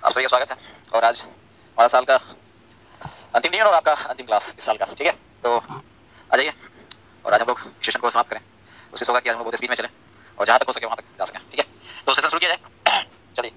आप सभी का स्वागत है। और आज हमारा साल का अंतिम दिन और आपका अंतिम क्लास इस साल का, ठीक है। तो आ जाइए और आज हम लोग सेशन को समाप्त करें। कोशिश होगा कि आज हम बहुत स्पीड में चलें और जहाँ तक हो सके वहाँ तक जा सकें, ठीक है। तो सेशन शुरू किया जाए। चलिए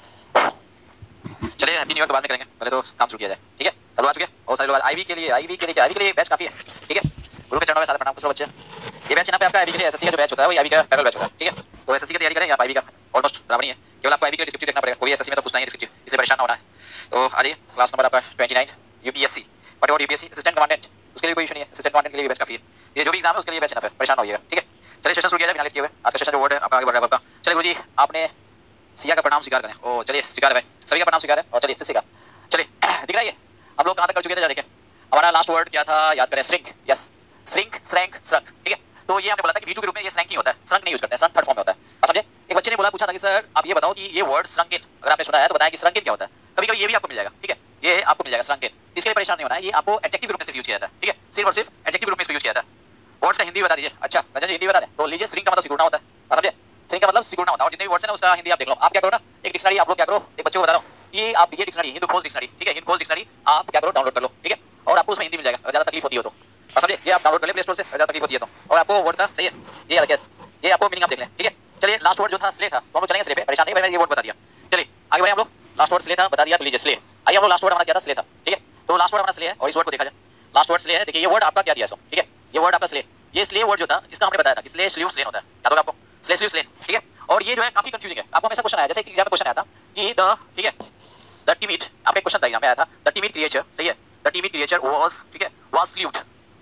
चलिए, हैप्पी न्यू ईयर तो बाद में करेंगे, पहले तो काम शुरू किया जाए, ठीक है। सब लोग आ चुके हैं, बहुत सारे लोग आईवी के लिए बैच काफी है, ठीक है। गुरु के चरणों में सारे प्रणाम। कुछ बच्चे ये बैच यहाँ पे आपका आईवी के लिए एसएससी का जो बैच होता है वो आईवी का पैरेलल बैच होता है, ठीक है। तो एसएससी की तैयारी करें, आप आईवी का ऑलमोस्ट बराबर ही है, केवल आपको आईवी के लिए डिस्क्रिप्टिव देखना पड़ेगा। कोई एसएससी में तो पूछना ही है डिस्क्रिप्टिव, इसलिए परेशान ना होना है। तो आ जाइए, क्लास नंबर आपका 29 यूपीएससी। बट और यूपीएससी असिस्टेंट कमांडेंट, उसके लिए कोई इशू नहीं है, असिस्टेंट कमांडेंट के लिए भी बैच काफी है। ये जो भी एग्जाम है उसके लिए बैच ना परेशान हो जाइएगा, ठीक है। चलिए सेशन शुरू किया जाए बिना लेट किए हुए। आज का सेशन जो वर्ड है आपका आगे बढ़ रहा है आपका। चलिए गुरुजी, आपने सिया का प्रणाम स्वीकार करें। ओ चलिए, स्वीकार है भाई, सभी का प्रणाम स्वीकार है। और चलिए इससे सीखा, चलिए दिख रहा है ये हम लोग कहाँ तक कर चुके थे, देखें। हमारा लास्ट वर्ड क्या था, याद करें, shrink. Yes, shrink, shrank, shrunk, ठीक है। तो ये हमने बोला था कि वीटू के रूप में ये श्रैंक नहीं होता है, श्रंक नहीं यूज करते हैं, श्रंक थर्ड फॉर्म में होता है। और समझे, एक बच्चे ने बोला, पूछा था कि सर आप ये बताओ कि ये वर्ड श्रंकिन, अगर आपने सुना है तो बताया कि श्रंकिन क्या होता है। कभी कभी ये भी आपको मिल जाएगा, ठीक है, ये आपको मिल जाएगा श्रंकिन। इसके लिए परेशान नहीं होना है, ये आपको एडजेक्टिव के रूप में सिर्फ यूज किया जाता है, ठीक है। सिर्फ और सिर्फ एडजेक्टिव के रूप में इसको यूज किया जाता है। वर्ड्स का हिंदी बता दीजिए। अच्छा रंजन जी, हिंदी बता दें तो लीजिए, श्रिंक का मतलब सिकुड़ना होता है, समझे। श्रिंक का मतलब सिकुड़ना होता है। और जितने भी वर्ड्स हैं ना उसका हिंदी आप देख लो। आप क्या करो ना, एक डिक्शनरी आप लोग क्या करो, एक बच्चे को बता रहा हूँ कि आप ये डिक्शनरी, हिंदू खोज डिक्शनरी, ठीक है, हिंदू खोज डिक्शनरी आप क्या करो, डाउनलोड कर लो, ठीक है। और आपको उसमें हिंदी मिल जाएगा, अगर ज्यादा तकलीफ होती हो तो। और समझे, ये आप डाउनलोड कर ले प्ले स्टोर से, अगर ज्यादा तकलीफ होती है तो। और आपको वर्ड का सही है, ये याद रखिए, ये आपको मीनिंग आप देख लें, ठीक है। चलिए लास्ट वर्ड जो था स्ले था, तो हम लोग चलेंगे स्ले पे, परेशान नहीं, मैंने ये वर्ड बता दिया। चलिए आगे बढ़े हम लोग। लास्ट वर्ड स्ले था, बता दिया, तो लीजिए स्ले। आइए हम लोग, लास्ट वर्ड हमारा क्या था, स्ले था, ठीक है। तो लास्ट वर्ड हमारा स्ले है और इस वर्ड को देखा जाए। लास्ट वर्ड स्ले है, देखिए ये वर्ड आपका क्या दिया इसको, ठीक है। ये वर्ड आपका स्ले, ये स्ले वर्ड जो था इसका हमने बताया था कि स्ले स्लीव स्लेन होता है, याद होगा आपको, स्ले स्लीव स्लेन, ठीक है। और ये जो है काफी कंफ्यूजिंग है। आपको हमेशा क्वेश्चन आया, जैसे एक एग्जाम में क्वेश्चन आया था कि द, ठीक है, द टिमिड, आपका क्वेश्चन था एग्जाम में आया था, द टिमिड क्रिएचर, सही है, द टिमिड क्रिएचर वाज, ठीक है, वाज स्लीव्ड,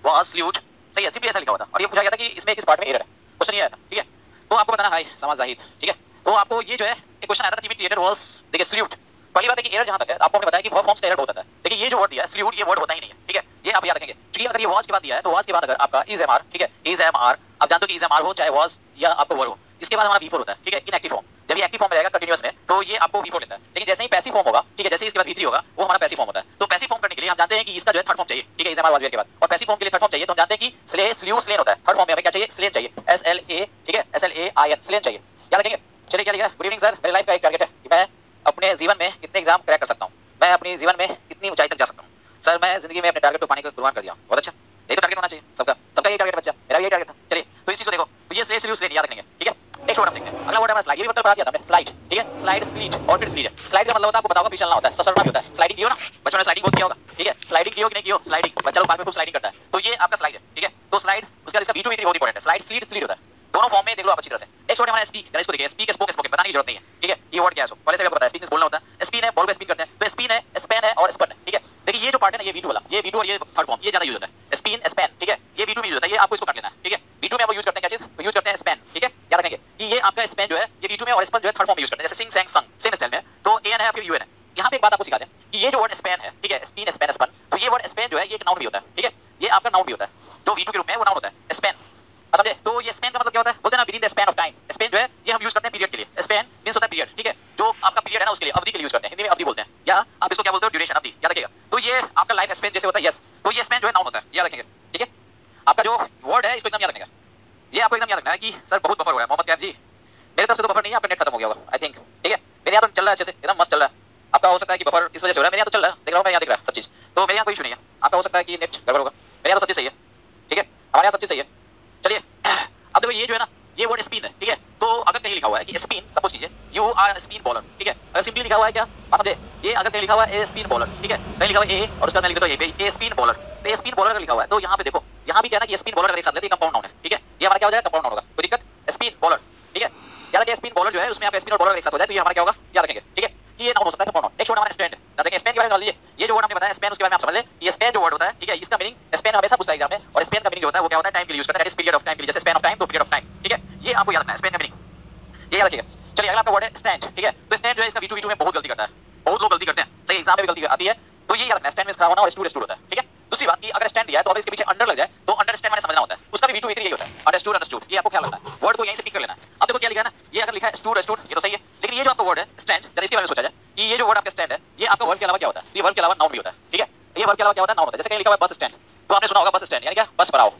सही है, सिंपली ऐसा लिखा हुआ था। और ये पूछा गया था कि इसमें किस पार्ट में एरर है, क्वेश्चन ये आया था, ठीक है। तो आपको बताना है समाज जाहिद, ठीक है। तो आपको ये जो है एक क्वेश्चन आया था, टिमिड क्रिएचर वाज, देखिए स्लीव्ड। पहली बात है कि एरर जहां तक है आपको हमने बताया कि वर्ब फॉर्म्स का एरर होता है। देखिए ये जो वर्ड दिया है स्लीव्ड, ये वर्ड होता ही नहीं है, ठीक है। ये आप याद रखेंगे, क्योंकि अगर ये वाज के बाद दिया है तो वाज के बाद अगर आपका इज एम आर, ठीक है, इज एम आर, आप जानते हो कि इज एम आर हो चाहे वाज या आपको वर्ड हो, इसके बाद हमारा V4 होता है, ठीक है, इनएक्टिव फॉर्म। जब ये एक्टिव फॉर्म में रहेगा कंटीन्यूअस में तो ये आपको V4 लेता है। लेकिन जैसे ही पैसिव फॉर्म होगा, ठीक है, जैसे ही इसके बाद V3 होगा वो हमारा पैसिव फॉर्म होता है। तो पैसिव फॉर्म करने के लिए हम जानते हैं कि इसका जो है थर्ड फॉर्म चाहिए, ठीक है, is am are was were के बाद। और पैसिव फॉर्म के लिए थर्ड फॉर्म चाहिए तो हम जानते हैं कि स्ले स्लीव स्लेन होता है। थर्ड फॉर्म में हमें क्या चाहिए, स्लेन चाहिए, SLA, ठीक है, SLAIN, स्लेन चाहिए, याद रखेंगे। चलिए क्या लिखा, गुड इवनिंग सर, मेरे लाइफ का एक टारगेट है कि मैं अपने जीवन में कितने एग्जाम क्रैक कर सकता हूँ, मैं अपने जीवन में कितनी ऊंचाई तक जा सकता हूँ। सर मैं जिंदगी में अपने टारगेट को पाने का कुर्बान कर दिया। बहुत अच्छा, यही तो टारगेट होना चाहिए सबका, सबका यही टारगेट बच्चा, मेरा यही टारगेट था। चलिए तो इस चीज को देखो, तो ये स्लेव स्लेन याद रखेंगे, ठीक है। नेक्स्ट वर्ड हम देखते हैं, अगला वर्ड हमारा स्लाइड, ये भी मतलब बता दिया था हमने, स्लाइड, ठीक है, स्लाइड, स्लीड और फिर स्लीड। स्लाइड का मतलब होता है आपको बताओगे पीछे चलना होता है, ससरना भी होता है। स्लाइडिंग किया ना बच्चों ने, स्लाइडिंग बहुत किया होगा, ठीक है। स्लाइडिंग किया कि नहीं किया, स्लाइडिंग बच्चा लोग पार्क में खूब स्लाइडिंग करता है, तो ये आपका स्लाइड है, ठीक है। तो स्लाइड, उसका इसका V2 V3 बहुत इंपॉर्टेंट है। स्लाइड स्लीड स्लीड होता है, दोनों फॉर्म में देख लो आप अच्छी तरह से। नेक्स्ट वर्ड हमारा स्पीक, जरा इसको देखिए, स्पीक स्पोक स्पोकन, बताने की जरूरत नहीं है, ठीक है। ये वर्ड क्या है, सो पहले से आपको पता है, स्पीक बोलना होता है, स्पिन है, बॉल को स्पिन करते हैं, तो स्पिन है, स्पैन है और स्पन है, ठीक है। देखिए ये जो पार्ट है ना, ये V2 वाला, ये V2 और ये थर्ड फॉर्म, ये ज्यादा यूज होता है, स्पिन स्पैन, ठीक है। ये V2 में यूज होता है, ये आपको इसको काट लेना है, ठीक है। V2 में आप यूज करते हैं क्या चीज, यूज करते हैं स्पैन, ठीक है, याद रखेंगे कि ये आपका स्पैन जो है ये V2 में और स्पन जो है थर्ड फॉर्म में यूज करते हैं, जैसे सिंग सैंग संग, सेम स्टाइल में। तो एन है फिर यूएन है। यहाँ पे एक बात आपको सिखा दें कि ये जो वर्ड स्पैन है, ठीक है, स्पिन स्पैन स्पन, तो ये वर्ड स्पैन जो है ये एक नाउन भी होता है, ठीक है, ये आपका नाउन भी होता है, जो V2 के रूप में वो नाउन होता है स्पैन, समझे। तो ये स्पैन का मतलब क्या होता है, बोलते हैं ना with in the span of time. Span जो है ये हम यूज करते हैं पीरियड के लिए, स्पैन मींस होता है पीरियड, ठीक है, जो आपका पीरियड है ना उसके लिए, अवधि के लिए यूज करते हैं, हिंदी में अवधि बोलते हैं, या आप इसको क्या बोलते हो, ड्यूरेशन, अवधि, याद रखिएगा। तो ये आपका लाइफ स्पैन जैसे होता है, यस, तो ये स्पैन जो है नाउन होता है, याद रखेंगे, ठीक है। आपका जो वर्ड है इसको एकदम याद रखना, ये आपको एकदम याद रखना है कि सर बहुत बफर हो रहा है मोहम्मद कैफ जी, मेरे तरफ से तो बफर नहीं है, आपका नेट खत्म हो गया होगा आई थिंक, ठीक है। मेरे यहाँ तो चल रहा है अच्छे से, एकदम मस्त चल रहा है। आपका हो सकता है कि बफर इस वजह से हो रहा है, मेरे यहाँ तो चल रहा है, देख रहा हूँ मैं, यहाँ दिख रहा है सब चीज, तो मेरे यहाँ कोई इशू नहीं है। आपका हो सकता है कि नेट गड़बड़ होगा, मेरे यहाँ तो सब चीज सही है, ठीक है, हमारे यहाँ सब चीज सही है। चलिए अब देखो ये जो है ना, ये वर्ड स्पिन है, ठीक है। तो अगर कहीं लिखा हुआ है कि स्पिन, सपोज कीजिए यू आर स्पिन बॉलर, ठीक है, अगर सिंपली लिखा हुआ है क्या, बात समझे, ये अगर कहीं लिखा हुआ है ए स्पिन बॉलर, ठीक है, कहीं लिखा हुआ है ए और उसका मैं लिख देता हूं ए स्पिन बॉलर, तो ए स्पिन बॉलर अगर लिखा हुआ है तो यहाँ पे देखो, यहाँ भी क्या है ना कि स्पिन बॉलर अगर एक साथ लेते हैं कंपाउंड नाउन है, ठीक है, ये हमारा क्या हो जाएगा, कंपाउंड नाउन होगा, कोई दिक्कत, स्पिन बॉलर, ठीक है। याद रखिए स्पिन बॉलर जो है उसमें आप स्पिन और बॉलर एक साथ हो जाए तो ये हमारा क्या होगा, याद रखेंगे, ठीक है, ये नाउन हो सकता है कंपाउंड नाउन। नेक्स्ट वर्ड हमारा स्पैन है, याद रखिए स्पैन के बारे में जान लीजिए, ये जो वर्ड हमने बताया स्पैन, उसके बारे में आप समझ लें, ये स्पैन जो वर्ड होता है, ठीक है, इसका मीनिंग स्पैन हमेशा पूछता है एग्जाम में, और स्पैन का मीनिंग जो होता है वो क्या होता है, टाइम के लिए यूज करता है, that is period of time के लिए, जैसे स्पैन ऑफ टाइम तो पीरियड ऑफ टाइम, ठीक है, ये आपको याद रखना है स्पैन का मीनिंग, ये याद रखिएगा। चलिए अगला आपका वर्ड है स्टैंड, ठीक है। तो स्टैंड जो है इसका V2 में बहुत गलती करता है, बहुत लोग गलती करते हैं, सही एग्जाम में भी गलती आती है, तो ये याद रखना स्टैंड में खड़ा होना और स्टूड स्टूड होता है, ठीक है। दूसरी बात कि अगर स्टैंड दिया है तो अगर इसके पीछे अंडर लग जाए तो अंडरस्टैंड मैंने समझना होता है, उसका भी V2 V3 यही होता है, अंडरस्टूड अंडरस्टूड, ये आपको ख्याल रखना है, वर्ड को यहीं से पिक कर लेना है। अब देखो क्या लिखा है ना, ये अगर लिखा है स्टूड स्टूड ये तो सही है, लेकिन ये जो आपका वर्ड है स्टैंड, जरा इसके बारे में सोचा जाए कि ये जो वर्ड आपका स्टैंड है ये आपका वर्ड के अलावा क्या होता है, ये वर्ड के अलावा नाउन भी होता है, ठीक है, ये वर्ड के अलावा क्या होता है, नाउन होता है। जैसे कहीं लिखा हुआ है बस स्टैंड, तो आपने सुना होगा बस स्टैंड यानी क्या, बस पर आओ,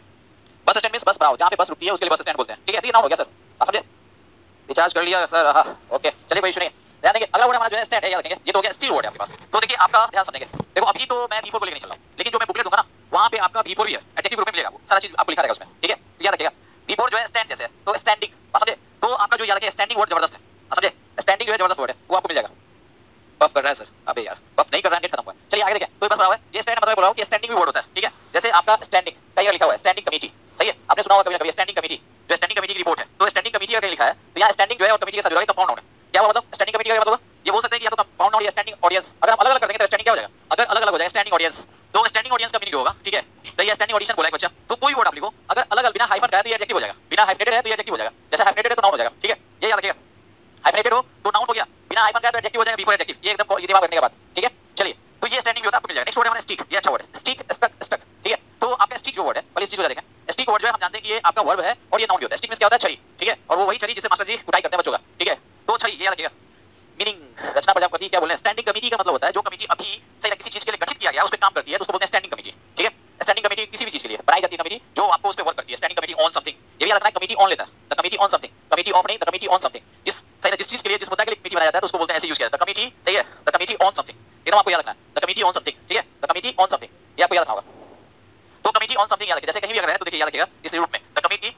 बस स्टैंड मींस बस पर आओ, जहां पे बस रुकती है उसके लिए बस स्टैंड बोलते हैं, ठीक है। ये नाउन हो गया सर, आप समझे, रिचार्ज कर लिया सर, हाँ ओके, चलिए कोई इशू नहीं, ध्यान देंगे। अगला वर्ड हमारा जो है स्टैंड है, याद रखेंगे। ये तो हो गया स्टील वर्ड है आपके पास। तो देखिए आपका ध्यान समझेंगे। देखो अभी तो मैं B4 को लेकर नहीं चल रहा हूं, लेकिन जो मैं बुकलेट दूंगा ना वहां पे आपका B4 भी है, एडजेक्टिव ग्रुप में मिलेगा, वो सारा चीज आपको लिखा रहेगा उसमें, ठीक है। तो याद रखिएगा B4 जो है स्टैंड जैसे है, तो स्टैंडिंग, समझे। तो आपका जो याद रखिए स्टैंडिंग वर्ड जबरदस्त है, समझे। स्टैंडिंग जो है जबरदस्त वर्ड है, वो आपको मिल जाएगा। बफ कर रहा है सर, अबे यार बफ नहीं कर रहा है, नेट खत्म हुआ है। चलिए आगे देखें। तो बस हुआ है ये स्टैंड, मतलब बोला हूं कि स्टैंडिंग भी वर्ड होता है, ठीक है। जैसे आपका स्टैंडिंग कहीं लिखा हुआ है स्टैंडिंग कमेटी, सही है, आपने सुना होगा कभी ना कभी स्टैंडिंग कमेटी, जो स्टैंडिंग कमेटी की रिपोर्ट है। तो स्टैंडिंग कमेटी अगर लिखा है तो यहाँ स्टैंडिंग जो है और कमेटी के साथ जुड़ा है, कंपाउंड नाउन है। क्या हुआ मतलब स्टैंडिंग कमेटी का मतलब ये बोल सकते हैं कि या तो कंपाउंड नाउन या स्टैंडिंग ऑडियंस। अगर हम अलग अलग कर देंगे तो स्टैंडिंग क्या हो जाएगा, अगर अलग अलग हो जाए स्टैंडिंग ऑडियंस, तो स्टैंडिंग ऑडियंस का मीनिंग होगा, ठीक है। तो ये स्टैंडिंग ऑडिशन बोला है बच्चा, तो कोई वर्ड आप लिखो अगर अलग अलग बिना हाइफन का है तो ये एडजेक्टिव हो जाएगा, बिना हाइफनेटेड है तो ये एडजेक्टिव हो जाएगा। जैसे हाइफनेटेड है तो नाउन हो जाएगा, ठीक है, ये याद रखिएगा। हाइफनेटेड हो तो नाउन हो गया, बिना हाइफन का है तो एडजेक्टिव हो जाएगा, B4 एडजेक्टिव। ये एकदम ये दिमाग रखने के बाद, ठीक है। चलिए तो ये स्टैंडिंग भी होता है, आपको मिल जाएगा। नेक्स्ट वर्ड है हमारा स्टिक, ये अच्छा वर्ड है, स्टिक, स्टक, स्टक, ठीक है। तो आपका स्टिक जो वर्ड है, पहले इस चीज को देखें। स्टिक वर्ड जो है हम जानते हैं कि ये आपका वर्ब है और ये नाउन भी होता है। स्टिक मींस क्या होता है, छड़ी, ठीक है। और वो वही छड़ी जिससे मास्टर जी कुटाई करते हैं बच्चों का, ठीक है। तो छड़ी ये याद रखिएगा। मीनिंग रचना प्रजापति क्या बोले, स्टैंडिंग कमेटी का मतलब होता है जो कमेटी अभी सही किसी चीज के लिए गठित किया गया, उस पे काम करती है, तो उसको बोलते हैं स्टैंडिंग कमेटी, ठीक है। स्टैंडिंग कमेटी किसी भी चीज के लिए बनाई जाती है कमेटी जो आपको उस पे वर्क करती है, स्टैंडिंग कमेटी ऑन समथिंग। ये भी याद रखना है, कमेटी ऑन लेता है, the committee on something, committee of नहीं, द कमेटी ऑन समथिंग। जिस सही जिस चीज के लिए, जिस मुद्दा के लिए कमेटी बनाया जाता है तो उसको बोलते हैं, ऐसे यूज किया जाता है, द कमेटी, सही है, द कमेटी ऑन समथिंग। एकदम आपको याद रखना है, द कमेटी ऑन समथिंग, ठीक है, द कमेटी ऑन समथिंग, ये आपको याद रखना होगा। तो कमेटी ऑन समथिंग याद रखिए, जैसे कहीं भी अगर है तो देखिए याद रखिएगा इस रूप में, the committee,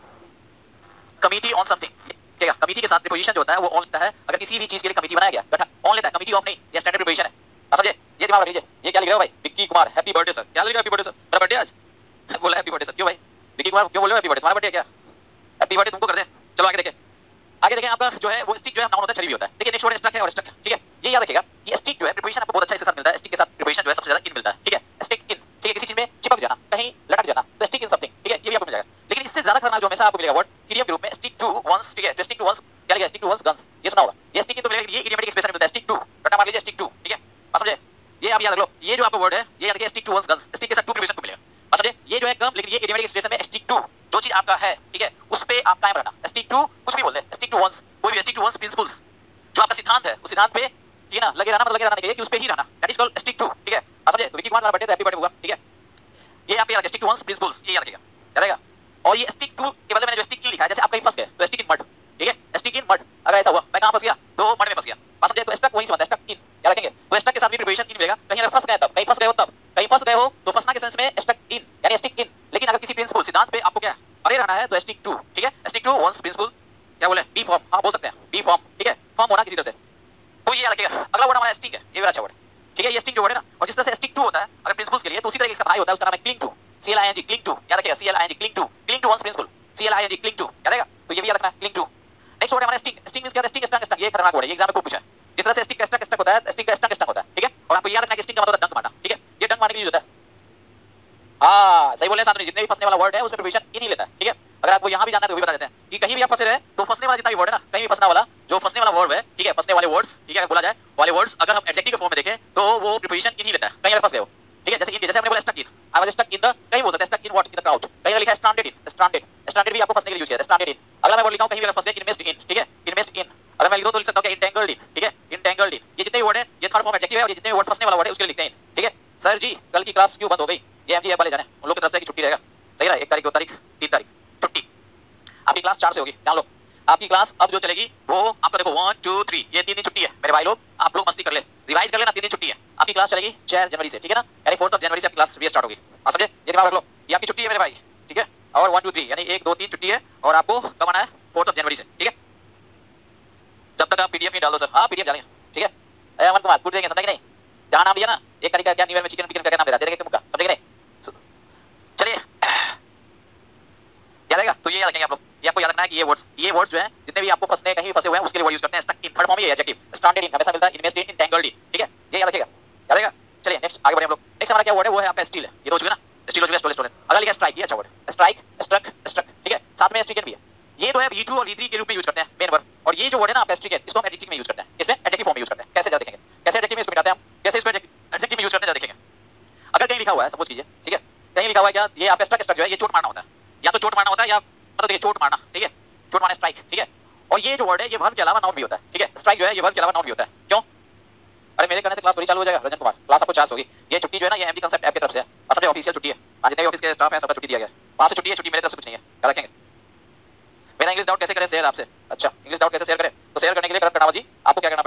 committee on something, ठीक है। कमेटी के साथ प्रीपोजिशन जो होता है वो ऑन लेता है अगर किसी भी चीज के लिए कमेटी बनाया गया, गठा ऑन लेता है, कमेटी ऑफ नहीं, ये स्टैंडर्ड प्रीपोजिशन है, समझे। ये दिमाग रख लीजिए। ये क्या लिख रहे हो भाई, Vicky Kumar happy birthday sir, क्या लिख रहे हो, हैप्पी बर्थडे सर, मेरा बर्थडे आज, बोला हैप्पी बर्थडे सर, क्यों भाई विक्की कुमार क्यों बोल रहे हो हैप्पी बर्थडे, तुम्हारा बर्थडे क्या, हैप्पी बर्थडे तुमको कर दे। चलो आगे देखें, आगे देखें। आपका जो है वो स्टिक जो है नाउन होता है, छड़ी भी होता है। देखिए नेक्स्ट वर्ड स्टक है और स्टक है, ठीक है। ये याद रखिएगा, ये स्टिक जो है प्रीपोजिशन आपको बहुत अच्छा इसके साथ मिलता है, स्टिक के साथ प्रीपोजिशन जो है सबसे ज्यादा इन मिलता है, ठीक है। स्टिक इन, ठीक है, किसी चीज में चिपक जाना, कहीं लटक जाना, तो स्टिक इन समथिंग, ठीक है, ये भी आपको मिल जाएगा। लेकिन इससे ज्यादा खतरनाक जो हमेशा आपको मिलेगा वर्ड इडियम के रूप में, स्टिक टू वंस, ठीक है। तो स्टिक टू वंस क्या लिखा है, स्टिक टू वंस गन्स, ये सुना होगा। ये स्टिक इन तो मिलेगा, ये इडियमेटिक एक्सप्रेशन मिलता है, स्टिक टू, रटा मार लीजिए स्टिक टू, ठीक है, समझे। ये आप याद रख लो, ये जो आपका वर्ड है ये याद रखिए, stick to one's guns, stick के साथ टू प्रीपोजिशन को मिलेगा, समझे। ये जो है गम, लेकिन ये इडियमेटिक एक्सप्रेशन में स्टिक टू, जो चीज आपका है, ठीक है, उस पे आप कायम रहना। स्टिक टू कुछ भी बोल दे, स्टिक टू वंस, कोई भी स्टिक टू वंस प्रिंसिपल्स, जो आपका सिद्धांत है उस सिद्धांत पे, ठीक है ना, लगे रहना, मतलब लगे रहना नहीं, कि उस पे ही रहना, that is called stick to, ठीक है। समझे। तो विक्की कुमार का बर्थडे तो हैप्पी बर्थडे होगा, ठीक है। ये आप याद रखिए, स्टिक टू वंस प्रिंसिपल्स, ये याद रखिएगा, याद रहेगा। और ये स्टिक टू के बदले मैंने जो स्टिक इन लिखा है, जैसे आप कहीं फंस गए तो स्टिक इन मड, ठीक है, स्टिक इन मड। अगर ऐसा हुआ मैं कहां फंस गया, तो मड में फंस गया, बात समझे। तो स्टक वहीं से बनता है, स्टक इन, याद रखेंगे। तो स्टक के साथ भी प्रीपोजिशन इन मिलेगा, कहीं अगर फंस गए तब, कहीं फंस गए हो तब, कहीं फंस गए हो तो फंसना के सेंस में स्टक इन यानी स्टिक इन। लेकिन अगर किसी प्रिंसिपल सिद्धांत पे आपको क्या अरे रहना है तो स्टिक टू, ठीक है, स्टिक टू वंस प्रिंसिपल, क्या बोले, बी फॉर्म, हां बोल सकते हैं बी फॉर्म, ठीक है, फॉर्म होना किसी तरह से। तो ये याद रखिएगा। अगला वर्ड हमारा स्टिक है, ये भी अच्छा वर्ड है, ठीक है। ये स्टिक जो वर्ड है ना, और जिस तरह से स्टिक टू होता है अगर प्रिंसिपल्स के लिए, तो उसी तरह इसका भाई होता है, उसका नाम है cling to, CLING, cling to, याद रखिएगा, CLING, cling to, cling to one's principle, CLING, cling to, याद रहेगा। तो ये भी याद रखना है, क्लिंग टू। नेक्स्ट वर्ड हमारा स्टिक, स्टिक मींस क्या होता है, स्टिक स्टंग, स्टंग, ये खतरनाक वर्ड है, ये एग्जाम में खूब पूछा है। जिस तरह से स्टिक का स्टंग स्टंग होता है, स्टिक का स्टंग स्टंग होता है, ठीक है। और आपको याद रखना है कि स्टिक का मतलब डंक मारना, ठीक है, ये डंक मारने के लिए होता है। हां सही बोले सामने, जितने भी फंसने वाला वर्ड है उसमें प्रीपोजिशन इन ही लेता है, ठीक है। अगर आपको यहां भी जानना है तो वो भी बता देते हैं कि कहीं भी आप फंसे रहे तो फंसने वाला जितना भी वर्ड है ना, कहीं भी फंसने वाला जो फंसने वाला वर्ब है, ठीक है, फंसने वाले वर्ड्स, ठीक है, बोला जाए वाले वर्ड्स, अगर हम एडजेक्टिव के फॉर्म में देखें तो वो प्रीपोजिशन इन ही लेता है, कहीं अगर फंस गए हो, ठीक है। जैसे इन, जैसे हमने बोला stuck in, I was stuck in the, कहीं बोल सकते हैं stuck in what, in the crowd, कहीं लिखा है स्ट्रैंडेड इन, स्ट्रैंडेड, स्ट्रैंडेड भी आपको फंसने के लिए यूज किया है, स्ट्रैंडेड इन। अगला मैं वर्ड लिखा हूं कहीं भी अगर फंस गए, इनमेस्ड इन, ठीक है, इनमेस्ड इन। अगर मैं लिखूं तो लिख सकता हूं कि इंटेंगल्ड इन, ठीक है, इंटेंगल्ड इन। ये जितने भी वर्ड है ये थर्ड फॉर्म एडजेक्टिव है, और ये जितने भी वर्ड फंसने वाला वर्ड है उसके लिए लिखते हैं, ठीक है। सर जी कल की क्लास क्यों बंद हो गई, ये एमजी ऐप वाले जाने, उन लोग की तरफ से कि छुट्टी रहेगा, सही रहा, 1 तारीख 2 तारीख 3 तारीख छुट्टी। आपकी क्लास 4 से होगी, जान लो। आपकी क्लास अब जो चलेगी वो आपका देखो 1 2 3, ये 3 दिन छुट्टी है मेरे भाई लोग, आप लोग मस्ती कर ले, रिवाइज कर लेना, 3 दिन छुट्टी है। आपकी क्लास चलेगी 4 जनवरी से, ठीक है ना, यानी 4 जनवरी से आपकी क्लास रीस्टार्ट होगी, आप समझे, ये दिमाग रख लो, ये आपकी छुट्टी है मेरे भाई, ठीक है। और 1 2 3 यानी 1 2 3 छुट्टी है, और आपको कब आना है, 4 जनवरी से, ठीक है। जब तक आप पीडीएफ नहीं डाल दो सर, हाँ पीडीएफ डालेंगे, ठीक है। अमन कुमार पूछ देंगे, समझे कि नहीं, जहां नाम लिया ना 1 तारीख का, क्या न्यू ईयर में चिकन पिकन करके नाम देता है, मुक्का, समझे कि नहीं। चलिए याद रहेगा। तो ये याद रखेंगे आप लोग, ये आपको याद रखना है कि ये वर्ड्स जो हैं जितने भी आपको फंसने कहीं फंसे हुए हैं उसके लिए वर्ड यूज करते हैं। स्टक इन थर्ड फॉर्म ही है एडजेक्टिव, स्ट्रैंडेड इन हमेशा मिलता है, इन्वेस्टेड इन, टेंगल्ड इन, ठीक है, ये याद रखिएगा, याद रहेगा। चलिए नेक्स्ट आगे बढ़े हम लोग। नेक्स्ट हमारा क्या वर्ड है, वो है आपका स्टील है, ये तो हो चुका ना, स्टील हो चुका, स्टोलेज, स्टोलेज। अगला लिखा स्ट्राइक, ये अच्छा वर्ड है, स्ट्राइक, स्ट्रक, स्ट्रक, ठीक है, साथ में स्ट्रिकन भी है। ये तो है V2 और V3 के रूप में यूज करते हैं मेन वर्ब, और ये जो वर्ड है ना आपका स्ट्रिकन, इसको हम एडजेक्टिव में यूज करते हैं, इसमें एडजेक्टिव फॉर्म में यूज करते हैं। कैसे जरा देखेंगे, कैसे एडजेक्टिव में इसको मिटाते हैं हम, कैसे इसको एडजेक्टिव में यूज करते हैं, जरा देखेंगे। अगर कहीं लिखा हुआ है, सपोज कीजिए, ठीक है, कहीं लिखा हुआ है क्या, ये आपका स्ट्रक, स्ट्रक जो है ये चोट मारना होता है, या तो चोट मारना होता है या मतलब देखिए चोट मारना, ठीक है, चोट मारना स्ट्राइक, ठीक है। और ये जो वर्ड है ये वर्ब के अलावा नाउन भी होता है, ठीक है, स्ट्राइक जो है ये वर्ब के अलावा नाउन भी होता है। क्यों, अरे मेरे कहने से क्लास थोड़ी चालू हो जाएगा रंजन कुमार, क्लास आपको 4 होगी। ये छुट्टी जो है ना ये एमडी कांसेप्ट ऐप की तरफ से है, असल में ऑफिशियल छुट्टी है, आज जितने भी ऑफिस के स्टाफ हैं सबका छुट्टी दिया गया है, वहां से छुट्टी है, छुट्टी मेरे तरफ से कुछ नहीं है, याद रखेंगे। मेरा इंग्लिश डाउट कैसे करें शेयर आपसे, अच्छा इंग्लिश डाउट कैसे शेयर करें, तो शेयर करने के लिए करण जी आपको क्या करना पड़ेगा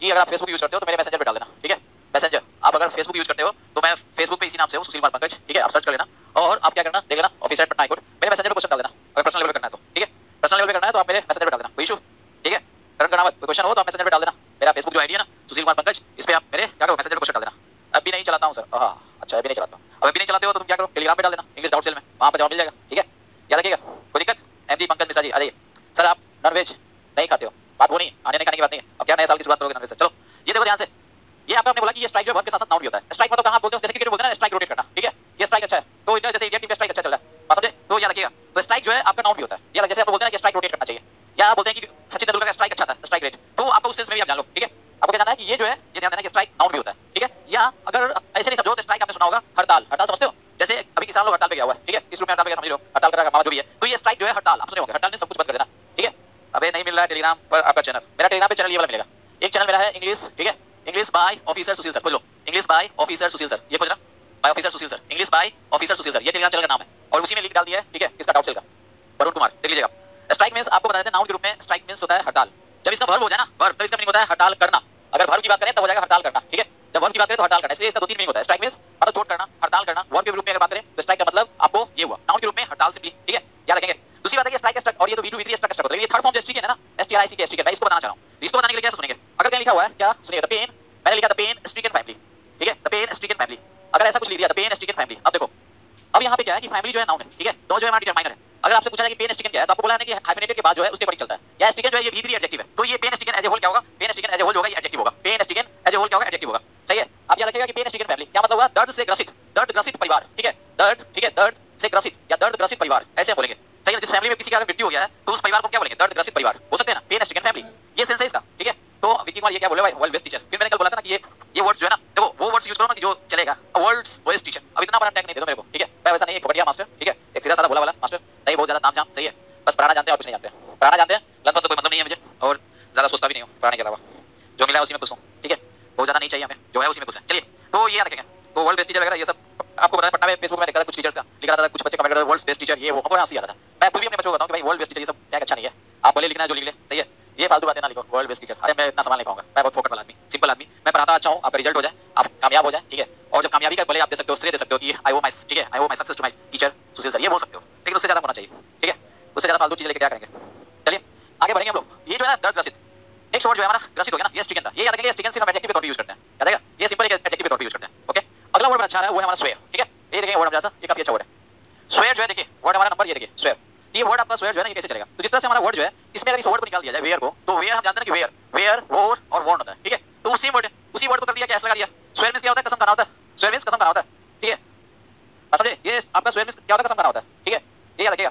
कि अगर आप फेसबुक यूज करते हो तो मेरे मैसेंजर पे डाल देना, ठीक है। मैसेंजर आप अगर फेसबुक यूज करते हो तो मैं फेसबुक पे इसी नाम से हूँ, सुशील कुमार पंकज, ठीक है। आप सर्च कर लेना और आप क्या करना, देख लेना ऑफिसर पटना हाईकोर्ट, मेरे मैसेंजर पे क्वेश्चन डाल देना अगर पर्सनल लेवल पे करना है तो, ठीक है। पर्सनल लेवल पे करना है तो आप मेरे मैसेंजर पे डाल देना, कोई इशू, ठीक है। करंट करना मत, कोई क्वेश्चन हो तो आप मैसेंजर पे डाल देना। मेरा फेसबुक जो आईडी है ना सुशील कुमार पंकज, इस पे आप मेरे क्या करो, मैसेंजर पे क्वेश्चन डाल देना। अभी नहीं चलाता हूँ सर, हाँ अच्छा अभी नहीं चलाता हूँ। अब अभी नहीं चलाते हो तो तुम क्या करो, टेलीग्राम पे डाल देना इंग्लिश डाउट सेल में, वहाँ पर जवाब मिल जाएगा, ठीक है। याद रखिएगा, कोई दिक्कत। एमजी पंकज मिश्रा जी आ जाइए। सर आप नॉनवेज नहीं खाते हो, बात वो नहीं, आने नहीं खाने की बात नहीं है। अब क्या नए साल की शुरुआत करोगे नॉनवेज से, चलो ये देखो ध्यान से। ये आपने बोला कि ये स्ट्राइक जो है वर्ब के साथ साथ नाउन भी होता है। स्ट्राइक मतलब कहां बोलते हो, जैसे क्रिकेट बोलते हैं ना स्ट्राइक रोटेट करना, ठीक है। ये स्ट्राइक अच्छा है तो इधर जैसे इंडिया टीम का स्ट्राइक अच्छा चल रहा है, बात समझे, तो याद रखिएगा। तो स्ट्राइक जो है आपका नाउन भी होता है। या जैसे आप बोलते हैं कि स्ट्राइक रोटेट करना चाहिए, या बोलते हैं कि सचिन तेंदुलकर का स्ट्राइक अच्छा था, स्ट्राइक रेट, तो आपको उस सेंस में भी आप जान लो, ठीक है। आपको क्या जानना है कि ये जो है, ये ध्यान देना कि स्ट्राइक नाउन भी होता है, ठीक है। या अगर ऐसे नहीं समझो तो स्ट्राइक आपने सुना होगा हड़ताल, हड़ताल समझते हो, जैसे अभी किसान लोग हड़ताल पे गया हुआ है, ठीक है। इस रूप में हड़ताल पे समझ लो, हड़ताल कर रहा है जो भी है, तो ये स्ट्राइक जो है हड़ताल, आप सुने होंगे, हड़ताल ने सब कुछ बंद कर देना, ठीक है। अबे नहीं मिल रहा है टेलीग्राम पर आपका चैनल, मेरा टेलीग्राम पे चैनल ये वाला मिलेगा। एक चैनल मेरा है इंग्लिश, ठीक है, English by officer Sushil sir, खोल लो English by officer Sushil sir, ये खोज ना, by officer Sushil sir, English by officer Sushil sir, ये टेलीग्राम चैनल का नाम है। और उसी में लिंक डाल दिया है, ठीक है, इसका डाउट सेल का, वरुण कुमार, देख लीजिएगा। स्ट्राइक मींस आपको बता देते हैं नाउन के रूप में स्ट्राइक मींस होता है हड़ताल। जब इसका वर्ब हो जाए ना, वर्ब, तो इसका मीनिंग होता है हड़ताल करना। अगर वर्ब की बात करें तब हो जाएगा हड़ताल करना, ठीक है। जब वर्ब की बात करें तो हड़ताल करना, इसलिए इसका दो तीन मीनिंग होता है। स्ट्राइक मींस मतलब चोट करना, हड़ताल करना। वर्ब के रूप में अगर बात करें तो स्ट्राइक का मतलब आपको ये हुआ, नाउन के रूप में हड़ताल सिंपली, ठीक है, याद रखेंगे। दूसरी बात है कि स्ट्राइक स्ट्रक, और ये तो V2 V3 स्ट्रक स्ट्रक होता है, ये थर्ड फॉर्म स्ट्रिक है ना, STRIC के स्ट्रिक है, मैं इसको बताना चाह रहा हूं। इसको बताने के लिए क्या सुनेंगे, अगर कहीं लिखा हुआ है क्या सुनिएगा, द पेन, मैंने लिखा द पेन स्ट्रिकन फैमिली, ठीक है, द पेन स्ट्रिकन फैमिली। अगर ऐसा कुछ लिख दिया द पेन स्ट्रिकन फैमिली, अब देखो, अब यहाँ पे क्या है कि फैमिली जो है नाउन है, ठीक है, दो जो है हमारा डिटरमाइनर है। अगर आपसे पूछा जाए कि पेन स्ट्रिकन क्या है तो आपको बोला है कि हाइफेनेटेड के बाद जो है उसके ऊपर चलता है, या स्ट्रिकन जो है ये V3 एडजेक्टिव है, तो ये pain stricken as a whole क्या होगा, pain stricken as a whole होगा, ये एडजेक्टिव होगा। Pain stricken as a whole क्या होगा, एडजेक्टिव होगा, सही है। आप याद रखिएगा कि पेन स्ट्रिकन फैमिली क्या मतलब हुआ, दर्द से ग्रसित, दर्द ग्रसित परिवार, ठीक है, दर्द, ठीक है, दर्द से ग्रसित या दर्द ग्रसित परिवार, ऐसे हम बोलेंगे, सही है। जिस फैमिली में किसी का अगर मृत्यु हो गया है तो उस परिवार को क्या बोलेंगे, दर्द ग्रसित परिवार, हो सकते हैं ना, पेन स्ट्रिकन फैमिली, ये सेंस है इसका, ठीक है। तो विकी कुमार ये क्या बोले भाई, वर्ल्ड बेस्ट टीचर। फिर मैंने कल बोला था ना कि ये वर्ड्स जो है ना, देखो वो वर्ड्स यूज करो ना कि जो चलेगा, वर्ल्ड बेस्ट टीचर। अब इतना बड़ा टैग नहीं दे दो मेरे को, ठीक है, मैं वैसा नहीं, एक बढ़िया मास्टर, ठीक है, एक सीधा साधा बोला वाला मास्टर नहीं, बहुत ज्यादा नाम जाम, सही है, बस पढ़ाना जानते हैं और कुछ नहीं जानते हैं, पढ़ाना जानते हैं, लंबा तो कोई मतलब नहीं है मुझे, और ज्यादा सोचता भी नहीं हूँ पढ़ाने के अलावा, जो मिला है उसी में खुश हूँ, ठीक है, बहुत ज्यादा नहीं चाहिए हमें, जो है उसी में खुश है। चलिए तो ये याद रखेंगे, तो वर्ल्ड बेस्ट टीचर वगैरह ये सब आपको बताया। पटना में फेसबुक में देखा था कुछ टीचर्स का लिखा था, कुछ बच्चे कमेंट कर रहे थे वर्ल्ड बेस्ट टीचर, ये वो, हमको हंसी आ रहा था। मैं खुद भी अपने बच्चों को बताऊं कि भाई वर्ल्ड बेस्ट टीचर ये सब टैग अच्छा नहीं है, आप भले लिखना जो लिख ले, सही है, ये फालतू बातें ना लिखो वर्ल्ड बेस्ट टीचर। अरे मैं इतना संभाल नहीं पाऊंगा, मैं बहुत फोकट वाला आदमी, सिंपल आदमी, मैं पढ़ाता अच्छा हूं, आपका रिजल्ट हो जाए, आप कामयाब हो जाए, ठीक है। और जब कामयाबी का भले आप दे सकते हो, श्रेय दे सकते हो कि आई ओ माय, ठीक है, I owe my success to my teacher Sushil sir, ये बोल सकते हो, लेकिन उससे ज्यादा होना चाहिए, ठीक है, उससे ज्यादा फालतू चीजें लेके क्या करेंगे। चलिए आगे बढ़ेंगे हम लोग। ये जो है ना दर्द ग्रसित, नेक्स्ट वर्ड जो है हमारा ग्रसित हो गया ना, ये स्ट्रिकन था, ये याद रखेंगे, स्ट्रिकन सिर्फ हम एडजेक्टिव के तौर पे यूज करते हैं, याद रखेगा, ये सिंपल एक एडजेक्टिव के तौर पे यूज करते हैं, ओके। अगला वर्ड अच्छा है वो है हमारा स्वेयर, ठीक है, ये देखिए वर्ड हमारा ये काफी अच्छा वर्ड है, स्वेयर जो है, देखिए वर्ड हमारा नंबर, ये देखिए स्वेयर, ये वर्ड आपका स्वेयर जो है ना, ये कैसे चलेगा, तो जिस तरह से हमारा वर्ड जो है, इसमें अगर इस वर्ड को निकाल दिया जाए वेयर को, तो वेयर हम जानते हैं कि वेयर, वेयर, वोर और वॉर्न होता है, ठीक है। तो उसी वर्ड को कर दिया, क्या लगा दिया, स्वेयर मींस क्या होता है, कसम खाना होता है, स्वेयर मींस कसम खाना होता है, ठीक है, समझे, ये आपका स्वेयर मींस क्या होता है, कसम खाना होता है, ठीक है, ये याद रखिएगा,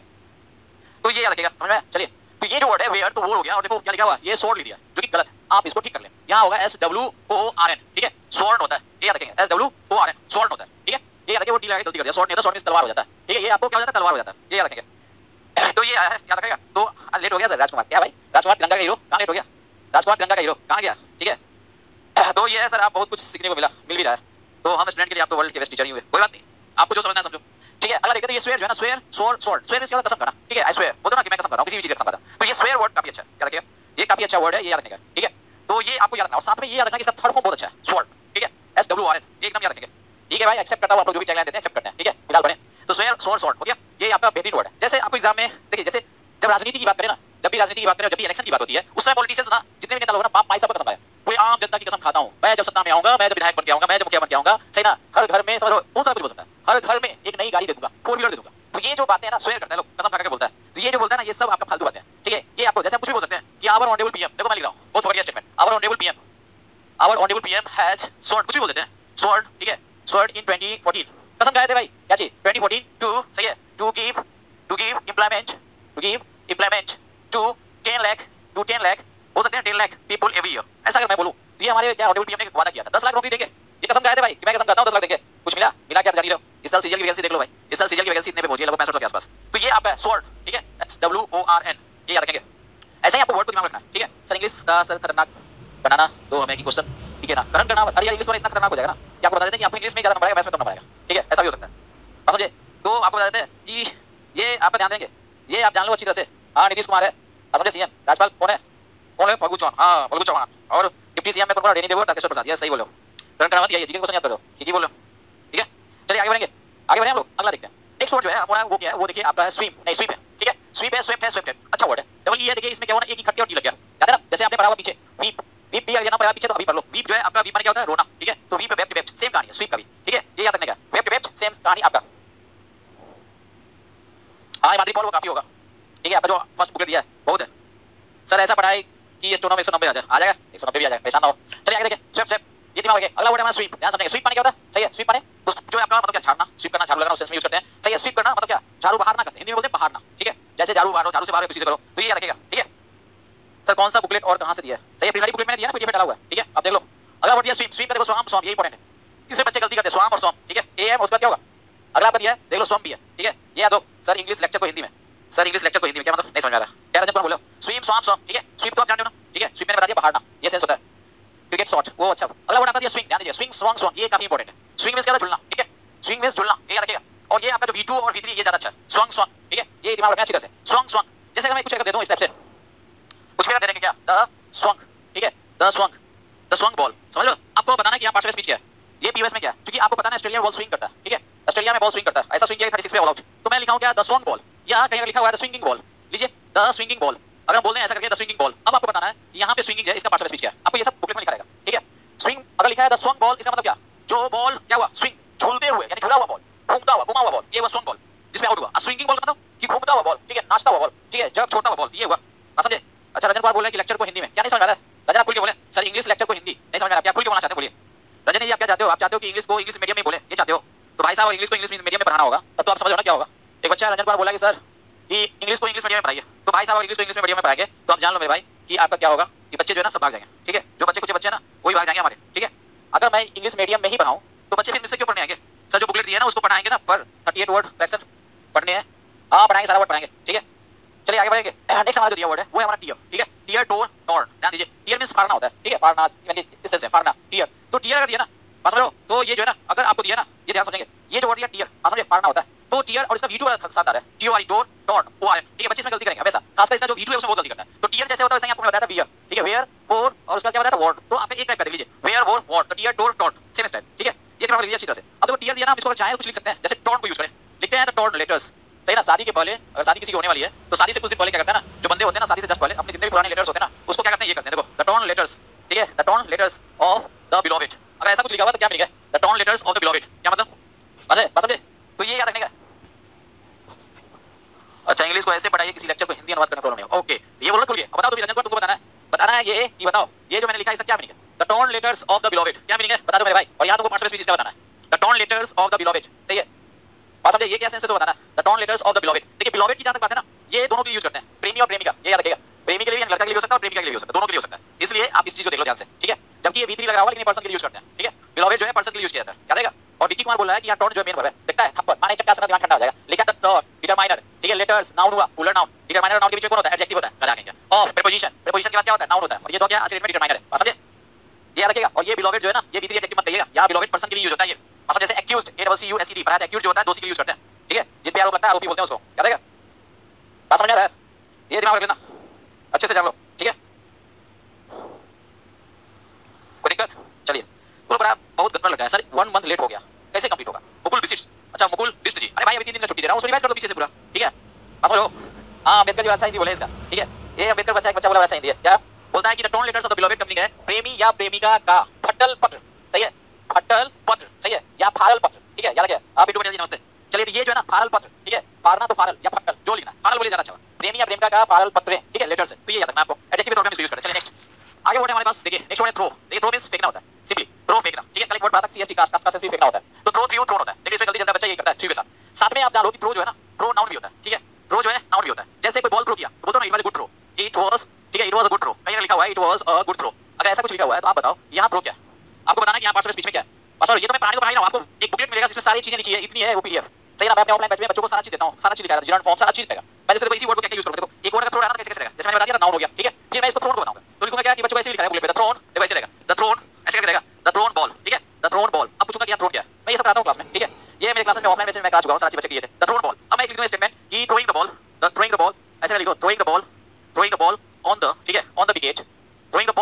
तो ये याद रखिएगा, समझ में। चलिए तो ये जो वर्ड है वेयर, तो वो हो गया, और देखो क्या लिखा हुआ, ये स्वॉर्ड लिख दिया, जो कि गलत है, आप इसको ठीक कर लें, यहाँ होगा SWORN, ठीक है, स्वॉर्ड होता है, ये याद रखेंगे, SWORN, स्वॉर्ड होता है, ठीक है, ये याद रखिए, वो डी लगा के गलती कर दिया, स्वॉर्ड नहीं होता, स्वॉर्ड मींस तलवार हो जाता है, ठीक है, ये आपको क्या हो जाता है, तलवार हो जाता है, ये याद रखेंगे। तो ये याद रखेगा। तो लेट हो गया सर, राजकुमार क्या भाई, राजकुमार तिरंगा का हीरो कहाँ लेट हो गया, राजकुमार तिरंगा का हीरो कहाँ गया, ठीक है। तो ये है सर, आप बहुत कुछ सीखने को मिल भी रहा है, तो हम स्टूडेंट के लिए आप तो वर्ल्ड के बेस्ट टीचर ही हुए, कोई बात नहीं, आपको जो समझना है समझो, ठीक है। अगला देखते हैं ये स्वेयर जो है ना, स्वेयर, स्वॉर्ड, स्वेयर इसका कसम खाना, ठीक है, आई स्वेयर, बोलते ना कि मैं कसम खाता हूं किसी भी चीज की कसम खाता हूं, तो ये स्वेयर वर्ड काफी अच्छा है, क्या रखिएगा, ये काफी अच्छा वर्ड है, ये याद रखने का, ठीक है। तो ये आपको याद रखना, और साथ में ये याद रखना कि इसका थर्ड फॉर्म बहुत अच्छा है, स्वॉर्ड, ठीक है, SWORN, ये एकदम याद रखेंगे, ठीक है भाई, एक्सेप्ट करता हूं, आप लोग जो भी टैगलाइन देते हैं एक्सेप्ट करते हैं, ठीक है, फिलहाल बने। तो स्वेयर, स्वॉर्ड हो गया, ये आपका बेहतरीन वर्ड है। जैसे आपको एग्जाम में देखिए, जैसे जब राजनीति की बात करें ना, जब भी राजनीति की बात करें, जब भी इलेक्शन की बात होती है, उस समय पॉलिटिशियंस ना, जितने भी नेता लोग ना, बाप माई सबका कसम खाया, पूरी आम जनता की कसम खाता हूं, मैं जब सत्ता में आऊंगा, मैं जब विधायक बन के आऊंगा, मैं जब मुखिया बन के आऊंगा, सही ना, हर घर में समझो, बहुत सारा कुछ बोल सकता है, हर घर में एक नई गाड़ी दे दूंगा, 4 व्हीलर दे दूंगा। तो ये जो बातें है ना, स्वेयर करता है लोग, कसम खा के बोलता है, तो ये जो बोलता है ना, ये सब आपका फालतू बातें हैं, ठीक है। ये आपको जैसे कुछ भी बोल सकते हैं कि आवर ऑनरेबल पीएम, देखो मैं लिख रहा हूं, बहुत बढ़िया statement, our honourable PM has sworn, कुछ भी बोल देते हैं, स्वॉर्ड, ठीक है, स्वॉर्ड इन 2014, कसम खाए थे भाई, क्या चीज, 2014 टू, सही है, to give employment to 10 lakh, हो सकते हैं 10 लाख पीपल एवरी ईयर, ऐसा अगर मैं बोलूं तो ये हमारे क्या ऑनरेबल पीएम ने वादा किया था, 10 लाख नौकरी देंगे, ये कसम खाए थे भाई कि मैं कसम करता हूं 10 लाख देंगे, कुछ मिला क्या जान ही रहो। इस साल सीजीएल की वैकेंसी देख लो भाई, इस साल सीजीएल की वैकेंसी इतने पे पहुंची है, लगभग 65 के आसपास। तो ये आपका स्वॉर्ड, ठीक है, SWORN, ये याद रखेंगे। ऐसे ही आपको वर्ड को दिमाग रखना है, ठीक है। सर इंग्लिश का सर खतरनाक बनाना दो हमें की क्वेश्चन, ठीक है ना, करंट करना, अरे यार इंग्लिश में इतना खतरनाक हो जाएगा ना कि आपको बता देते हैं कि आपको इंग्लिश में ज्यादा नंबर आएगा, मैथ्स में कम नंबर आएगा, ठीक है, ऐसा भी हो सकता है, बात समझे। तो आपको बता देते हैं कि ये आपका ध्यान देंगे, ये आप जान लो अच्छी तरह से, हाँ नीतीश कुमार है, समझे, सीएम, राज्यपाल कौन है, फगू चौहान, हाँ फगू चौहान, और डिप्टी सीएम में कौन रेनी देवो तारकेश्वर प्रसाद, ये सही बोलो। रन करावत ये जीके क्वेश्चन याद करो, ठीक है बोलो, ठीक है। चलिए आगे बढ़ेंगे, आगे बढ़े हम लोग, अगला देखते हैं। नेक्स्ट वर्ड जो है हमारा वो क्या है, वो देखिए आपका है स्विम, नहीं स्वीप है, ठीक है। स्वीप है, स्विफ्ट है, स्विफ्ट है, अच्छा वर्ड है। डबल ई है, देखिए इसमें क्या होना, एक ही खट के और टी लग गया, याद है ना। जैसे आपने पढ़ा हुआ पीछे वीप, वीप भी अगर ना पढ़ा पीछे तो अभी पढ़ लो। वीप जो है आपका, वीप माने क्या होता है, रोना, ठीक है। तो वीप वेप्ट, वेप्ट सेम कहानी है, स्वीप का भी, ठीक है, ये याद रखने का। वेप्ट वेप्ट सेम कहानी आपका। हाँ मादरी पॉल वो काफी होगा, ठीक है। आपका जो फर्स्ट बुक दिया है बहुत है सर, ऐसा पढ़ाई कि ये स्टोनो में 190 आ जाएगा, 190 भी आ जाएगा, परेशान ना हो। चलिए आगे देखिए, स्विप स्विप, ये दिमाग में अगला वर्ड है हमारा स्वीप। ध्यान समझेंगे, स्वीप माने क्या होता है, सही है। स्वीप माने तो जो है आपका मतलब क्या, झाड़ना, स्वीप करना, झाड़ू लगाना, उस सेंस में यूज करते हैं, सही है। स्वीप करना मतलब क्या, झाड़ू बहारना करते हैं, हिंदी में बोलते हैं बहारना, ठीक है। जैसे झाड़ू मारो, झाड़ू से बाहर किसी से करो, तो ये याद रखिएगा, ठीक है। सर कौन सा बुकलेट और कहां से दिया है, सही है। प्रीलिमिनरी बुकलेट में दिया ना, पीडीएफ में डाला हुआ है, ठीक है। अब देख लो अगला वर्ड दिया स्वीप, स्वीप का देखो स्वाम, स्वाम, ये इंपॉर्टेंट है, इससे बच्चे गलती करते हैं, स्वाम और स्वाम, ठीक है। एम उसका क्या होगा, अगला आपका दिया है देख लो, स्वाम भी है, ठीक है। ये याद हो। सर इंग्लिश लेक्चर को हिंदी में, सर इंग्लिश लेक्चर को हिंदी में क्या मतलब, नहीं समझ आ रहा, क्या रंजन को बोलो, स्वीप स्वाम स्वाम, ठीक है। स्वीप तो आप जानते हो ना, ठीक है। स्वीप मैंने बता दिया बहारना, ये सेंस होता है, क्रिकेट शॉट वो अच्छा। अगला वर्ड आपका दिया स्विंग, ध्यान दीजिए, स्विंग स्वांग स्वांग, ये काफी इंपॉर्टेंट है। स्विंग मींस क्या होता है, झूलना, ठीक है। स्विंग मींस झूलना, ये याद रखिएगा। और ये आपका जो V2 और V3 ये ज्यादा अच्छा है, स्वांग स्वांग, ठीक है। ये दिमाग रखना अच्छी तरह से, स्वांग स्वांग। जैसे अगर मैं कुछ अगर दे दूं इस टाइप से, कुछ भी अगर दे देंगे क्या, द स्वांग, ठीक है, द स्वांग, द स्वांग बॉल, समझ लो। आपको बताना है कि यहां पार्ट स्पीच क्या है, ये पीओएस में क्या है, क्योंकि आपको पता है ऑस्ट्रेलिया में बॉल स्विंग करता है, ठीक है। ऑस्ट्रेलिया में बॉल स्विंग करता है, ऐसा स्विंग किया 36 पे ऑल आउट, तो मैं लिखा हूं क्या, द स्वांग बॉल, या कहीं लिखा हुआ है द स्विंगिंग बॉल, लीजिए द स्विंगिंग बॉल। अगर हम बोलते हैं ऐसा करके द स्विंगिंग बॉल, अब आपको बताना है यहां पे स्विंगिंग है, इसका पार्ट स्पीच क्या है, आपको ये सब बुकलेट में लिखा रहेगा, ठीक है। स्विंग अगर लिखा है द स्वांग बॉल, इसका मतलब क्या, जो बॉल क्या हुआ, स्विंग, झूलते हुए यानी झूला हुआ बॉल, घूमता हुआ, घुमा हुआ बॉल, ये हुआ स्वांग बॉल, जिसमें आउट हुआ। स्विंगिंग बॉल का मतलब कि घूमता हुआ बॉल, ठीक है, नाचता हुआ बॉल, ठीक है, जग छोड़ता हुआ बॉल, ये हुआ, समझे। अच्छा रंजन कुमार बोल रहे हैं कि लेक्चर को हिंदी में, क्या नहीं समझ आ रहा है रंजन, आप खुल के बोले सर इंग्लिश लेक्चर को हिंदी नहीं समझ आ रहा, क्या खुल के बोलना चाहते हैं, बोलिए रंजन जी। आप क्या चाहते हो, आप चाहते हो कि इंग्लिश को इंग्लिश मीडियम में बोले, ये चाहते हो, तो भाई साहब इंग्लिश को इंग्लिश मीडियम में पढ़ाना होगा, तब तो आप समझ लो ना क्या होगा। एक बच्चा रंजन कुमार बोला कि सर कि इंग्लिश को इंग्लिश मीडियम में पढ़ाइए, तो भाई साहब इंग्लिश को इंग्लिश मीडियम में पढ़ाएंगे तो आप जान लो मेरे भाई कि आपका क्या होगा, कि बच्चे जो है ना सब भाग जाएंगे, ठीक है। जो बच्चे कुछ बच्चे ना वही भाग जाएंगे हमारे, ठीक है। अगर मैं इंग्लिश मीडियम में ही पढ़ाऊं तो बच्चे फिर मुझसे क्यों पढ़ने आएंगे, सर जो बुकलेट दिया है ना उसको पढ़ाएंगे ना, पर 38 वर्ड लेक्चर पढ़ने हैं, हाँ पढ़ाएंगे, सारा वर्ड पढ़ाएंगे, ठीक है। चलिए आगे बढ़ेंगे। नेक्स्ट हमारा जो दिया वर्ड है वो है हमारा टियर, ठीक है। टियर टोर टॉर्न, ध्यान दीजिए, टियर मींस फाड़ना होता है, ठीक है, फाड़ना यानी इस सेंस में फाड़ना, टियर। तो टियर अगर दिया ना, बात समझो, तो ये जो है ना अगर आपको दिया ना, ये ध्यान समझेंगे, ये जो वर्ड दिया टियर, बात समझिए, फाड़ना होता है, तो टियर और इसका V2 वाला साथ आ रहा है, टीओआर टोर टॉर्न ओआर, ठीक है। बच्चे इसमें गलती करेंगे हमेशा, खासकर इसका जो V2 है उसमें बहुत गलती करता है। तो टियर जैसे होता है वैसे आपको बताया था वियर, ठीक है, वेयर वोर, और उसका क्या बताया था वॉर्ड, तो आप एक टाइप कर लीजिए, वेयर वोर वॉर्ड, तो tear tore torn same style, ठीक है। ये दिमाग लीजिए अच्छी तरह से। अब देखो टियर दिया ना, हम इसको चाहे कुछ लिख सकते हैं, जैसे टॉर्न को यूज करें, लिखते हैं द टॉर्न लेटर्स, सही ना। शादी के पहले, अगर शादी किसी की होने वाली है तो शादी से कुछ दिन पहले क्या करते हैं ना, जो बंदे होते हैं ना शादी से जस्ट पहले अपने जितने भी पुराने लेटर्स होते हैं ना उसको क्या करते हैं, ये करते हैं, देखो द टॉर्न लेटर्स, ठीक है, the torn letters of the beloved. अगर ऐसा कुछ लिखा हुआ तो क्या मिलेगा, the torn letters of the beloved, क्या मतलब, बस समझे। तो ये याद रखने का। अच्छा इंग्लिश को ऐसे पढ़ाइए, किसी लेक्चर को हिंदी अनुवाद करने प्रॉब्लम नहीं, ओके। ये बोलो खुल के, बताओ तो रंजन को तुमको बताना है ये बताओ, ये जो मैंने लिखा है इसका क्या मीनिंग है, the torn letters of the beloved, क्या मीनिंग है बता दो मेरे भाई। और यहाँ तुमको पार्ट स्पीच इसका बताना है, the torn letters of the beloved, सही है, बात समझे। ये क्या सेंस है बताना, the torn letters of the beloved. देखिए बिलोवेड की जहां तक बात है ना, ये दोनों के लिए यूज करते हैं, प्रेमी और प्रेमिका, ये याद रखिएगा। प्रेमी के लिए लड़का के लिए हो सकता है और प्रेमिका के लिए हो सकता है, दोनों के लिए हो सकता है, इसलिए आप इस चीज को देख लो ध्यान से, ठीक है। जबकि ये V3 लग रहा होगा लेकिन पर्सन के लिए यूज करते हैं, ठीक है। बिलोवेड जो है पर्सन के लिए यूज किया जाता है, याद रहेगा। और विकी कुमार बोल रहा है कि यहाँ टॉर्न जो मेन वर्ब है, देखता है थप्पड़ माने चक्का से दिमाग ठंडा हो जाएगा, लिखा था द डिटरमाइनर, ठीक है। लेटर्स नाउन हुआ, प्लूरल नाउन, डिटरमाइनर नाउन के बीच में कौन होता है, एडजेक्टिव होता है, मजा आ गया। और प्रीपोजिशन, प्रीपोजिशन के बाद क्या होता है, नाउन होता है, और ये तो क्या आज में डिटरमाइनर है, बात समझे, ये याद रखिएगा। और ये बिलोवेड जो है ना, ये V3 एडजेक्टिव मत कहिएगा, यहाँ बिलोवेड पर्सन के लिए यूज होता है, ये मतलब जैसे एक्यूज्ड, ACCUSED पढ़ा है, एक्यूज्ड जो होता है दोषी के लिए यूज करते हैं, ठीक है। जिन पे आरोप लगता है आरोपी बोलते हैं उसको, याद रहेगा, बात समझ आ रहा है, ये दिमाग रख लेना अच्छे से जान लो, ठीक है। कोई दिक्कत, चलिए। बोलो बड़ा बहुत गड़बड़ लग रहा है सर, 1 मंथ लेट हो गया, कैसे कंप्लीट होगा। मुकुल बिस्ट्स, अच्छा मुकुल बिस्ट जी, अरे भाई अभी 3 दिन का छुट्टी दे रहा हूं, उसको रिवाइज कर दो पीछे से पूरा, ठीक है, बस बोलो। हां अम्बेडकर जी अच्छा हिंदी बोले इसका, ठीक है। ये अम्बेडकर बच्चा एक बच्चा बोला अच्छा हिंदी है, क्या बोलता है कि the torn letters of the beloved company है प्रेमी या प्रेमिका का फटल पत्र, सही है, फटल पत्र, सही है, या फाड़ल पत्र, ठीक है, याद रखिए। आप बिट्टू जी नमस्ते। चलिए ये जो है ना फाड़ल पत्र, ठीक है, फाड़ना तो फाड़ल या फटल जो लिखना, फाड़ल बोलिए ज्यादा अच्छा, प्रेमी या प्रेमिका का फाड़ल पत्र, ठीक है, लेटर्स है, तो ये याद रखना आपको, एडजेक्टिव के तौर पे इसको यूज करते हैं। चलिए नेक्स्ट आगे बढ़े हमारे पास, देखिए नेक्स्ट वर्ड है थ्रो। देखिए थ्रो मींस फेंकना होता है, सिंपली थ्रो फेंकना, ठीक है। कल एक वर्ड पढ़ा था CST कास्ट से फेंकना होता है, तो थ्रो थ्रू थ्रोन होता है, देखिए इसमें गलती जनता बच्चा ये करता है थ्रू के साथ में आप जान लो कि थ्रो जो है ना, थ्रो नाउन भी होता है, ठीक है। थ्रो जो है नाउन भी होता है, जैसे कोई बॉल थ्रो किया तो बोलते हो ना it was a good throw, it was, ठीक है, it was a good throw, कहीं लिखा हुआ है it was a good throw. अगर ऐसा कुछ लिखा हुआ है तो आप बताओ यहाँ थ्रो क्या है, आपको बताना है कि यहाँ पार्ट स्पीच में क्या है। बस और ये तो मैं पढ़ाने को पढ़ाई रहा हूं, आपको एक बुकलेट मिलेगा जिसमें सारी चीजें लिखी है, इतनी है वो PDF, सही ना। मैं अपने ऑफलाइन बैच में बच्चों को सारा चीज देता हूं, सारा चीज लिखा है, रिजल्ट फॉर्म सारा चीज देगा। मैं जैसे देखो इसी वर्ड को क्या यूज करूंगा, देखो एक वर्ड का थ्रो रहना कैसे कैसे रहेगा, जैसे मैंने बता दिया नाउन हो गया, ठीक है। फिर मैं इसको थ्रोन को बनाऊंगा, तो लिखूंगा क्या कि बच्चों को ऐसे लिखा है बुकलेट पे, द थ्रोन, देखो ऐसे रहेगा, द थ्रोन ऐसे करके रहेगा, द थ्रोन बॉल, ठीक है, द थ्रोन बॉल। अब पूछूंगा कि थ्रोन क्या है, मैं ये सब पढ़ाता हूं क्लास में, ठीक है। ये मेरे क्लास में ऑफलाइन बैच में मैं करा चुका हूं, सारा चीज बच्चे किए थे, द थ्रोन बॉल। अब मैं एक लिख दूं स्टेटमेंट कि throwing the ball, the throwing the ball, ऐसे लिखो throwing the ball on the, ठीक है, on the wicket, throwing the balls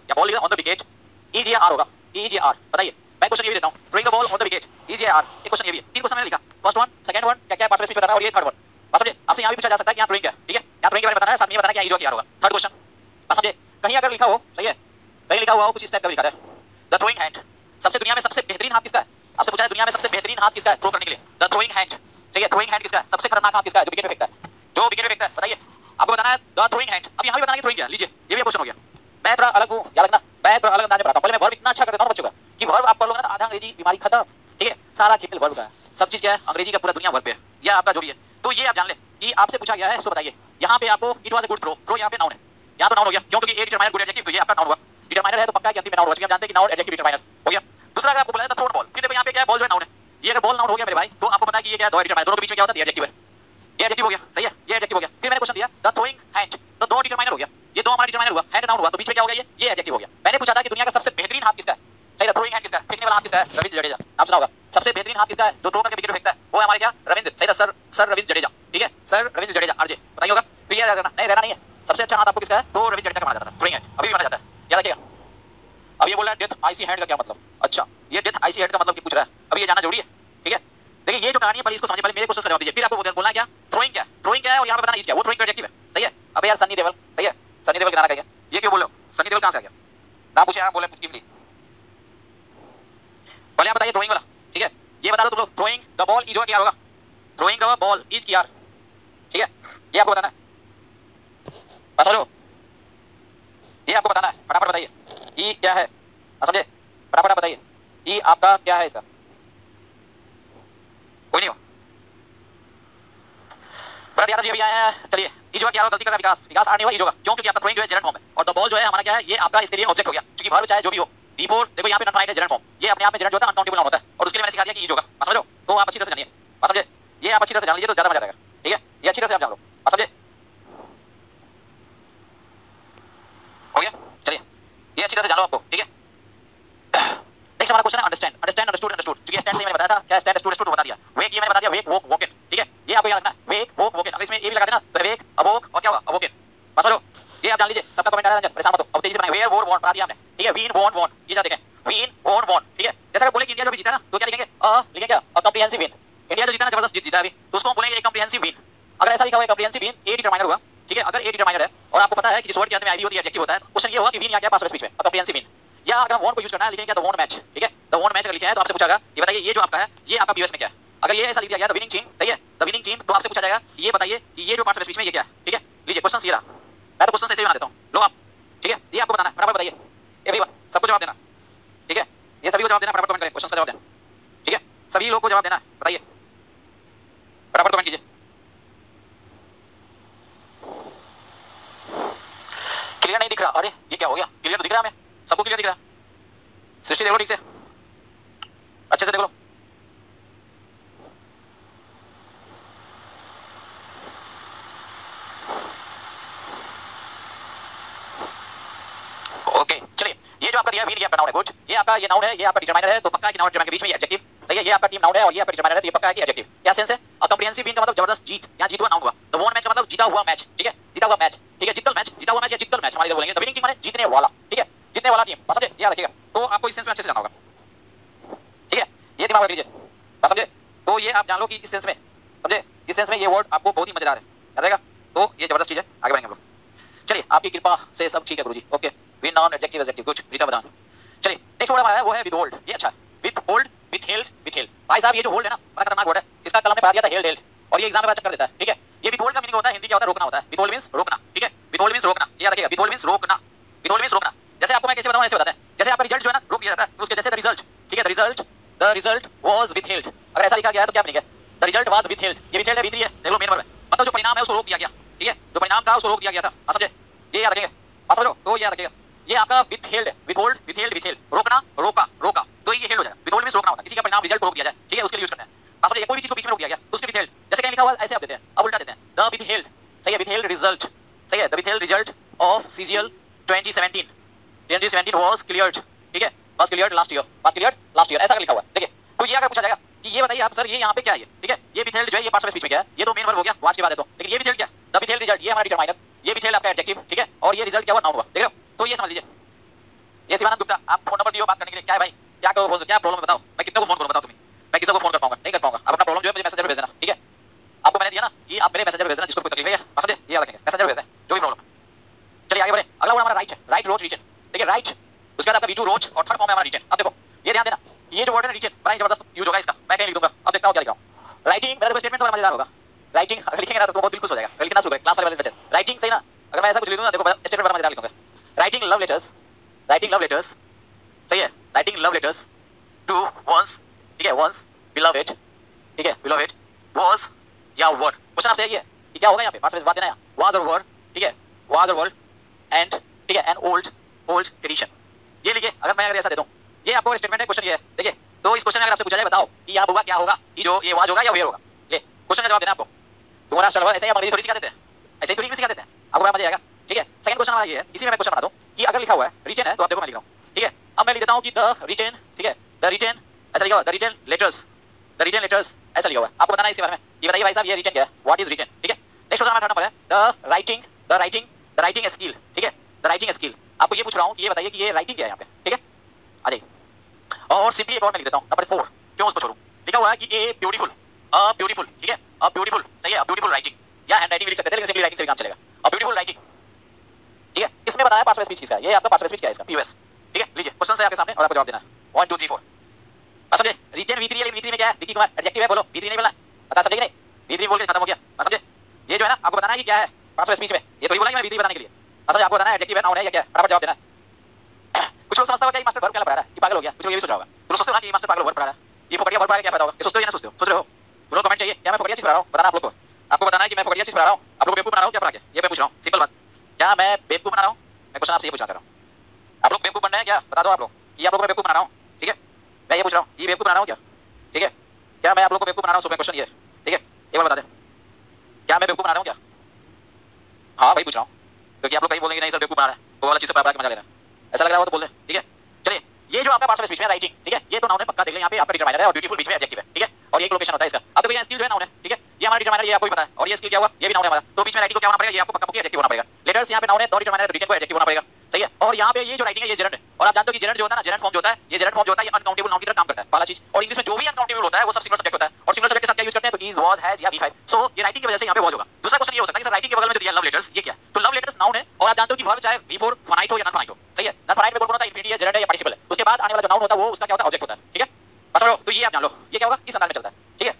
या ball on the wicket, is या आर होगा, इज या आर, बताइए। मैं क्वेश्चन ये भी देता हूं, throwing the ball on the wicket, is या आर, एक क्वेश्चन ये भी है, तीन क्वेश्चन मैंने लिखा, फर्स्ट वन, सेकंड वन, क्या क्या पार्ट स्पीच बता रहा है, और ये थर्ड वन, बात समझे। आपसे यहां भी पूछा जा सकता है कि यहां थ्रोइंग क्या है, ठीक है, यहां थ्रोइंग के बारे में बताना है, साथ में ये बताना है क्या इज और क्या होगा, थर्ड क्वेश्चन, बात समझे। कहीं अगर लिखा हो, सही है, कहीं लिखा हुआ हो कुछ इस टाइप का लिखा है, द थ्रोइंग हैंड, सबसे दुनिया में सबसे बेहतरीन हाथ किसका है, आपसे पूछा है दुनिया में सबसे बेहतरीन हाथ किसका है थ्रो करने के लिए, द थ्रोइंग हैंड, ठीक है, थ्रोइंग हैंड किसका है, सबसे खतरनाक हाथ किसका है, जो विकेट पे फेंकता है, जो विकेट पे फेंकता है, बताइए। आपको बताना है द थ्रोइंग हैंड, अब यहां भी बताना है थ्रोइंग क्या है, लीजिए ये भी क्वेश्चन हो गया। मैं थोड़ा अलग हूं, याद रखना, मैं थोड़ा अलग अंदाज में पढ़ाता हूं, पहले मैं वर्ब इतना अच्छा कर देता हूं बच्चों का कि वर्ब आप पढ़ लोगे ना तो आधा अंग्रेजी बीमारी खत्म, ठीक है, सारा खेल वर्ब का है, सब चीज क्या है, अंग्रेजी का पूरा दुनिया वर्ब पे है, या आपका जो भी है। तो ये आप जान ले कि आपसे पूछा गया है, सो बताइए यहाँ पे आपको it was a good throw, throw यहाँ पे नाउन है, यहाँ तो नाउन हो गया, क्यों, क्योंकि ए डिटरमाइनर गुड एडजेक्टिव, तो ये आपका नाउन हुआ, डिटरमाइनर है तो पक्का है कि अंतिम में नाउन होगा, आप जानते हैं कि नाउन एडजेक्टिव डिटरमाइनर हो गया। दूसरा अगर आपको बोला जाए थ्रोन बॉल, फिर देखो यहाँ पे क्या है, बॉल जो है नाउन है, ये अगर बॉल नाउन हो गया मेरे भाई तो आपको पता है कि ये क्या है, दो डिटरमाइनर, दोनों के बीच में क्या होता है, एडजेक्टिव है, ये एडजेक्टिव हो गया, सही है, ये एडजेक्टिव हो गया। फिर मैंने क्वेश्चन दिया द थ्रोइंग हैंड, तो दो डिटरमाइनर हो गया, ये दो हमारा डिटरमाइनर हुआ, हैंड नाउन हुआ, तो बीच में क्या हो गया, ये एडजेक्टिव हो गया। मैंने पूछा था कि दुनिया का सबसे बेहतरीन हाथ किसका है, सही है, थ्रोइंग हैंड किसका है, फेंकने वाला हाथ किसका है, रविंद्र जडेजा, नाम सुना होगा, सबसे बेहतरीन हाथ किसका है, जो थ्रो करके विकेट फेंकता है, वो है हमारे क्या, रविंद्र, सही है, सर रविंद्र जडेजा, ठीक है, सर रविंद्र जडेजा, आरजे, बताइए होगा। तो ये याद रखना, नहीं रहना नहीं है, सबसे अच्छा हाथ आपको किसका है, तो रविंद्र जडेजा का माना जाता है, थ्रोइंग हैंड अभी भी माना जाता है, याद रखिएगा। अब ये बोल रहा है डेथ आईसी हैंड का क्या मतलब, अच्छा ये डेथ आईसी हैंड का मतलब क्या पूछ रहा है, अभी ये जानना जरूरी है, ठीक है। देखिए ये जो कहानी है पहले इसको समझिए, पहले मेरे क्वेश्चन का जवाब दीजिए, फिर आपको बोलना है क्या, थ्रोइंग क्या है, थ्रोइंग क्या है, और यहाँ पे बताना इज क्या, वो थ्रोइंग का एडजेक्टिव है, सही है। अबे यार सनी देओल, सही है, सनी देओल के नारा का ये क्यों बोल रहे हो, सनी देओल कहां से आ गया, ना पूछे आप बोले कीमली, पहले आप बताइए थ्रोइंग वाला, ठीक है, ये बता दो तुम लोग, थ्रोइंग द बॉल इज क्या होगा, थ्रोइंग द बॉल इज क्या, ठीक है, ये आपको बताना है, बस समझो, ये आपको बताना है, फटाफट बताइए ये क्या है, समझे, फटाफट बताइए ये आपका क्या है, इसका कोई नहीं हो बड़ा याद भी आया है। चलिए इजो क्या होगा, गलती कर रहा है विकास, विकास आर नहीं होगा इजो का, क्यों, क्योंकि आपका थ्रोइंग जो है जेरेंट फॉर्म है, और द बॉल जो है हमारा क्या है, ये आपका इसके लिए ऑब्जेक्ट हो गया, क्योंकि वर्ब चाहे जो भी हो, D4 देखो यहाँ पे नॉट राइट है जेरेंट फॉर्म, ये अपने आप में जेरेंट जो होता है अनकाउंटेबल नाउन होता है, और उसके लिए मैंने सिखा दिया कि इजो का, समझो, तो आप अच्छी तरह से जानिए, समझे, ये आप अच्छी तरह से जान लीजिए तो ज्यादा मजा आएगा, ठीक है, ये अच्छी तरह से आप जान लो, समझे, हो गया। चलिए ये अच्छी तरह से जानो आपको, ठीक है। नेक्स्ट हमारा क्वेश्चन है अंडरस्टैंड, अंडरस्टैंड, अंडरस्टूड, अंडरस्टूड, क्योंकि स्टैंड से मैंने बताया था क्या, स्टैंड, अंडरस्टूड बता दिया, वेक ये मैंने बता दिया, वेक वॉक वॉक इन, ठीक है, ये आपको याद रखना है, वेक वॉक वॉक इन, अगर इसमें ये भी लगा देना तो वेक अवोक और क्या होगा, अवोक इन, बस चलो ये आप जान लीजिए, सबका कमेंट आ रहा है, परेशान मत हो, अब तेजी से बनाएंगे, वेयर वोर वॉन्ट बता दिया हमने, ठीक है, वीन वॉन्ट वॉन्ट, ये जा देखें, वीन वॉन्ट वॉन्ट, ठीक है, जैसा कि बोले कि इंडिया जो भी जीता ना तो क्या लिखेंगे, लिखेंगे क्या, अ कॉम्प्रिहेंसिव विन, इंडिया जो जीता ना जबरदस्त जीत जीता अभी, तो उसको हम बोलेंगे एक कॉम्प्रिहेंसिव विन, अगर ऐसा लिखा हुआ है कॉम्प्रिहेंसिव विन, ए डिटरमाइनर हुआ, ठीक है, अगर ए डिटरमाइनर है और आपको पता है कि जिस वर्ड के अंत में आईवी होती है एडजेक्टिव होता है, तो क्वेश्चन ये होगा कि विन या क्या पास्ट स्पीच में, कॉम्प्रिहेंसिव विन, या अगर हम वॉन्ट को यूज करना है लिखेंगे क्या, द वॉन्ट मैच, ठीक है, द वॉन्ट मैच अगर लिखा है तो आपसे पूछा जाएगा ये बताइए ये जो आपका है ये आपका यूएस में क्या है, अगर ये ऐसा लिख दिया गया द विनिंग टीम, सही है, द विनिंग टीम, तो आपसे पूछा जाएगा ये बताइए कि ये जो पार्ट स्पीच में ये क्या है, ठीक है, लीजिए क्वेश्चन ये रहा, मैं तो क्वेश्चन ऐसे ही बना देता हूं, लो आप, ठीक है, ये आपको बताना है, फटाफट बताइए एवरीवन, सबको जवाब देना, ठीक है, ये सभी को जवाब देना, फटाफट कमेंट करें, क्वेश्चन का जवाब देना, ठीक है, सभी लोग को जवाब देना, बताइए फटाफट कमेंट कीजिए, क्लियर नहीं दिख रहा, अरे ये क्या हो गया, क्लियर तो दिख रहा है हमें, सबको क्लियर दिख रहा है, सृष्टि देखो ठीक से, अच्छे से देख लो, ओके। चलिए ये जो आपका दिया वीन, ये आपका नाउन है, गुड, ये आपका ये नाउन है, ये आपका डिटरमाइनर है, तो पक्का है कि नाउन डिटरमाइनर के बीच में ये एडजेक्टिव, सही है, ये आपका टीम नाउन है और ये आपका डिटरमाइनर है, तो ये पक्का है कि एडजेक्टिव, क्या सेंस है, अ कॉम्प्रिहेंसिव विन का मतलब जबरदस्त जीत, यहां जीत हुआ नाउन हुआ, द वॉन मैच का मतलब जीता हुआ मैच, ठीक है, जीता हुआ मैच, ठीक है, जीतल मैच, जीता हुआ मैच या जीतल मैच हमारे इधर बोलेंगे, द विनिंग टीम माने जीतने वाला, ठीक है, जीतने वाला टीम, समझे, याद रखिएगा, तो आपको इस सेंस में अच्छे से जानना होगा, ठीक है, ये दिमाग में लीजिए, समझे, तो ये आप जान लो कि इस सेंस में, समझे, इस सेंस में ये वर्ड आपको बहुत ही मजेदार है, याद रहेगा, तो ये जबरदस्त चीज है, आगे बढ़ेंगे हम लोग, चलिए आपकी कृपा से सब ठीक है गुरुजी, okay, win noun adjective adjective, good, Rita बदान। चलिए नेक्स्ट वर्ड हमारा है वो है विथहोल्ड, ये अच्छा है, विथहोल्ड, विथहेल्ड, विथहेल्ड, भाई साहब ये जो होल्ड है ना बड़ा खतरनाक वर्ड है, इसका कलम ने पढ़ा दिया था हेल्ड हेल्ड, और ये एग्जाम में बड़ा चक्कर देता है, ठीक है, ये विथहोल्ड का मीनिंग होता है, हिंदी क्या होता है, रोकना होता है, विथहोल्ड मींस रोकना, ठीक है, विथहोल्ड मींस रोकना, ये याद रखिएगा, विथहोल्ड मींस रोकना, विथहोल्ड मींस रोकना, जैसे आपको मैं कैसे बताऊं ऐसे बताते हैं, जैसे आपका रिजल्ट जो है ना रोक दिया जाता है, उसके जैसे द रिजल्ट, ठीक है, द रिजल्ट वाज विथहेल्ड, अगर ऐसा लिखा गया है तो क्या मीनिंग है, द रिजल्ट वाज विथहेल्ड, ये विथहेल्ड है, विथरी है, देख लो मेन वर्ब है, मतलब जो परिणाम है उसको रोक दिया गया, ठीक है, जो परिणाम था उसको रोक दिया गया था, समझे, ये याद रखिएगा, बस समझो, तो ये याद रखिएगा, ये आपका विथहेल्ड, विथहोल्ड, विथहेल्ड, विथहेल्ड, रोकना, रोका, रोका, तो ये हेल्ड हो जाएगा, विथहोल्ड मींस रोकना होता है, किसी का परिणाम रिजल्ट रोक दिया जाए, ठीक है, उसके लिए यूज करना है, बस समझिए, कोई भी चीज को बीच में रोक दिया गया तो उसके विथहेल्ड, जैसे कहीं लिखा हुआ ऐसे आप देते हैं, अब उल्टा देते हैं, द विथहेल्ड, सही है, विथहेल्ड रिजल्ट, सही है, the withheld result of CGL 2017 was cleared, ठीक है, was cleared last year, was cleared last year, ऐसा लिखा हुआ है, देखिए, तो ये अगर पूछा जाएगा कि ये बताइए आप सर ये यहाँ पे क्या है, ठीक है, ये विथहेल्ड जो है ये पार्ट ऑफ स्पीच में क्या है, ये तो मेन वर्ब हो गया, वाज की बात है तो, लेकिन ये विथहेल्ड क्या, द विथहेल्ड रिजल्ट, ये हमारा डिटरमाइनर, ये विथहेल्ड आपका एडजेक्टिव, ठीक है, और ये रिजल्ट क्या हुआ, नाउन हुआ, देख रहे हो, तो ये समझ लीजिए, ये शिवानंद गुप्ता, आप फोन नंबर दियो बात करने के लिए। क्या है भाई, क्या करो, क्या प्रॉब्लम बताओ, मैं कितने को फोन करूं बताओ तुम्हें, मैं किसी को फोन कर पाऊंगा, नहीं कर पाऊंगा। आप अपना प्रॉब्लम जो है मुझे मैसेंजर पे भेज देना, ठीक है। आपको मैंने दिया ना कि आप मेरे मैसेंजर पे भेज देना जिसको कोई तकलीफ है, समझे, ये याद रखेंगे, मैसेंजर पे भेज दें जो भी प्रॉब्लम है। चलिए आगे बढ़े। अगला वर्ड हमारा राइट है, राइट रोच रीजन, ठीक है, राइट, उसके बाद आपका वीटू रोच और थर्ड फॉर्म है हमारा रीजन। अब देखो ये ध्यान देना, ये जो वर्ड है रीजन बड़ा ही जबरदस्त यूज होगा इसका, मैं कहीं लिख दूंगा। अब देखता हूं क्या लिख रहा हूं। राइटिंग, मेरा देखो स्टेटमेंट बड़ा मजेदार होगा। राइटिंग लिखेंगे ना तो बहुत दिल खुश हो जाएगा, लिखना शुरू करें क्लास वाले बच्चे। राइटिंग सही ना, अगर मैं ऐसा कुछ लिख दूंगा देखो स्टेटमेंट बड़ा मजेदार लिखूंगा। Writing love letters, writing love letters, सही है, writing love letters to one's, ठीक है, वंस बिलवेड, ठीक है, बिलवेड वाज या वर्ड। क्वेश्चन आपसे ये है कि क्या होगा यहाँ पे, पांच बात देना है, वाज और वर्ड, ठीक है, वाज और वर्ड एंड, ठीक है, एन ओल्ड ट्रेडिशन। ये लिखिए, अगर ऐसा दे दूं, ये आपको स्टेटमेंट है, क्वेश्चन ये है, देखिए। तो इस क्वेश्चन में अगर आपसे पूछा जाए बताओ कि यहाँ होगा क्या होगा, ये जो ये वाज होगा या वेयर होगा, ले क्वेश्चन का जवाब देना आपको। तुम्हारा चलो ऐसे ही अंग्रेजी थोड़ी सिखा देते हैं, ऐसे ही थोड़ी सिखा देते हैं, आपको बड़ा मजा आएगा, ठीक है। सेकंड क्वेश्चन हमारा ये है, इसी में मैं क्वेश्चन बना दूं कि अगर लिखा हुआ है रिटन है तो आप देखो मैं लिख रहा हूं, ठीक है। अब मैं लिख देता हूं कि द रिटन, ठीक है, द रिटन ऐसा लिखा हुआ, the written letters, the written letters ऐसा लिखा हुआ है। आपको बताना है इसके बारे में, ये बताइए भाई साहब ये रिटन क्या है, व्हाट इज रिटन, ठीक है। नेक्स्ट क्वेश्चन हमारा थर्ड नंबर है the writing, the writing, the writing skill, ठीक है, द राइटिंग स्किल। आपको ये पूछ रहा हूं कि ये बताइए कि ये राइटिंग क्या है यहाँ पे, ठीक है। आ जाइए, और सिंपली एक और मैं लिख देता हूं नंबर 4, क्यों उसको छोड़ूं। लिखा हुआ है कि ए ब्यूटीफुल, अ ब्यूटीफुल, ठीक है, अ ब्यूटीफुल, सही है, अ ब्यूटीफुल राइटिंग, या हैंड राइटिंग भी लिख सकते हैं लेकिन सिंपली राइटिंग से भी काम चलेगा, अ ब्यूटीफुल राइटिंग, ठीक है। इसमें बताया पार्ट ऑफ स्पीच किसका है, ये आपका पार्ट ऑफ स्पीच क्या है इसका, पीयूएस, ठीक है। लीजिए क्वेश्चन है आपके सामने और आपको जवाब देना है, 1 2 3 4। बस समझे, रिटन V3 है लेकिन V3 में क्या है, विकी कुमार एडजेक्टिव है, बोलो V3 नहीं बोला, अच्छा समझे कि नहीं, V3 बोल के खत्म हो गया, बस समझे। ये जो है ना आपको बताना है कि क्या है पार्ट ऑफ स्पीच में, ये थोड़ी बोला कि मैं V3 बताने के लिए, असल आपको बताना है एडजेक्टिव है, नाउन है या क्या है, फटाफट जवाब देना है। कुछ लोग समझता होगा कि मास्टर वर्ब क्या पढ़ा रहा है, ये पागल हो गया, कुछ लोग ये भी सोच रहा होगा, तुम सोचते हो ना कि मास्टर पागल वर्ब पढ़ा रहा है, ये फोकटिया वर्ब पढ़ा क्या फायदा होगा, ये सोचते हो या ना सोचते हो, सोच रहे हो, तुम लोग कमेंट चाहिए क्या मैं फोकटिया चीज पढ़ा रहा हूं, बताना आप लोग को, आपको बताना है कि मैं फोकटिया चीज पढ़ा रहा हूं, आप लोग बेवकूफ बना रहा हूं क्या पढ़ा के, ये मैं पूछ रहा हूं, सिंपल बात, क्या मैं बेवकूफ बना रहा हूं, मैं क्वेश्चन आपसे ये पूछना चाह रहा हूं, आप लोग बेवकूफ बन रहे हैं क्या, बता दो आप लोग कि आप लोगों को बेवकूफ बना रहा हूं, ठीक है, मैं ये पूछ रहा हूं, ये बेवकूफ बना रहा हूं क्या, ठीक है, क्या मैं आप लोगों को बेवकूफ बना रहा हूं, सुबह क्वेश्चन ये, ठीक है, एक बार बता दें, क्या मैं बेवकूफ बना रहा हूं क्या, हाँ भाई पूछ रहा हूं, क्योंकि आप लोग कहीं बोलेंगे नहीं सर बेवकूफ बना रहा है, वो वाला चीज से पढ़ा के मजा लेना, ऐसा लग रहा है तो बोल दे, ठीक है। चलिए ये जो आपका पार्ट ऑफ स्पीच में राइटिंग, ठीक है, ये तो नाउन है पक्का देख लें, यहाँ पे आपका डिटरमाइनर है और ब्यूटीफुल बीच में एडजेक्टिव है, ठीक है, और ये एक लोकेशन होता है इसका। अब देखो ये स्किल जो है नाउन है, ठीक है, ये हमारा डिटरमाइनर, ये आपको भी पता है, और ये स्किल क्या हुआ, ये भी नाउन है हमारा, तो बीच में राइटिंग को क्या होना पड़ेगा, ये आपको पक्का पक्का एडजेक्टिव होना पड़ेगा। लेटर्स यहाँ पे नाउन है, दो डिटरमाइनर रिटन को एडजेक्टिव होना पड़ेगा, सही है। और यहाँ पे ये जो राइटिंग है ये जेरंड है, और आप जानते हो कि जेरंड जो होता है ना, जेरंड फॉर्म जो होता है, ये जेरंड फॉर्म जो होता है ये अनकाउंटेबल नाउन की तरह काम करता है, पहला चीज। और इंग्लिश में जो भी अनकाउंटेबल होता है वो सब सिंगुलर सब्जेक्ट होता है, और सिंगुलर सब्जेक्ट के साथ क्या यूज करते हैं, तो इज, वाज, हैज या V5, सो ये राइटिंग की वजह से यहाँ पे वाज होगा। दूसरा क्वेश्चन ये हो सकता है कि सर राइटिंग के बगल में जो दिया लव लेटर्स, ये क्या है, तो लव लेटर्स नाउन है, और आप जानते हो कि वर्ब चाहे V4 फाइनाइट हो या नॉन फाइनाइट हो, सही है, नॉन फाइनाइट में कौन होता है, इंफिनिटी है, जेरंड है या पार्टिसिपल है, उसके बाद आने वाला जो नाउन होता है वो उसका क्या होता है, ऑब्जेक्ट होता है, ठीक है। बस समझो, तो ये आप जान लो ये क्या होगा, इस अंदाज में चलता है, ठीक है,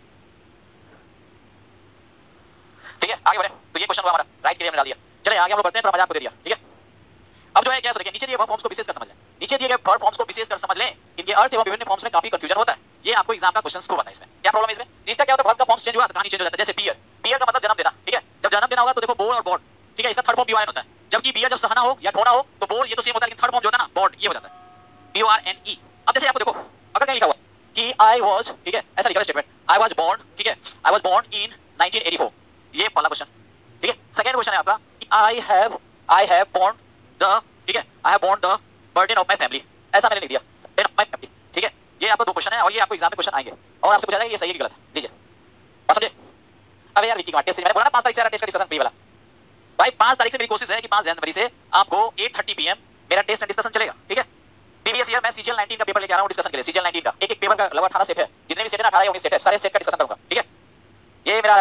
ठीक है। आगे बढ़े, तो ये क्वेश्चन हुआ हमारा राइट के लिए हमने डाल दिया। चले आगे हम लोग बढ़ते हैं, थोड़ा मजा आपको दे दिया, ठीक है। अब जो है क्या देखिए, नीचे दिए वर्ब फॉर्म्स को विशेष कर समझ लें, नीचे दिए गए वर्ब फॉर्म्स को विशेष कर समझ लें, इनके अर्थ एवं विभिन्न फॉर्म्स में काफी कंफ्यूजन होता है, ये आपको एग्जाम का क्वेश्चन को बताएं इसमें क्या प्रॉब्लम है इसमें। इसका क्या होता है, वर्ब का फॉर्म चेंज हुआ तो कहानी चेंज हो जाता है, जैसे बियर, बियर का मतलब जन्म देना, ठीक है, जब जन्म देना होगा तो देखो बोर और बॉर्ड, ठीक है, इसका थर्ड फॉर्म BORN होता है, जबकि बियर जब सहना हो या ढोना हो तो बोर ये तो सेम होता है, लेकिन थर्ड फॉर्म जो होता है ना बॉर्ड, ये हो जाता है BORNE। अब जैसे आपको देखो अगर क्या लिखा हुआ कि आई वाज, ठीक है, ऐसा लिखा है स्टेटमेंट, आई वाज बोर्न, ठीक है, आई वाज बोर्न इन 1984, ये पहला क्वेश्चन, ठीक है। सेकंड क्वेश्चन है आपका आई हैव बोर्न द, ठीक है, I have borne the burden of my family, ऐसा मैंने लिख दिया, बर्डन ऑफ माय फैमिली, ठीक है। ये आपको दो क्वेश्चन है और ये आपको एग्जाम में क्वेश्चन आएंगे और आपसे पूछा जाएगा ये सही है कि गलत है, लीजिए बस समझे। अब यार विकी टेस्ट मैंने बोला ना 5 तारीख से टेस्ट का डिस्कशन फ्री वाला, भाई 5 तारीख से मेरी कोशिश है कि 5 जनवरी से आपको 8:30 PM मेरा टेस्ट एंड डिस्कशन चलेगा, ठीक है। प्रीवियस ईयर मैं CGL 19 का पेपर लेके आ रहा हूं डिस्कशन के लिए, CGL 19 का एक पेपर का लगभग 18 सेट है, जितने भी सेट है ना 18 या 19 सेट है, सारे सेट का डिस्कशन करूंगा, ठीक है। ये मेरा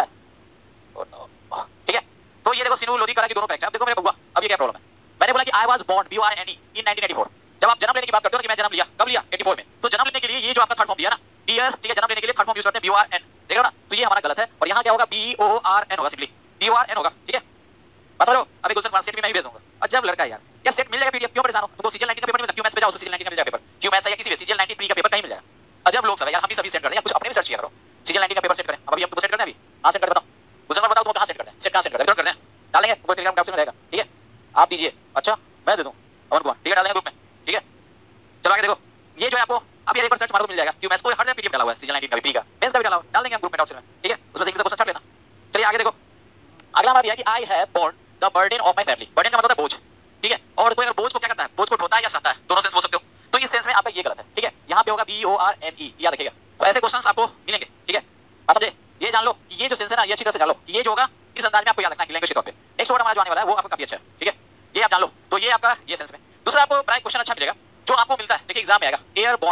ठीक है। तो ये देखो सिनू लोधी करा के दोनों करेक्ट है। अब देखो मेरे बउआ, अब ये क्या प्रॉब्लम है, मैंने बोला कि I was born BORNE in 1984, जब आप जन्म लेने की बात करते हो ना कि मैं जन्म लिया, कब लिया 84 में, तो जन्म लेने के लिए ये जो आपका थर्ड फॉर्म दिया ना डियर, ठीक है, जन्म लेने के लिए थर्ड फॉर्म यूज करते हैं BORN, देख रहे हो ना, तो ये हमारा गलत है और यहाँ क्या होगा BORN होगा, सिंपली BORN होगा, ठीक है। बस लो अभी गुलशन सेट भी मैं ही भेज दूंगा, अजब लड़का है यार, क्या सेट मिल जाएगा PDF, क्यों परेशान हो, तुमको CGL 19 का पेपर नहीं मिलता, क्यों मैथ्स पे जाओ, CGL 19 का मिल जाएगा पेपर, क्यों मैथ्स या किसी भी CGL 19 प्री का पेपर कहीं मिल जाएगा, अजब लोग सब यार, हम भी सभी सेट कर रहे हैं, कुछ अपने भी सर्च किया करो, CGL 19 का पेपर सेट करें, अब अभी हम तुमको सेट करना है, अभी कहां सेट कर बताओ, गुलशन को बताओ तुम कहां सेट करना है, सेट कहां सेट करना है, कर दें डालेंगे, कोई टेलीग्राम डाउट से रहेगा, ठीक है, आप दीजिए, अच्छा मैं दे दूं अमन कुमार, ठीक है, डालेंगे ग्रुप में, ठीक है। चलो आगे देखो, ये जो है आपको अब ये एक बार सर्च मारो तो मिल जाएगा, क्यों मैथ्स को हर जगह PDF डाला हुआ है, CGL 19 का भी प्री का, मेंस का भी डाला हुआ है, डाल देंगे हम ग्रुप में डाउट से, ठीक है, उसमें से एक क्वेश्चन छाट लेना। चलिए आगे देखो, अगला हमारा दिया कि I have borne the burden of my family, burden का मतलब है बोझ, ठीक है, और कोई अगर बोझ को क्या करता है, बोझ को ढोता है या सहता है, दोनों सेंस बोल सकते हो, तो इस सेंस में आपका ये गलत है, ठीक है, यहाँ पे होगा BORNE, याद रखिएगा। तो ऐसे क्वेश्चंस आपको मिलेंगे, ठीक है, आप समझे, ये जान लो कि ये जो सेंस है ना ये अच्छी तरह से जान लो, ये जो होगा इस अंदाज में आपको याद रखना है लैंग्वेज के तौर पे। नेक्स्ट वर्ड हमारा जो आने वाला है वो आपको काफी अच्छा है, ठीक है, ये आप जान लो, तो ये आपका ये सेंस में। दूसरा आपको प्राय क्वेश्चन अच्छा मिलेगा जो आपको मिलता है, देखिए एग्जाम में आएगा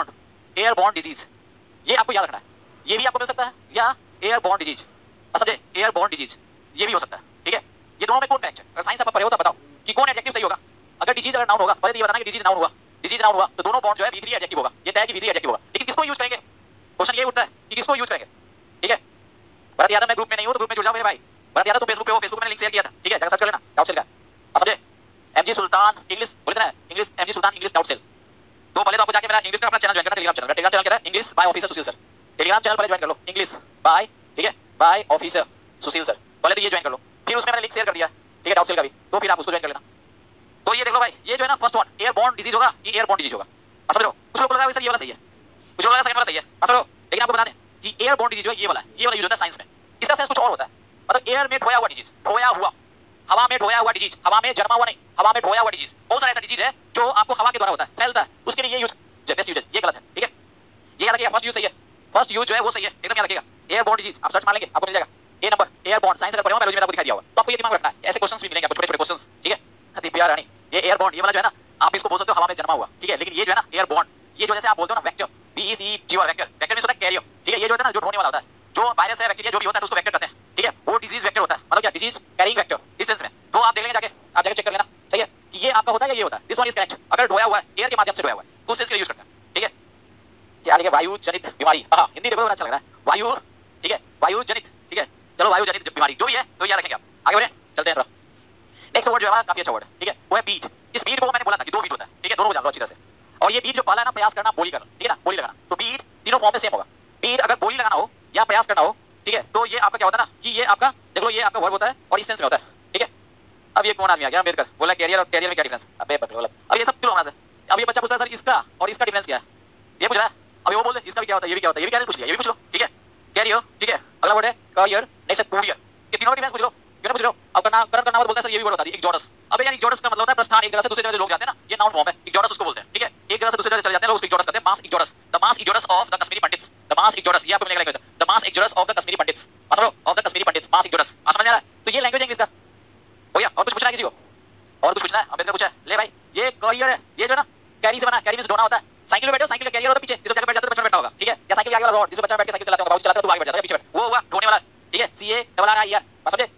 एयर बॉर्न डिजीज, ये आपको याद रखना है। ये भी आपको मिल सकता है या एयर बॉर्न डिजीज, समझे, एयर बॉर्न डिजीज ये भी हो सकता है, ठीक है। ये दोनों में कौन करेक्ट है? अगर साइंस आप पढ़े हो तो बताओ कि कौन एडजेक्टिव सही होगा। अगर डिजीज अगर नाउन होगा, पहले ये बताना कि डिजीज नाउन हुआ तो दोनों बॉन्ड जो है V3 एडजेक्टिव होगा, ये तय है कि V3 एडजेक्टिव होगा। लेकिन किसको यूज करेंगे, क्वेश्चन ये उठता है कि किसको यूज करेंगे, ठीक है। भरत यादव, मैं ग्रुप में नहीं हूं तो ग्रुप में जुड़ जाओ मेरे भाई। भरत यादव तुम फेसबुक पे हो, फेसबुक में लिंक शेयर किया था, ठीक है, जाकर सर्च कर लेना, डाउट सेल का, समझे। MG सुल्तान इंग्लिश बोलते हैं, English MG Sultan English doubt cell. तो पहले तो आपको जाके मेरा इंग्लिश का अपना चैनल ज्वाइन करना, टेलीग्राम चैनल क्या है, English by officer Sushil sir. Telegram channel पहले ज्वाइन कर लो, इंग्लिश बाय, ठीक है, बाय ऑफिसर सुशील सर, पहले तो ये ज्वाइन कर लो। फिर उसमें मैंने लिंक शेयर कर दिया, ठीक है, डाउट सेल का भी, तो फिर आप उसको ज्वाइन कर लेना। तो ये देख लो भाई, ये जो है ना first one airborne disease होगा, ये एयर बॉर्न डिजीज होगा, समझ लो। कुछ लोग बोल रहे हैं सर ये वाला सही है, कुछ लोग बोल रहे हैं सेकंड वाला सही है, समझ लो। लेकिन आपको बता दें कि एयर बॉर्न डिजीज जो है ये वाला यूज होता है साइंस में। इसका सेंस कुछ और होता है, मतलब एयर में ढोया हुआ डिजीज, ढोया हुआ, हवा में ढोया हुआ डिजीज, हवा में जन्मा हुआ नहीं, हवा में ढोया हुआ डिजीज। बहुत सारा ऐसा डिजीज है जो आपको हवा के द्वारा होता है, फैलता है, उसके लिए ये यूज बेस्ट यूज है, ये गलत है, ठीक है। ये याद रखिएगा, फर्स्ट यूज सही है, फर्स्ट यूज जो है वो सही है, एकदम याद रखिएगा। एयर बॉर्न डिजीज आप सर्च मार लेंगे, आपको मिल जाएगा a number, airborne. Science अगर पढ़े हो बायोलॉजी में आपको दिखाई दिया होगा, तो आपको ये दिमाग रखना है, ऐसे क्वेश्चंस भी मिलेंगे आपको, छोटे छोटे क्वेश्चंस, ठीक है। दिव्या रानी, ये एयर बॉर्न, ये वाला जो है ना, आप इसको बोल सकते हो हवा में जन्मा हुआ, ठीक है। लेकिन ये जो है ना एयर बॉर्न, ये जो जैसे आप बोलते हो ना वेक्टर, VECTOR वेक्टर, वेक्टर में होता है कैरियर, ठीक है। ये जो होता है ना जो ढोने वाला होता है, जो वायरस है, बैक्टीरिया जो भी होता है उसको वेक्टर कहते हैं, ठीक है। वो डिजीज वेक्टर होता है, मतलब क्या, डिजीज कैरिंग वेक्टर डिस्टेंस में। तो आप देख लेंगे जाके, आप जाके चेक कर लेना, सही है, कि ये आपका होता है या ये होता है। This one is correct. अगर ढोया हुआ है, एयर के माध्यम से ढोया हुआ है, तो उस सेंस के लिए यूज करते हैं, ठीक है। क्या लिखा, वायु जनित बीमारी, हां हिंदी देखो बड़ा अच्छा लग रहा है, वायु, ठीक है, वायु जनित, ठीक है। चलो वायु जनित बीमारी जो भी है तो याद रखेंगे आप, आगे बढ़े, चलते हैं। नेक्स्ट वर्ड जो है हमारा काफी अच्छा वर्ड है, ठीक है, वो है बीट। इस बीट को मैंने बोला था कि दो बीट होता है, ठीक है, दोनों को जान लो अच्छी तरह से। और ये बीट जो पहला है ना, प्रयास करना, बोली करना, ठीक है ना, बोली लगाना। तो बीट तीनों फॉर्म में सेम होगा। बीट अगर बोली लगाना हो या प्रयास करना हो, ठीक है, तो ये आपका क्या होता है ना कि ये आपका देख लो, ये आपका वर्ब होता है और इस सेंस में होता है, ठीक है। अब ये कौन आदमी आ गया, अम्बेडकर, बोला कैरियर और कैरियर में क्या डिफरेंस, अबे बोला। अब ये सब क्यों होना है? अब ये बच्चा पूछता है सर इसका और इसका डिफरेंस क्या है, ये पूछ रहा है। अब वो बोल दे इसका भी क्या होता है, ये भी क्या होता है, ये भी क्या पूछ लिया, ये भी पूछ लो, ठीक है। कैरियर, ठीक है, अगला वर्ड है करियर, नेक्स्ट है कूरियर, ये तीनों डिफरेंस पूछ लो, क्यों पूछ लो। अब करना बोलता है सर ये भी वर्ड होता है इग्जोडस। अबे यार इग्जोडस का मतलब होता है प्रस्थान, एक जगह से दूसरी जगह लोग जाते हैं ना, ये नाउन फॉर्म है, इग्जोडस उसको बोलते हैं, ठीक है। एक जगह से दूसरी जगह चले जाते हैं लोग, उसको इग्जोडस कहते हैं, mass exodus, the mass exodus of the Kashmiri pandits, the mass exodus, ये आपको मिलेगा, the mass exodus of the Kashmiri pandits, समझ लो, of the Kashmiri pandits, mass exodus, समझ में आ रहा है। तो ये लैंग्वेज इंग्लिश का हो गया। और कुछ पूछना है किसी को, और कुछ पूछना है? अम्बेडकर पूछा है, ले भाई ये करियर है, ये जो ना कैरी से बना, कैरी में से ढोना होता है। साइकिल में बैठो, साइकिल का कैरियर होता है पीछे, जिसको जाकर बैठ जाते हो बच्चा बैठा होगा, ठीक है। या साइकिल के आगे वाला रॉड, जिसको बच्चा बैठ के साइकिल चलाते होगा, बाबू चलाते हो तो आगे बैठ जाता है, पीछे बैठ, वो हुआ ढोने वाला, ठीक है। CARRIER, समझे,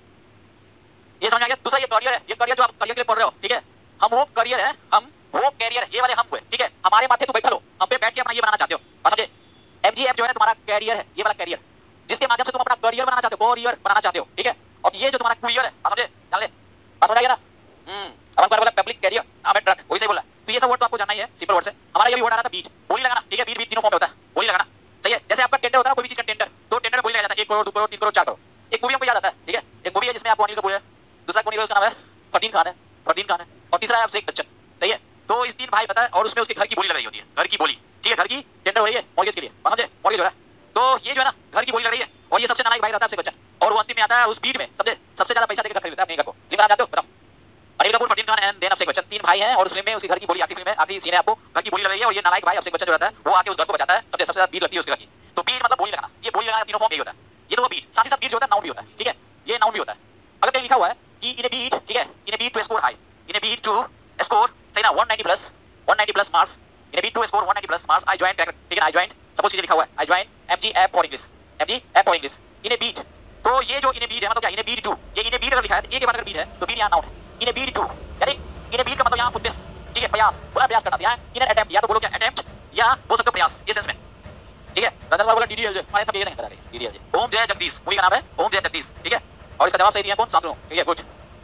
ये समझ आ गया। दूसरा ये करियर है, ये करियर जो आप करियर के लिए पढ़ रहे हो, ठीक है। हम वो करियर है, हम वो कैरियर है, ये वाले हम हुए, ठीक है। हमारे माथे तो बैठा लो, हम पे बैठ के अपना ये बनाना चाहते हो, समझे। MGF जो है तुम्हारा कैरियर है, ये वाला कैरियर, जिसके माध्यम से तुम अपना करियर बनाना चाहते हो, करियर बनाना चाहते हो, ठीक है। और ये जो तुम्हारा कुरियर है, समझे, जान ले, समझ आ गया ना। अब हम बोला पब्लिक कैरियर, नाम है ट्रक, वही सही बोला। तो ये सब वर्ड तो आपको जानना ही है, सिंपल वर्ड से। हमारा ये भी वर्ड आ रहा था बीट, बोली लगाना, ठीक है। बीट बीट तीनों फॉर्म में होता है, बोली लगाना, सही है। जैसे आपका टेंडर होता है, कोई भी चीज का टेंडर, तो टेंडर में बोली लगाया जाता है 1 करोड़ 2 करोड़ 3 करोड़ 4 करोड़। एक मूवी हमको याद आता है, ठीक है, एक मूवी है जिसमें आपको अनिल कपूर है, दूसरा कौन हीरो है, उसका नाम है फरदीन खान है, और तीसरा है अभिषेक बच्चन, सही है। तो इस 3 भाई पता है, और उसमें उसके घर की बोली लग रही होती है, घर की बोली, ठीक है। घर की टेंडर हो रही है मॉर्गेज के लिए, समझे, मॉर्गेज हो रहा है। तो ये जो है ना घर की बोली लग रही है, और ये सबसे नालायक भाई रहता है अभिषेक बच्चन, और वो अंतिम में आता है उस बीट में, समझे, सबसे ज्यादा पैसा देकर खरीद लेता है अपने घर को। लेकिन आप जानते हो, बताओ, अनिल कपूर, फरदीन खान एंड देन अभिषेक बच्चन, 3 भाई हैं, और उस फिल्म में उसकी घर की बोली, आखिरी फिल्म में आखिरी सीन है, आपको घर की बोली लग रही है, और ये नालायक भाई अभिषेक बच्चन जो रहता है वो आके उस घर को बचाता है, सबसे सबसे ज्यादा बीट लगती है उसके घर की। तो बीट मतलब बोली लगाना, ये बोली लगाना तीनों फॉर्म यही होता है। ये तो बीट, साथ ही साथ बीट जो होता है नाउन भी होता है, ठीक है, ये नाउन भी होता है। अगर कहीं लिखा हुआ है कि इन ए बीट, ठीक है, in a bid to score high, in a bid to score, सही ना, 190 plus marks, in a bid to score 190 plus marks, I joined, ठीक है, आई जॉइंड, सपोज ये लिखा हुआ है I joined MGF for English, MGF for English, in a bid. तो ये जो इन ए बीट है मतलब क्या, इन ए बीट टू, ये इन ए बीट अगर लिखा है तो ए के बाद अगर बीट है तो बीट यहाँ नाउन है, इन ए बीट टू, यानी इन ए बीट का मतलब यहाँ उद्देश्य, ठीक है, प्रयास, बोला प्रयास करना, यहाँ इन एन अटेम्प्ट, या तो बोलो क्या अटेम्प्ट, या बोल सकते हो प्रयास, ये सेंस में, ठीक है। रंजन बोला DDLJ, हमारे सब ये नहीं पता, DDLJ, ओम जय जगदीश, मूवी का नाम है ओम जय जगदीश, ठीक है। और इसका जवाब सही दिया कौन, शांतनु, ठीक है, गुड,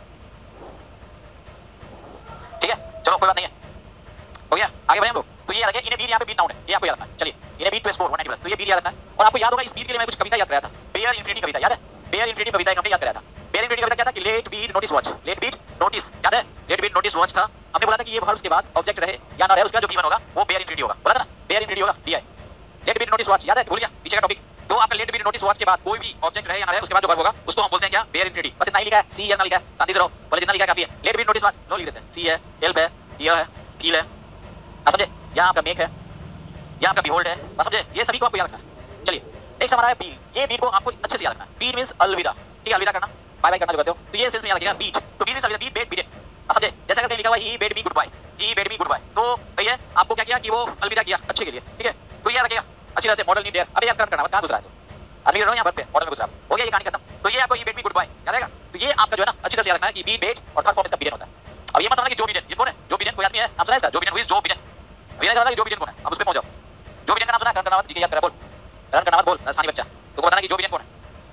ठीक है। चलो कोई बात नहीं है, हो गया, आगे बढ़े हम लोग। तो ये याद रखिए, इन ए बीट यहाँ पे बीट नाउन है, ये आपको याद रखना है। चलिए, in a bid to score 190 plus, तो ये बीट याद रखना है। और आपको याद होगा इस बीट के लिए मैं कुछ कविता याद कराया था, बेयर इन्फिनिटी कविता, याद है, बेयर इन्फिनिटी कविता एक हमने याद कराया था। बेयर इन्फिनिटी कविता क्या था कि let bid notice watch, let bid notice, याद है, लेट बीट नोटिस वॉच था। हमने बोला था कि ये वर्ब्स के बाद ऑब्जेक्ट रहे या ना रहे, उसका जो B1 होगा वो बेयर इन्फिनिटी होगा, बोला था ना, बेयर इन्फिनिटी होगा, DI, let bid notice watch, याद है, भूल गया पीछे का टॉपिक। तो आपका लेट बीट नोटिस वॉच के बाद कोई भी ऑब्जेक्ट रहे या ना रहे, उसके बाद जो वर्ब होगा उसको हम बोलते हैं क्या, बेयर इन्फिनिटी। बस इतना ही लिखा है, सी या ना लिखा है, शांति से रहो, बोले जितना लिखा है काफी है। लेट बीट नोटिस वॉच नो लिख देते हैं, सी है, हेल्प है, हियर है, फील है, समझे, यहाँ आपका मेक है, यहाँ आपका बिहोल्ड है, बस समझे, ये सभी को आपको याद रखना है। चलिए नेक्स्ट हमारा है बीट, ये बीट को आपको अच्छे से याद रखना है। बीट मींस अलविदा, ठीक है, अलविदा करना, बाय बाय करना जो करते हो, तो ये सेंस में याद रखिएगा बीट। तो बीट मींस अलविदा, बीट बेट बीट, समझे। जैसे अगर कहीं लिखा हुआ he bade me goodbye, he bade me goodbye. तो भैया आपको क्या किया कि वो अलविदा किया अच्छे के लिए, ठीक है। तो ये रखेगा अच्छी तरह से मॉडल नीड देयर। अबे यार करना कहां घुस रहा है तू, आदमी रहो यहां पर पे मॉडल में घुस रहा है, हो गया ये कहानी खत्म। तो ये आपको ये बेड मी गुड बाय याद रहेगा। तो ये आपका जो है ना अच्छी तरह से याद रखना है कि बी बेड और थर्ड फॉर्म इसका बिडेन होता है। अब ये मत समझना कि जो बिडेन ये कौन है, जो बिडेन कोई आदमी है, नाम सुना है इसका, Joe Biden, who is Joe Biden, अभी नहीं समझना कि जो बिडेन कौन है। अब उस पे पहुंच जाओ, जो बिडेन का नाम सुना है, करण कर्णावत जी के याद करा बोल, करण कर्णावत बोल, राजस्थानी बच्चा, तुमको बताना कि जो बिडेन कौन है,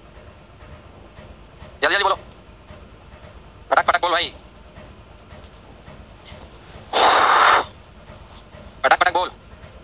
जल्दी जल्दी बोलो, फटाक फटाक बोल भाई, फटाक फटाक बोल।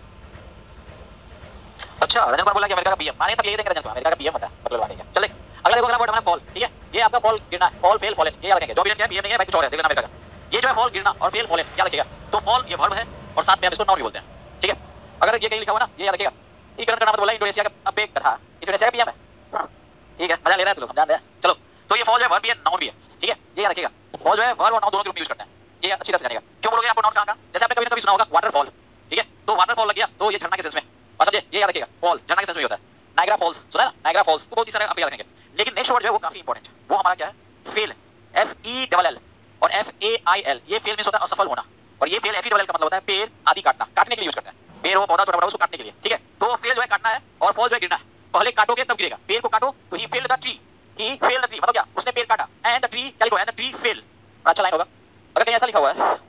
अच्छा रंजन कुमार बोला कि अमेरिका का पीएम, माने तब यही देंगे रंजन को, अमेरिका का पीएम होता है मतलब मानेंगे। चल देख अगला देखो, अगला वर्ड हमारा फॉल, ठीक है। ये आपका फॉल गिरना है, फॉल फेल फॉलन, ये याद रखेंगे। जो बिडेन क्या है, पीएम नहीं है भाई, कुछ और है, देखना अमेरिका का। ये जो है फॉल गिरना और फेल फॉलन याद रखिएगा। तो फॉल ये वर्ब है और साथ में हम इसको नाउन भी बोलते हैं, ठीक है। अगर ये कहीं लिखा हुआ ना, ये याद रखिएगा। ये करण कर्णावत बोला इंडोनेशिया का, अब एक कथा इंडोनेशिया का पीएम है, ठीक है। मजा ले रहा है तू लोग, समझ रहे हैं। चलो तो ये फॉल जो है वर्ब भी है नाउन भी है, ठीक है। ये याद रखिएगा, फॉल जो है वर्ब और नाउन दोनों के रूप में यूज करते हैं, ये अच्छी तरह से जानिएगा। क्यों बोलोगे आपको नाउन कहां का, जैसे आपने कभी ना कभी सुना होगा वाटरफॉल, ठीक है। तो वाटरफॉल लग गया तो ये झरना के सेंस में, बस समझे, ये याद रखिएगा। फॉल झरना के सेंस में होता है। नायग्रा फॉल्स सुना है ना, नायग्रा फॉल्स, तो बहुत ही सारे आप याद रखेंगे। लेकिन नेक्स्ट वर्ड जो है वो काफी इंपॉर्टेंट है, वो हमारा क्या है, फेल, FELL और FAIL, ये फेल मींस होता है असफल होना, और ये फेल FELL का मतलब होता है पेड़ आदि काटना, काटने के लिए यूज करते हैं। पेड़ हो पौधा छोटा बड़ा उसको काटने के लिए, ठीक है। तो फेल जो है काटना है और फॉल जो है गिरना है। पहले काटोगे तब गिरेगा, पेड़ को काटो तो he felled the tree, he felled the tree मतलब क्या, उसने पेड़ काटा, एंड द ट्री क्या लिखा है, एंड द ट्री फेल। अच्छा लाइन होगा, अगर कहीं ऐसा लिखा हुआ है,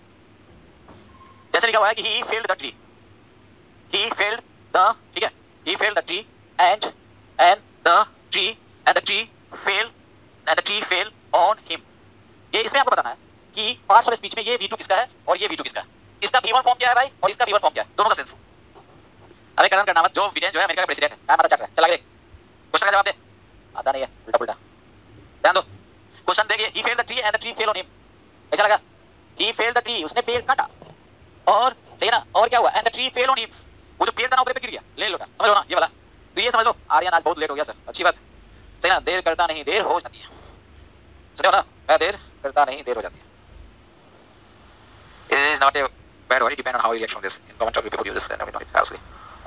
जैसे लिखा हुआ है कि he felled the tree, he felled the, ठीक है, he felled the tree and the tree fell on him. ये इसमें आपको बताना है कि पार्ट्स ऑफ स्पीच में ये V2 किसका है और ये V2 किसका है, इसका V1 फॉर्म क्या है भाई और इसका V1 फॉर्म क्या है, दोनों का सेंस। अरे करण कर्णावत जो बिडेन जो है अमेरिका का प्रेसिडेंट है, क्या मारा चल रहा है, चल आगे क्वेश्चन का जवाब दे, आता नहीं है, उल्टा पुल्टा ध्यान दो। क्वेश्चन देखिए, he felled the tree and the tree fell on him, ऐसा लगा, ही फेल्ड द ट्री, उसने पेड़ काटा, और सही है ना, और क्या हुआ, and the tree fell on him, वो जो पेड़ था ना ऊपर पे गिर गया, ले लो ना, समझ लो ना ये वाला। तो ये समझ लो, आर्यन आज बहुत लेट हो गया सर, अच्छी बात, सही ना, देर करता नहीं देर हो जाती है, सुनो ना, मैं देर करता नहीं देर हो जाती है। It is not a bad word, it depends on how you react from this. In common talk, people use this and not it falsely.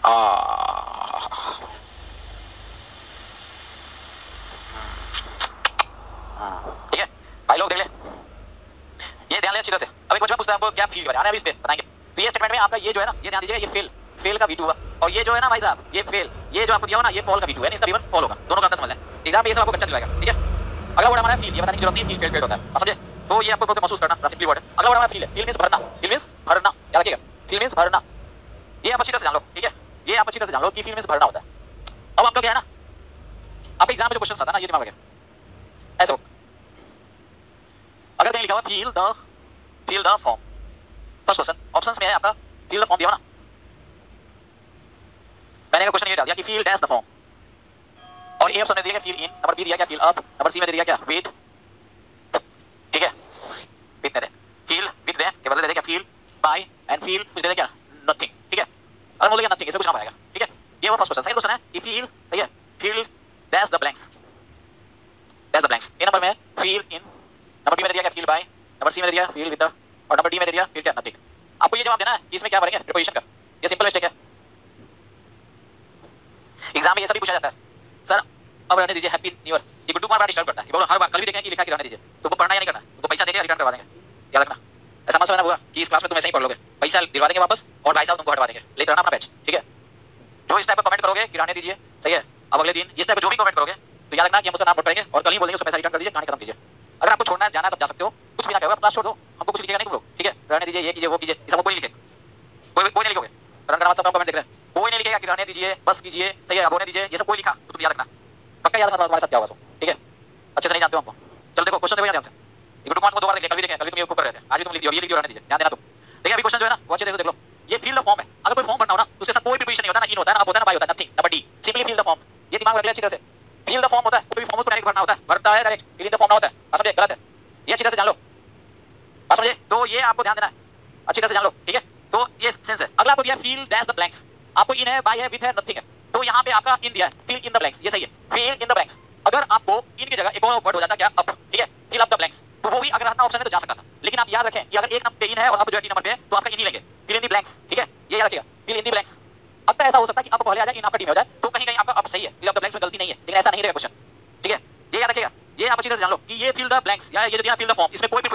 ठीक है भाई लोग देख ले, ये ध्यान ले अच्छी तरह से। अब एक बच्चा पूछता है आपको क्या फील करें, आने अभी इस पे बताएंगे। तो ये स्टेटमेंट में आपका ये जो है ना, ये ध्यान दीजिएगा, ये फेल का V2 हुआ, और ये जो है ना भाई साहब, ये फेल, ये जो आपको दिया हो ना, ये फॉल का V2 है, इसका V1 फॉल होगा, दोनों का अंतर समझ लें। एग्जाम में ये सब आपको कच्चा दिलाएगा, ठीक है। अगला वर्ड हमारा फील, ये बताने की जरूरत नहीं, फील फेल होता है, समझे। तो ये आपको बहुत महसूस करना, सिंपली वर्ड है। अगला वर्ड हमारा फील है, फील मींस भरना, फील मींस भरना, याद रखिएगा, फील मींस भरना, ये आप अच्छी तरह से जान लो, ठीक है। ये आप अच्छी तरह से जान लो कि फील मींस भरना होता है। अब आपका क्या है ना, आपके एग्जाम में जो क्वेश्चन आता है ना, ये दिमाग रखें ऐसे हो, अगर कहीं लिखा हुआ fill the form, first question options में है आपका फील द फॉर्म दिया हो ना, मैंने का क्वेश्चन ये डाल दिया कि फील डैश द फॉर्म, और ए ऑप्शन में दिया क्या फील इन, नंबर बी दिया क्या फील अप, नंबर सी में दिया क्या विद, ठीक है, विद दे फील विद दे के बदले दे क्या फील बाय, एंड फील कुछ दे दे क्या नथिंग, ठीक है। अगर बोल दिया नथिंग, इसमें कुछ ना आएगा, ठीक है। ये वो फर्स्ट क्वेश्चन। सेकंड क्वेश्चन है कि फील, सही है, fill dash the blanks, dash the blanks. A number में फील इन, नंबर बी में दिया क्या फील बाय, नंबर सी में दिया फील विद द, और नंबर डी में दिया फील क्या नथिंग। आपको ये जवाब देना है कि इसमें क्या भरेंगे प्रीपोजिशन का, ये सिंपल मिस्टेक है, एग्जाम में ये सभी पूछा जाता है। सर अब रहने दीजिए, हैप्पी न्यू ईयर, ये गुड्डू कुमार डिस्टर्ब करता है, ये बोलो हर बार, कल भी देखें कि लिखा कि रहने दीजिए, तुमको पढ़ना या नहीं करना, तुमको पैसा देके रिटर्न करवा देंगे, याद रखना। ऐसा मत समझना होगा कि इस क्लास में तुम ऐसे ही पढ़ लोगे, पैसा दिलवा देंगे वापस और भाई साहब तुमको हटवा देंगे, लेकर आना अपना बैच, ठीक है। जो इस टाइप का कमेंट करोगे कि रहने दीजिए, सही है, अब अगले दिन इस टाइप का जो भी कमेंट करोगे तो याद रखना कि हम उसका नाम नोट करेंगे और कल ही बोलेंगे उसका पैसा रिटर्न कर दीजिए, कहानी खत्म कीजिए। अगर आपको छोड़ना है, जाना है, तब जा सकते हो, कुछ भी ना कहोगे, क्लास छोड़ दो, हमको कुछ लिखेगा नहीं तुम लोग, ठीक है। रहने दीजिए, ये कीजिए, वो कीजिए, इस सबको कोई नहीं लिखे, कोई नहीं लिखोगे, रंगनाथ सब कमेंट देख रहे हैं, कोई नहीं लिखेगा कि रहने दीजिए, बस कीजिए, सही है, अब होने दीजिए, ये सब कोई लिखा तो तुम याद रखना, पक्का याद रखना तुम्हारे साथ क्या होगा, ठीक है। अच्छे से नहीं जानते हो हमको, चलो देखो क्वेश्चन देखो ध्यान से, गुड्डू कुमार को दो बार देख, कल भी देखें, कल तुम ये ऊपर रहते हैं, आज भी तुम लिख दियो, ये लिख दियो, रहने दीजिए, ध्यान देना तुम। देखिए अभी क्वेश्चन जो है ना वो अच्छे से देख लो, ये फील द फॉर्म है, अगर कोई फॉर्म भरना हो ना उसके साथ कोई प्रीपोजिशन नहीं होता, ना इन होता है, ना अप होता है, ना बाय होता है, nothing, number D, simply fill the form, ये दिमाग में रख ले अच्छी तरह से। फील द फॉर्म होता है, कोई भी फॉर्म को डायरेक्ट भरना होता है, भरता है डायरेक्ट, फील द फॉर्म ना होता है, समझे, गलत है, ये अच्छी तरह से जान लो, बात समझे। तो ये आपको ध्यान देना है, अच्छी तरह से जान लो, ठीक है। तो ये सेंस है। अगला आपको दिया फील डैश द ब्लैंक्स, आपको इन है, बाय है, विद है, नथिंग है, तो यहाँ पे आपका इन दिया है, फील इन द ब्लैंक्स, ये सही है, फील इन द ब्लैंक्स। अगर आपको इन की जगह एक और वर्ड हो जाता क्या अप, ठीक है, फिल अप द ब्लैंक्स, तो वो भी अगर रहता ऑप्शन में तो जा सकता था, लेकिन आप याद रखें कि अगर एक नंबर पे इन है और अप जो है 3 नंबर पे है तो आपका इन ही लेंगे, फिल इन द ब्लैंक्स, ठीक है, ये याद रखिएगा, फिल इन द ब्लैंक्स। अब तो ऐसा हो सकता है कि अप पहले आ जाए, इन आपका टी में हो जाए, तो कहीं कहीं आपका अप सही है, फिल अप द ब्लैंक्स में गलती नहीं है, लेकिन ऐसा नहीं रहेगा क्वेश्चन, ठीक है, ये याद रखिएगा। ये आप अच्छी तरह से जान लो कि ये फिल द ब्लैंक्स या ये जो दिया फिल द फॉर्म, इसमें कोई प्रीपोजिशन नहीं,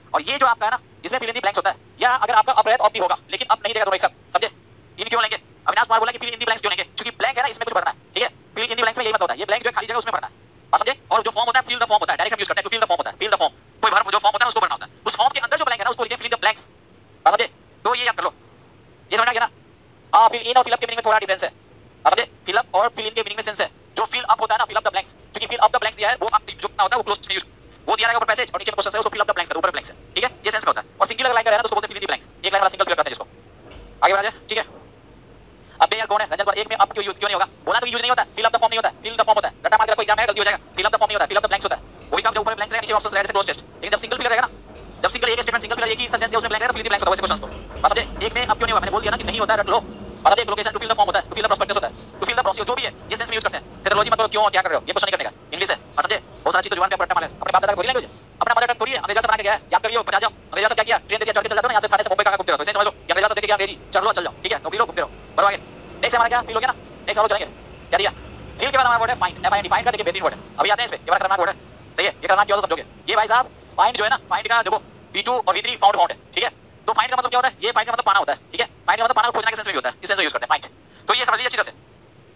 और ये जो आपका है ना इसमें फिल इन द ब्लैंक्स होता है, या अगर आपका अप रहता ऑफ भी होगा, लेकिन अब नहीं देगा दोनों एक साथ, समझे? इन क्यों लेंगे? अविनाश कुमार बोला कि फिल इन द ब्लैंक्स क्यों लेंगे? क्योंकि ब्लैंक है ना, इसमें कुछ भरना है, ठीक है? फिल इन द ब्लैंक्स में यही मतलब होता है, ये ब्लैंक जो है खाली जगह उसमें भरना है, आप समझे? और जो फॉर्म होता है फिल द फॉर्म होता है, डायरेक्ट हम यूज करते हैं टू फिल द फॉर्म होता है, फिल द फॉर्म, कोई भर जो फॉर्म होता है उसको भरना होता है, उस फॉर्म के अंदर जो ब्लैंक है ना उसको लिखते हैं फिल इन द ब्लैंक्स, आप समझे? तो ये याद कर लो, ये समझ आ गया ना? हां, फिल इन और फिल अप के मीनिंग में थोड़ा डिफरेंस है, आप समझे? फिल अप और फिल इन के मीनिंग में सेंस है, जो फिल अप होता है ना फिल अप द ब्लैंक्स, क्योंकि फिल अप द ब्लैंक्स दिया है वो आप जो ना होता है वो क्लोज में यूज, वो दिया रहेगा ऊपर पैसेज और नीचे में क्वेश्चन है उसको फिल अप द ब्लैंक्स, ऊपर ब्लैंक्स है, ठीक है? ये सेंस में होता है, और सिंगल लाइन का रहना तो उसको बोलते हैं फिल इन द ब्लैंक, एक लाइन वाला सिंगल फिल करते हैं जिसको, आगे बढ़ा जाए, ठीक है? अब यार कौन है रंजन कुमार, एक में अब क्यों नहीं होगा? बोला तो यूज नहीं होता, फिल अप द फॉर्म नहीं होता, फिल द फॉर्म होता है, रट्टा मार के कोई एग्जाम में गलती हो जाएगा, फिल अप द फॉर्म नहीं होता, फिल अप द ब्लैंक्स होता है, वो भी कब जब ऊपर ब्लैंक्स रहेगा नीचे ऑप्शंस रहेगा जैसे क्लोज टेस्ट, लेकिन जब सिंगल फिल रहेगा ना, जब सिंगल एक स्टेटमेंट सिंगल फिल एक ही सेंटेंस दिया उसमें ब्लैंक रहेगा तो फिल इन द ब्लैंक्स होता है वैसे क्वेश्चंस को, बस समझे? एक में अब क्यों नहीं हुआ, मैंने बोल दिया ना कि नहीं होता है, रट लो, मतलब एक location to fill the form होता है, टू फिल द प्रोस्पेक्टस होता है, टू फिल द प्रोसीजर जो भी है ये सेंस में यूज करते हैं, टेक्नोलॉजी मत करो क्यों क्या कर रहे हो, ये क्वेश्चन नहीं करने का, इंग्लिश है, बस समझे? बहुत सारी चीज तो जुबान पे रट्टा मार अपने बाप दादा का थोड़ी लैंग्वेज है, अपना मदर टंग थोड़ी है, अंग्रेजी से बना के गया है, याद कर लियो, बचा जाओ, अंग्रेजी से क्या किया, ट्रेन दे दिया चढ़ के चल जाते हो ना, यहां से थाने से मुंबई कहां घूमते रहो, तो ऐसे समझ लो, अंग्रेजी से देख के अंग्रेजी चढ़ लो चल जाओ, ठीक है? नौकरी लो घूमते रहो, बढ़ो आगे, नेक्स्ट हमारा क्या फिल हो गया ना, नेक्स्ट हम लोग चलेंगे, क्या दिया? फिल के बाद हमारा वर्ड है find, F I N D, find का देखिए बेहतरीन वर्ड है, अभी आते हैं इस पे, ये बार खतरनाक वर्ड है, सही है? ये खतरनाक क्या होता है समझोगे? ये भाई साहब फाइंड जो है ना, फाइंड का देखो V2 और V3 फाउंड फाउंड है, ठीक है? तो फाइंड का मतलब क्या होता है? ये फाइंड का मतलब पाना होता है, ठीक है? फाइंड का मतलब पाना और खोजना के सेंस में भी होता है, इस सेंस में यूज करते हैं फाइंड, तो ये समझ लीजिए अच्छी तरह से,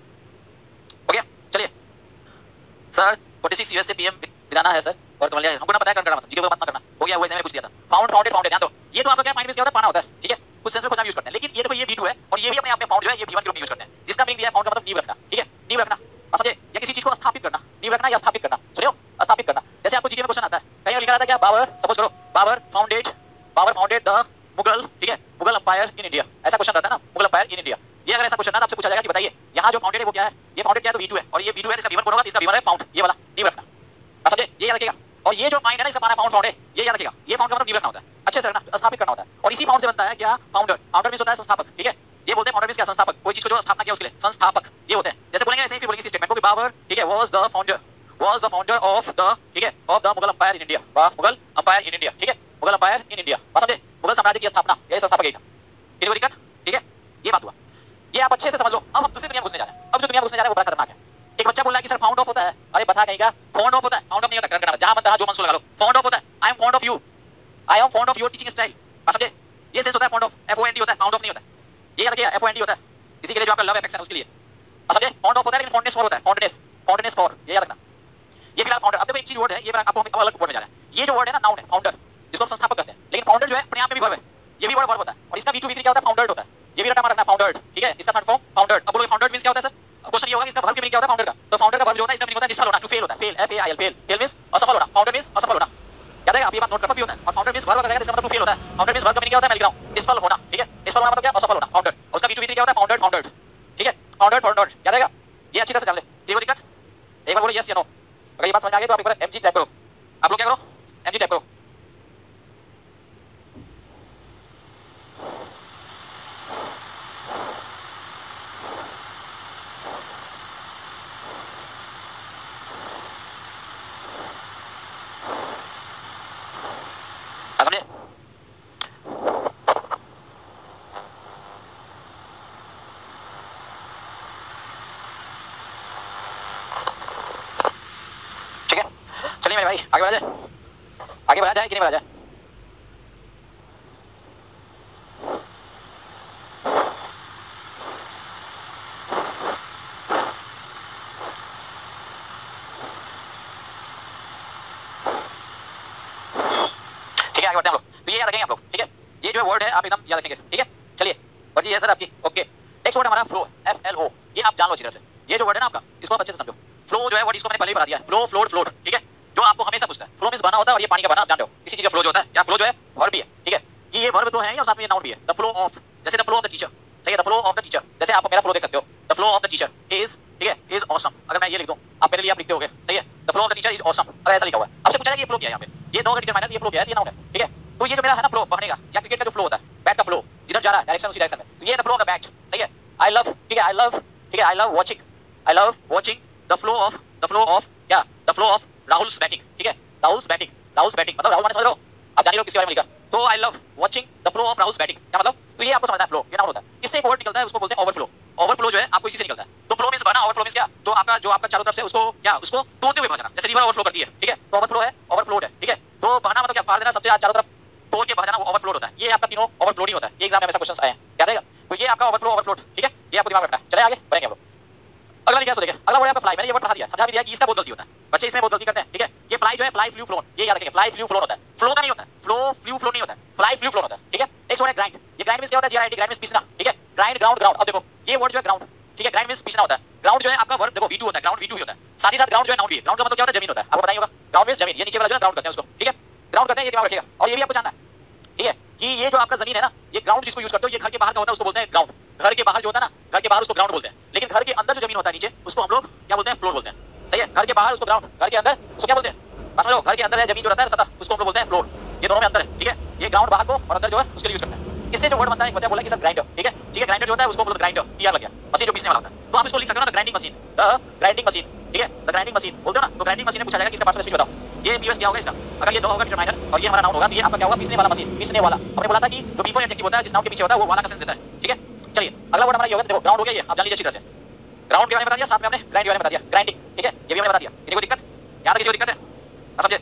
हो गया? चलिए सर 46 यूएस से पीएम विधाना है सर, और कमल हमको ना पता है करना मत, जीके को मत करना, हो गया वो मैंने पूछ दिया था, फाउंड फाउंडेड फाउंडेड, ध्यान दो, ये तो आपका क्या फाइंड में क्या होता है? पाना होता है, ठीक है? कुछ सेंस में खोजना यूज करते हैं, लेकिन ये देखो ये V2 है और ये भी अपने आप में फाउंड जो है ये V1 के रूप में यूज करते हैं, जिसका मीनिंग दिया है फाउंड का मतलब नींव रखना, ठीक है? नींव रखना, समझे? या किसी चीज को स्थापित करना, नींव रखना या स्थापित करना, सुनियो, स्थापित करना, जैसे आपको जीके में क्वेश्चन आता है, कहीं लिखा रहता है क्या, बाबर, सपोज करो बाबर फाउंडेड द मुगल, ठीक है? मुगल अंपायर इन इंडिया, ऐसा क्वेश्चन रहता है ना, मुगल अंपायर इन इंडिया, ये अगर ऐसा क्वेश्चन है आपसे पूछा जाएगा कि बताइए यहाँ जो फाउंडेड है वो क्या है, ये फाउंडेड क्या है तो V2 है, और ये V2 है, इसका V1 कौन होगा, इसका V1 है फाउंड, ये वाला नींव रखना, समझे? ये याद रखिएगा, और ये जो फाइंड है ना इसका पाना फाउंड फाउंड है, ये याद रखिएगा, ये फाउंड का मतलब नींव रखना होता है, अच्छे से रखना, स्थापित करना होता है, और इसी फाउंड से बनता है क्या, फाउंडर, फाउंडर मींस होता है संस्थापक, ठीक है? ये बोलते हैं फाउंडर मींस क्या, संस्थापक, कोई चीज को जो स्थापना किया उसके लिए संस्थापक ये होते हैं, जैसे बोलेंगे ऐसे ही फिर बोलेंगे इस स्टेटमेंट को कि बाबर, ठीक है, was the founder of the, ठीक है, of the Mughal empire in India, Mughal empire in India, ठीक है? मुगल अंपायर इन इंडिया, बस समझे? मुगल साम्राज्य की स्थापना ये संस्थापक ही था, कोई दिक्कत, ठीक है? ये बात हुआ, ये आप अच्छे से समझ लो। अब हम दूसरी दुनिया में घुसने जा रहे हैं, अब जो दुनिया में घुसने जा रहे हैं वो बड़ा खतरनाक है। एक बच्चा बोल रहा है कि सर फाउंड ऑफ होता है, अरे बता कहीं का फाउंड ऑफ होता है, फाउंड ऑफ नहीं होता, करंट जहां मन तहां जो मन सो लगा लो, फाउंड ऑफ होता है, I am fond of you, I am fond of your teaching style, बस समझे? ये सेंस होता है फाउंड ऑफ, FOND होता है, फाउंड ऑफ नहीं होता, ये याद रखिए, FOND होता है इसी के लिए जो आपका लव अफेक्शन है उसके लिए, बस समझे? फाउंड ऑफ होता है लेकिन फाउंडनेस फॉर होता है, फाउंडनेस फॉर, ये याद रखना। ये फिलहाल फाउंडर, अब देखो एक चीज वर्ड है, ये आपको हम अलग वर्ड में जा रहा है, ये जो वर्ड है ना नाउन है, फाउंडर, जिसको हम संस्थापक कहते हैं, लेकिन फाउंडर जो है अपने आप में भी वर्ब है, ये भी वर्ड होता है, और इसका V2 V3 क्या होता है, फाउंडर्ड होता है, ये भी रटा मार रखना फाउंडर्ड, ठीक है? इसका थर्ड फॉर्म फाउंडर्ड। अब बोलो फाउंडर्ड मींस क्या होता है सर, क्वेश्चन ये होगा कि इसका वर्ब की मीनिंग क्या होता है फाउंडर का, तो फाउंडर का वर्ब जो होता है इसका मीनिंग होता है निष्फल होना, टू फेल होता है, fail FAIL fail, fail means असफल होना, फाउंडर मींस असफल होना, याद है? आप ये बात नोट कर भी होता है, और फाउंडर मींस वर्ब अगर है इसका मतलब टू फेल होता है, फाउंडर मींस वर्ब का मीनिंग क्या होता है मैं लिख रहा हूं, निष्फल होना, ठीक है? निष्फल होना मतलब क्या, असफल होना, फाउंडर, उसका V2 V3 क्या होता है, फाउंडर्ड, ठीक है? फाउंडर्ड, याद रहेगा? ये अच्छी तरह से जान ले, ये कोई दिक्कत? एक बार बोलो यस या नो, अगर ये बात समझ आ गई तो आप एक बार MG टाइप करो, आप लोग क्या करो, MG टाइप करो, समझे? ठीक है, चलिए मेरे भाई आगे बढ़ा जाए, आगे बढ़ा जाए कि नहीं बढ़ा जाए? ठीक है आगे बढ़ते हैं हम लोग, तो ये याद रखेंगे आप लोग, ठीक है? ये जो वर्ड है आप एकदम याद रखेंगे, ठीक है? चलिए वर्जी है सर आपकी, ओके। नेक्स्ट वर्ड हमारा फ्लो, FLO, ये आप जान लो अच्छी तरह से, ये जो वर्ड है ना आपका इसको आप अच्छे से समझो। फ्लो जो है वर्ड इसको मैंने पहले ही बता दिया है, फ्लो फ्लोट, ठीक है? जो आपको हमेशा पूछता है, फ्लो मींस बना होता है, और ये पानी का बना आप जानते हो, किसी चीज का फ्लो जो होता है, या फ्लो जो है वर्ब भी है, ठीक है? ये वर्ब तो है और साथ में ये नाउन भी है, द फ्लो ऑफ, जैसे the flow of the teacher, सही है? The flow of the teacher, जैसे आप मेरा फ्लो देख सकते हो, the flow of the teacher is, ठीक है, इज ऑसम, अगर मैं ये लिख दूं आप मेरे लिए आप लिखते होगे, सही है? The flow of the teacher is awesome, अगर ऐसा लिखा हुआ है, आपसे पूछा जाएगा ये फ्लो क्या है, यहाँ पे ये दो अगर डिटरमाइनर, ये फ्लो क्या है, ये नाउन है, ठीक है? तो ये जो मेरा है ना फ्लो बहने का, या क्रिकेट का जो फ्लो होता है, बैट का फ्लो जिधर जा रहा है डायरेक्शन उसी डायरेक्शन में, तो ये the flow of the bat, सही है? आई लव, ठीक है, आई लव, ठीक है, I love watching the flow of क्या, the flow of Rahul's batting, ठीक है? राहुल्स बैटिंग मतलब राहुल माने समझ लो, आप जान रहे हो किसके बारे में लिखा, तो I love watching the flow of Rahul's batting, क्या मतलब? तो ये आपको समझना है, फ्लो ये नाउन होता है, इससे एक वर्ड निकलता है उसको बोलते हैं ओवरफ्लो जो है आपको इसी से निकलता है, तो फ्लो मींस बहना, ओवरफ्लो मींस क्या, जो आपका चारों तरफ से उसको क्या, उसको तोड़ते हुए बह जाना, जैसे रिवर ओवरफ्लो करती है, ठीक है? तो ओवरफ्लो है, ओवरफ्लोड है, ठीक है? तो बहना मतलब क्या, फाड़ देना सबसे चारों तरफ तोड़ के बह जाना, वो ओवरफ्लो होता है। ये आपका तीनों ओवरफ्लो ही होता है। ये एग्जाम में हमेशा क्वेश्चन आए हैं, याद रहेगा। तो ये आपका ओवरफ्लो ओवरफ्लो, ठीक है, ये आपको दिमाग में रखना है। चले आगे बढ़ेंगे हम लोग। अगला लिखा सो देखिए, अगला वर्ड है आपका फ्लाई। मैंने ये वर्ड पढ़ा दिया, समझा भी दिया कि इसका बहुत गलती होता है बच्चे, इसमें बहुत गलती करते हैं, ठीक है। ये फ्लाई जो है, फ्लाई फ्लू फ्लोन, ये याद रखिए, फ्लाई फ्लू फ्लोन होता है, फ्लो का नहीं होता है, फ्लो फ्लू फ्लो नहीं होता है, फ्लाई फ्लू फ्लोन होता है, ठीक है। नेक्स्ट वर्ड है ग्राइंड। ये ग्राइंड मींस क्या होता है, जीआरआईडी, ग्राइंड मींस पीसना, ठीक है। ग्राइंड ग्राउंड ग्राउंड, अब देखो ये वर्ड जो है ग्राउंड, ठीक है, ग्राइंड मींस पीसना होता है। ग्राउंड जो है आपका वर्ड देखो V2 होता है, ग्राउंड V2 ही होता है, साथ ही साथ ग्राउंड जो है नाउन भी है। ग्राउंड का मतलब क्या होता है, जमीन होता है, आपको बताइए होगा। ग्राउंड मींस जमीन, ये नीचे वाला जो है ग्राउंड करते हैं उसको, ठीक है, ग्राउंड करते हैं, ये दिमाग रखिएगा। और ये भी आपको जानना है, ठीक है, कि ये जो आपका जमीन है ना, ये ग्राउंड जिसको यूज करते हो, ये घर के बाहर का होता है, उसको बोलते हैं ग्राउंड। घर के बाहर जो होता है ना, घर के बाहर उसको ग्राउंड बोलते हैं, लेकिन घर के अंदर जो जमीन होता है नीचे, उसको हम लोग क्या बोलते हैं, फ्लोर बोलते हैं, सही है। घर के बाहर उसको ग्राउंड, घर के अंदर उसको क्या बोलते हैं, समझो, घर के अंदर है जमीन जो रहता है सतह, उसको हम लोग बोलते हैं फ्लोर। ये दोनों में अंतर है, ठीक है। ये ग्राउंड बाहर को और अंदर जो है उसके लिए यूज करते हैं। इससे जो वर्ड बनता है बोला कि सर ग्राइंडर, ठीक है, ठीक है, ग्राइंडर जो होता है उसको बोलते हैं ग्राइंडर, ईआर लग गया, मशीन जो पीसने वाला होता है। तो आप इसको लिख सकते हो ना, the grinding machine, the grinding machine, ठीक है, द ग्राइंडिंग मशीन बोलते हो ना। तो ग्राइंडिंग मशीन में पूछा जाएगा कि इसका पार्ट में स्पीच बताओ, ये पीओएस क्या होगा इसका। अगर ये दो होगा डिटरमाइनर और ये हमारा नाउन होगा, तो ये आपका क्या होगा, पीसने वाला मशीन, पीसने वाला। हमने बोला था कि जो बिफोर एडजेक्टिव होता है, जिस नाउन के पीछे होता है, वो वाला का सेंस देता है, ठीक है। चलिए अगला वर्ड हमारा ये होगा, देखो ग्राउंड हो गया, ये आप जान लीजिए अच्छी तरह से। ग्राउंड के बारे में बता दिया, साथ में हमने ग्राइंड के बारे में बता दिया, ग्राइंडिंग, ठीक है, ये भी हमने बता दिया। किसी को दिक्कत, यहाँ तक किसी को दिक्कत है, समझे,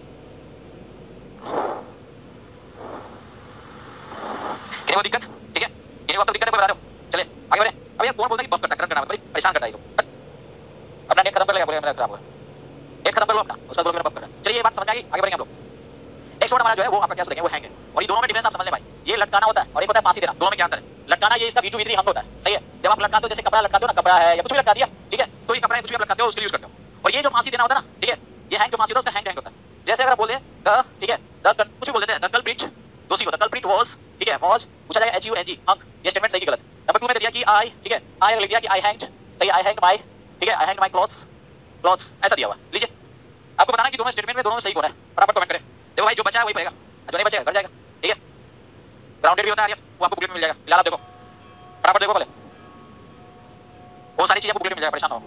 किसी को दिक्कत, ठीक है, किसी को अब तक दिक्कत है कोई बता दो। चले आगे बढ़े। अब यार कौन बोलता है कि बफ करता है, करंट करना बड़ी परेशान करता है ये तो। अपना नेट खत्म कर लेगा, बोले मेरा खराब होगा, नेट खत्म कर लो अपना, उसका बोलो मेरा बफ करना। चलिए ये बात समझ आ गई, आगे बढ़ेंगे हम लोग। नेक्स्ट वर्ड हमारा जो है वो आपका क्या सोचेंगे, वो हैंग है। और ये दोनों में डिफरेंस आप समझ ले भाई, ये लटकाना होता है और एक होता है फांसी देना, दोनों में क्या अंतर है। लटकाना ये इसका V2 V3 हंग होता है, सही है। जब आप लटकाते हो, जैसे कपड़ा लटकाते हो ना, कपड़ा है या कुछ भी लटका दिया, ठीक है, तो ये कपड़ा है, कुछ भी आप लटकाते हो उसके लिए यूज करते हो। और ये जो फांसी देना होता है ना, ठीक है, ये हैंग जो फांसी होता है उसका हैंग होता है। जैसे अगर आप बोल दें द, ठीक है, द कुछ भी बोल देते हैं, द कल्प्रिट, दोषी होता है, कल्प्रिट वाज, ठीक है, वाज पूछा जाएगा HUNG हंग, ये स्टेटमेंट सही की गलत। नंबर 2 में दे दिया कि आई, ठीक है, आई अगर लिख दिया कि आई हैंग्ड, सही, आई हैंग्ड माय, ठीक है, आई हैंग्ड माय क्लॉथ्स ऐसा दिया हुआ। लीजिए आपको बताना कि दोनों स्टेटमेंट में दोनों में सही कौन है, फटाफट कमेंट करें। देखो भाई जो बचा है वही पड़ेगा, जो नहीं बचेगा घर जाएगा, ठीक है। ग्राउंडेड भी होता है, वो आपको बुकलेट में मिल जाएगा। फिलहाल आप देखो, फटाफट देखो पहले, वो सारी चीजें आपको बुकलेट में मिल जाएगा, परेशान हो।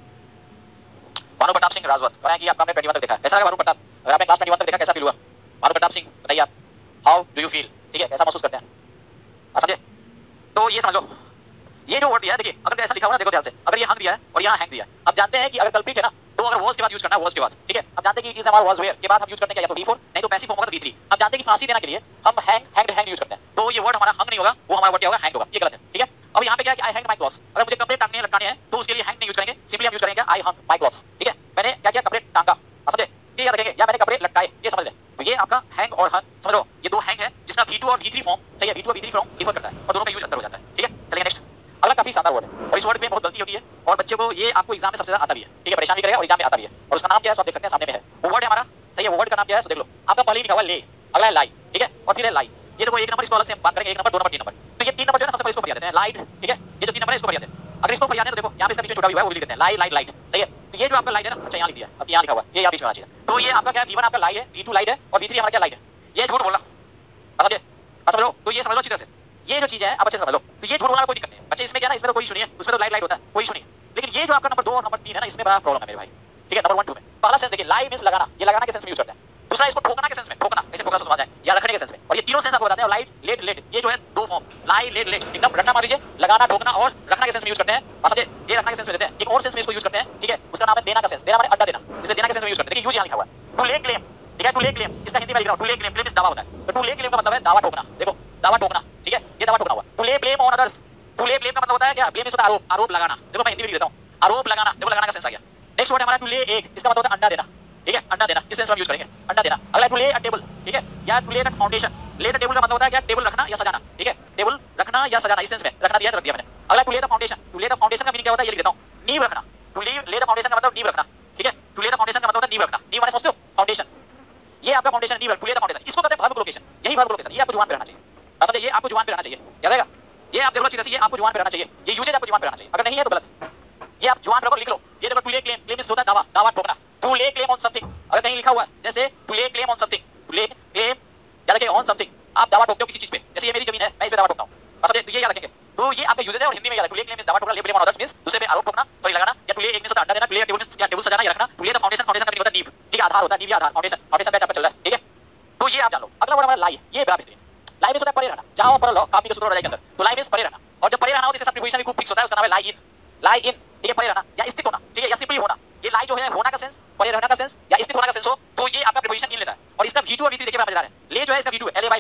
भानु प्रताप सिंह राजवत, बताएं कि आपने 21 तक देखा, कैसा लगा भानु प्रताप, अगर आपने क्लास 21 तक देखा कैसा फील हुआ। भानु प्रताप सिंह बताइए आप, हाउ डू यू फील, ठीक है, कैसा महसूस करते हैं, समझे। तो ये समझ लो, ये जो वर्ड दिया है, देखिए अगर ऐसा लिखा हुआ ना, देखो ध्यान से, अगर ये हंग दिया है और यहाँ हैंग दिया है, अब जानते हैं कि अगर कल्प्रिट है ना, तो अगर वॉज के बाद यूज करना है, वॉज के बाद, ठीक है। अब जानते हैं कि इज हमारा वॉज वेयर के बाद हम यूज करते हैं या तो V4, नहीं तो पैसिव फॉर्म होगा तो V3। हम जानते हैं कि फांसी देने के लिए हम हैंग यूज करते हैं, तो ये वर्ड हमारा हंग नहीं होगा, वो हमारा वर्ड क्या होगा, हैंग होगा, ये गलत है, ठीक है। अब यहाँ पे क्या है कि आई हैंग माय क्लॉथ्स, अगर मुझे कपड़े टांगने लटकाने हैं तो उसके लिए हैंग नहीं यूज करेंगे, सिंपली हम यूज करेंगे आई हंग माय क्लॉथ्स, ठीक है। मैंने क्या किया, कपड़े टांगा, समझे, ये याद रखेंगे, या मैंने कपड़े लटकाए, ये समझ लें। तो ये आपका हैंग और हंग समझ लो, ये दो हैंग है जिसका V2 और V3 फॉर्म, सही है, V2 और V3 फॉर्म डिफर करता है और दोनों का यूज अंतर हो जाता है, ठीक है। चलिए नेक्स्ट, अगला काफी शानदार वर्ड है और इस वर्ड में बहुत गलती होती है और बच्चे को ये आपको एग्जाम में सबसे ज्यादा आता भी है, ठीक है, परेशान भी करेगा और एग्जाम में आता भी है। और उसका नाम क्या है, आप देख सकते हैं सामने में है, वो वर्ड है हमारा, सही है। वो वर्ड का नाम क्या है, देख लो, आपका पहले लिखा हुआ ले, अगला है लाई, ठीक है, और फिर है लाई। ये देखो एक नंबर, इसको अलग से बात करेंगे, 1 नंबर 2 नंबर 3 नंबर। तो ये 3 नंबर जो है ना, सबसे पहले इसको पढ़ देते हैं, लाइट, ठीक है, ये जो 3 नंबर है इसको पढ़ देते हैं। अगर इसको पढ़ जाते हैं तो देखो यहाँ पे इसका पीछे छोटा भी हुआ है, वो भी लिख देते हैं, लाई लाइट लाइट, सही है। तो ये जो आपका लाइट है ना, अच्छा यहाँ लिख दिया, अब यहाँ लिखा हुआ, ये यहाँ बीच में होना चाहिए। तो ये आपका क्या है, V1 आपका लाई है, V2 लाइट है और V3 हमारा क्या लाइट है, ये झूठ बोलना, समझे, समझ लो। तो ये समझ लो अच्छी तरह से, ये जो चीज है आप अच्छे से समझ लो। तो ये झूठ बोलना कोई दिक्कत नहीं है बच्चे, इसमें क्या ना, इसमें तो कोई इशू नहीं है, उसमें तो लाइट लाइट होता है, कोई इशू नहीं है। लेकिन ये जो आपका नंबर 2 और नंबर 3 है ना, इसमें बड़ा प्रॉब्लम है मेरे भाई, ठीक है। नंबर 1 2 में पहला सेंस देखिए, लाई मींस लगाना, ये लगाना के सेंस में यूज करते हैं। दूसरा इसको ठोकना के सेंस में, ठोकना ऐसे ठोकना समझ जाए, या रखने के सेंस में। और ये तीनों सेंस आपको बताते हैं। लाइट लेट लेट, ये जो है दो फॉर्म, लाई लेट लेट, एकदम रटना मार लीजिए, लगाना ठोकना और रखना के सेंस में यूज करते हैं, समझे। ये रखना के सेंस में देते हैं। एक और सेंस में इसको यूज करते हैं, ठीक है, उसका नाम है देना का सेंस, देना माने अड्डा देना, इसे देना के सेंस में यूज करते हैं। देखिए यूज यहाँ लिखा हुआ है, टू ले क्लेम, ठीक है, टू ले क्लेम, इसका हिंदी में लिख रहा हूं, टू ले क्लेम, क्लेम इस दावा होता है। तो टू ले क्लेम का मतलब है दावा ठोकना, देखो दावा ठोकना, ठीक है, ये दावा ठोकना हुआ। To lay blame on others, to lay blame का मतलब होता है क्या, ब्लेम इस होता है आरोप, आरोप लगाना, देखो मैं हिंदी में लिख देता हूं, आरोप लगाना, देखो लगाना का सेंस आ गया। नेक्स्ट वर्ड हमारा टू ले एग, इसका मतलब होता है अंडा देना, ठीक है, अंडा देना, इस सेंस में यूज करेंगे, अंडा देना। अगला टू ले अ टेबल, ठीक है, या to lay the foundation, lay the table का मतलब होता है क्या, टेबल रखना या सजाना, ठीक है, टेबल रखना या सजाना, इस सेंस में रखना दिया तो रख दिया मैंने। अगला to lay the foundation, to lay the foundation का मीनिंग क्या होता है, ये लिख देता हूं, नींव रखना। टू ले द फाउंडेशन का मतलब नींव रखना, ठीक है, टू ले द फाउंडेशन का मतलब होता है नींव रखना, नींव माने समझते हो, फाउंडेशन, ये आपका फाउंडेशन, नींव, टू ले द फाउंडेशन, इसको कहते हैं वर्ब लोकेशन, यही वर्ब लोकेशन, ये आपको जुबान पे रहना चाहिए, समझे, ये आपको जुबान पे रहना चाहिए, याद रहेगा। ये आप देखो अच्छी तरह से, ये आपको जुबान पे रहना चाहिए, ये यूजेज आपको जुबान पे रहना चाहिए, अगर नहीं है तो गलत, ये आप जुबान पे रखो, लिख लो। ये देखो टू ले क्लेम, क्लेम इस होता है दावा, दावा ठोकना, to lay claim on something, अगर कहीं लिखा हुआ है जैसे to lay claim on something, to lay claim याद रखिए ऑन समथिंग, आप दावा ठोकते हो किसी चीज पे, जैसे ये मेरी जमीन है, मैं इस पे दावा ठोकता हूं, समझे, तो ये याद रखेंगे। तो ये आपका यूजेज है और हिंदी में याद है, टू ले क्लेम इस दावा ठोकना, ले ब्लेम ऑन अदर्स मींस दूसरे पे आरोप ठोकना, सॉरी लगाना, या टू ले एक मींस होता है अंडा देना, टू ले टेबल मींस या टेबल सजाना या रखना, to lay the foundation, foundation का मीनिंग होता है नींव, ठीक है, आधार होता है, नींव या आधार, फाउंडेशन, फाउंडेशन पे चल रहा है, ठीक है। तो ये आप जान लो। अगला वर्ड हमारा लाई, ये बड़ा बेहतरीन, लाई मींस होता है परे रहना, जहां पर लो काफी के सूत्र के अंदर, तो लाई मींस परे रहना, और जब परे रहना हो तो इसके साथ प्रीपोजिशन भी खूब फिक्स होता है, उसका नाम है लाई इन, लाई इन, ठीक है, परे रहना या स्थित होना, ठीक है, या सिंपली होना। ये लाई जो है होना का सेंस, परे रहना का सेंस या स्थित होना का सेंस हो, तो ये आपका प्रीपोजिशन इन लेता है। और इसका V2 और V3 देखिए बड़ा मजेदार है, ले जो है इसका V2 है, L A बाय ले,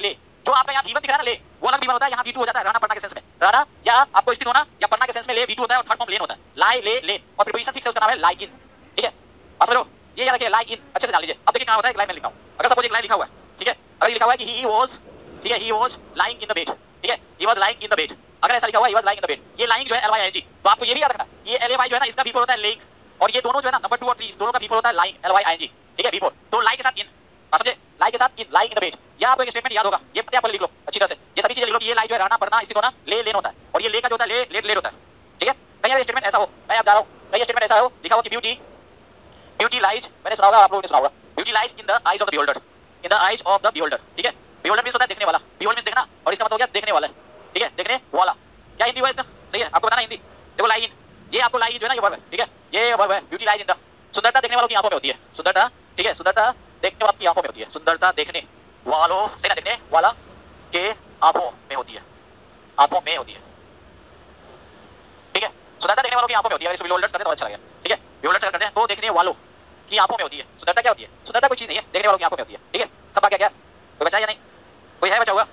जो आपका यहाँ V1 दिख रहा है ना ले, वो अलग V1 होता है, यहाँ V2 हो जाता है रहना पढ़ना के सेंस में। रहना या आपको स्थित होना या पढ़ना के सेंस में ले V2 होता है और थर्ड फॉर्म लेन होता है। लाई ले लेन और प्रीपोजिशन फिक्स है उसका नाम है लाई इन। ठीक है बात समझ लो, ये याद रखिए लाई इन अच्छे से जान लीजिए। अब देखिए क्या होता है, एक लाइन में लिखा हूं, अगर सपोज एक लाइन लिखा हुआ है, ठीक है, अगर लिखा हुआ है कि ही वाज, ठीक है, he was lying in the bed, ठीक है, he was lying in the bed, अगर ऐसा लिखा हुआ है he was lying in the bed, ये लाइंग जो है LYING, तो आपको ये भी याद रखना ये LAY जो है ना इसका V4 होता है लेइंग, और ये दोनों जो है ना नंबर 2 और 3 इस दोनों का V4 होता है लाइंग LYING। ठीक है V4 तो लाई के साथ इन, समझे, लाई के साथ in, lying in the bed. या आपको एक स्टेटमेंट याद होगा, ये पता आप लिख लो अच्छी तरह से, ये सभी चीजें लिख लो कि ये लाई जो है रहना पढ़ना स्थित होना ले लेन होता है, और ये ले का जो होता है ले लेट लेट होता है। ठीक है कहीं ये स्टेटमेंट ऐसा हो, मैं अब जा रहा हूं, कहीं स्टेटमेंट ऐसा हो लिखा हो कि ब्यूटी लाइज, मैंने सुना होगा आप लोगों ने सुना होगा, beauty lies in the eyes of the beholder, in the eyes of the beholder. ठीक है बिहोल्डर मींस होता है देखने वाला, बिहोल्ड मींस देखना, और इसका मतलब हो गया देखने वाला है। ठीक है देखने वाला क्या हिंदी हुआ इसका, सही है आपको बताना हिंदी। देखो लाई इन, ये आपको लाई इन जो है ना ये वर्ब है, ठीक है ये वर्ब है, ब्यूटी लाइज इन द, सुंदरता देखने वालों की आंखों में होती है, सुंदरता, ठीक है सुंदरता देखने वालों की आंखों में होती है, सुंदरता देखने वालों, सही ना, देखने वाला के आंखों में होती है, आंखों में होती है। ठीक है सुंदरता देखने वालों की आंखों में होती है, अगर इसको बिहोल्डर्स करते हैं तो अच्छा लगेगा। ठीक है बिहोल्डर्स करते हैं तो देखने वालों की आंखों में होती है। सुंदरता क्या होती है, सुंदरता कोई चीज नहीं है, देखने वालों की आंखों में होती है। ठीक है सब क्या क्या कोई बचा या नहीं, कोई है बचा हुआ,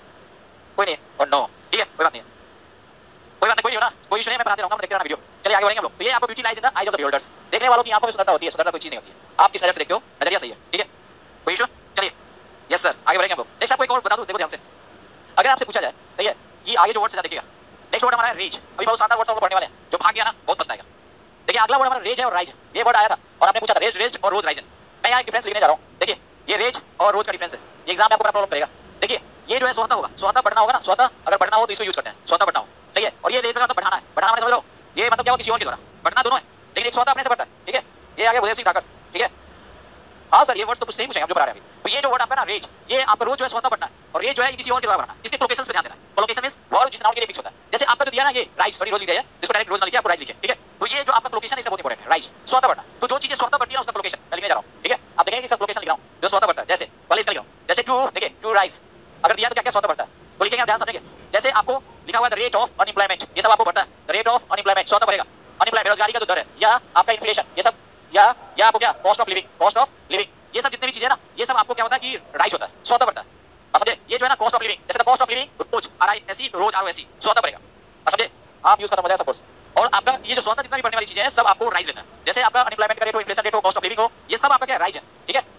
कोई नहीं और नो, ठीक है कोई बात नहीं, कोई बात नहीं, कोई नहीं हो ना, कोई इशू नहीं, मैं बनाते रहूंगा, देखते रहना वीडियो। चलिए आगे बढ़ेंगे हम लोग। तो ये आपको beauty lies in the eyes of the beholders, देखने वालों की आंखों में सुंदरता होती है, सुंदरता कोई चीज नहीं होती है, आप किस नजर से देखते हो, नजरिया सही है। ठीक है कोई इशू, चलिए यस सर आगे बढ़ेंगे हम लोग। नेक्स्ट आपको एक और बता दूं, देखो ध्यान से, अगर आपसे पूछा जाए सही है कि आगे जो वर्ड से देखिएगा, नेक्स्ट वर्ड हमारा है रेज, अभी बहुत शानदार वर्ड हम लोग पढ़ने वाले हैं, जो भाग गया ना बहुत पछताएगा। देखिए अगला वर्ड हमारा रेज है और राइज, ये वर्ड आया था और आपने पूछा था रेज रेज और रोज राइजन, मैं यहाँ डिफरेंस लिखने जा रहा हूँ। देखिए ये रेज और रोज का डिफरेंस है, ये एग्जाम में आपको बड़ा प्रॉब्लम करेगा। देखिए ये जो है स्वतः होगा, स्वतः बढ़ना होगा ना, स्वतः अगर बढ़ना हो तो इसको यूज करते हैं, स्वतः बढ़ना हो, सही है। और ये रेज का मतलब बढ़ाना है, बढ़ाना मैंने समझ लो, ये मतलब क्या हो किसी और के द्वारा, बढ़ना दोनों है, लेकिन एक स्वतः अपने से बढ़ता है। ठीक है ये आगे भूदेव सिंह ठाकर, ठीक है हाँ सर ये वर्ड तो कुछ नहीं पूछेंगे आप जो बता रहे हैं अभी। तो ये जो वर्ड आपका ना रेज, ये आपका रोज जो है स्वतः बढ़ना है, और ये जो है किसी और के द्वारा बढ़ना है, इसके लोकेशन पे ध्यान देना है। लोकेशन मींस वर्ड जिस नाउन के लिए फिक्स होता है, जैसे आपका जो दिया ना ये राइज, सॉरी रोज लिखा है, इसको डायरेक्ट रोज ना लिखिए, आपको राइज लिखिए। ठीक है तो ये जो आपका लोकेशन है इसका बहुत इंपॉर्टेंट है, राइज स्वतः बढ़ना। तो जो चीजें स्वतः बढ़ती है उसका लोकेशन मैं लिखने जा रहा हूं। ठीक है आप देखेंगे कि इसका लोकेशन लिख रहा हूं जो स्वतः बढ़ता है, जैसे पहले इसका लिख रहा हूं, जैसे टू, देखिए टू राइज अगर दिया तो क्या क्या स्वतः बढ़ता है, तो लिखेंगे आप ध्यान समझेंगे। जैसे आपको लिखा हुआ है द रेट ऑफ अनएम्प्लॉयमेंट, ये सब आपको बढ़ता है, द रेट ऑफ अनएम्प्लॉयमेंट स्वतः बढ़ेगा, अनएम्प्लॉयमेंट बेरोजगारी का जो दर है, या आपका इन्फ्लेशन, ये सब या आपको क्या cost of living, cost of living, ये सब जितने भी चीजें ना ये सब आपको क्या होता है कि राइज होता है, स्वतः बढ़ता है। समझे ये जो है ना कॉस्ट ऑफ लिविंग, जैसे cost of living rose RISE rose ROSE स्वतः बढ़ेगा, समझे आप यूज करना मजा सपोज। और आपका ये जो स्वतः जितना भी बढ़ने वाली चीजें हैं सब आपको राइज लेता है, जैसे आपका अनएम्प्लॉयमेंट का रेट हो, इन्फ्लेशन रेट हो, कॉस्ट ऑफ लिविंग हो, ये सब आपका क्या राइज है। ठीक है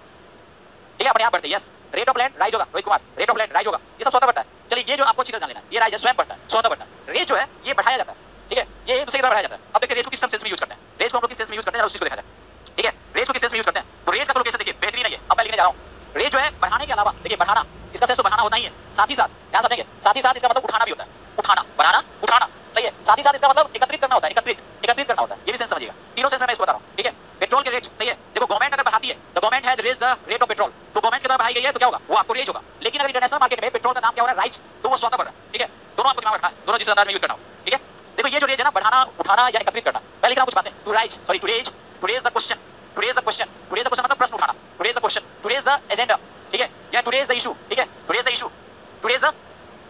ठीक है अपने आप बढ़ते हैं, yes rate of land rise होगा, Rohit Kumar rate of land rise होगा, ये सब स्वतः बढ़ता है। चलिए ये जो आपको अच्छी तरह जान लेना है, ये राइज है स्वयं बढ़ता है, स्वतः बढ़ता है। रेट जो है ये बढ़ाया जाता है, ठीक है ये दूसरे की तरह बढ़ाया जाता है। अब देखिए रेट को किस सेंस में यूज करते हैं, रेट को हम लोग किस सेंस में यूज करते हैं उसी को देखा जाए। ठीक है रेट को किस सेंस में यूज करते हैं, तो रेट का लोकेशन देखिए बेहतरीन है ये, अब मैं लिखने जा रहा हूं। रेट जो है बढ़ाने के अलावा, देखिए बढ़ाना इसका सेंस तो बढ़ाना होता ही है, साथ ही साथ ध्यान समझेंगे, साथ ही साथ इसका मतलब उठाना भी होता है, उठाना बनाना उठाना, सही है। साथ ही साथ इसका मतलब एकत्रित करना होता है, एकत्रित करना होता है, ये भी सेंस समझिएगा। तीनों सेंस में मैं इसको बता रहा हूं। ठीक है पेट्रोल के रेट, सही है, देखो गवर्नमेंट अगर बढ़ाती है, the government has raised the rate of petrol, तो गवर्नमेंट की तरफ बढ़ाई गई है तो क्या होगा वो आपको रेज होगा। लेकिन अगर इंटरनेशनल मार्केट में पेट्रोल का दाम क्या हो रहा है राइज, तो वो स्वतः बढ़ रहा है। ठीक है दोनों आपको दिमाग रखना है, दोनों जिस अंदाज में यूज करना हो। ठीक है देखो ये जो रेज है ना बढ़ाना उठाना या एकत्रित करना, मैं लिख रहा हूं कुछ बातें, to rise sorry to raise the question, to raise the question, to raise the question मतलब प्रश्न उठाना, to raise the question, to raise the agenda, ठीक है या टू रेज द इशू। ठीक है to raise the issue, to raise the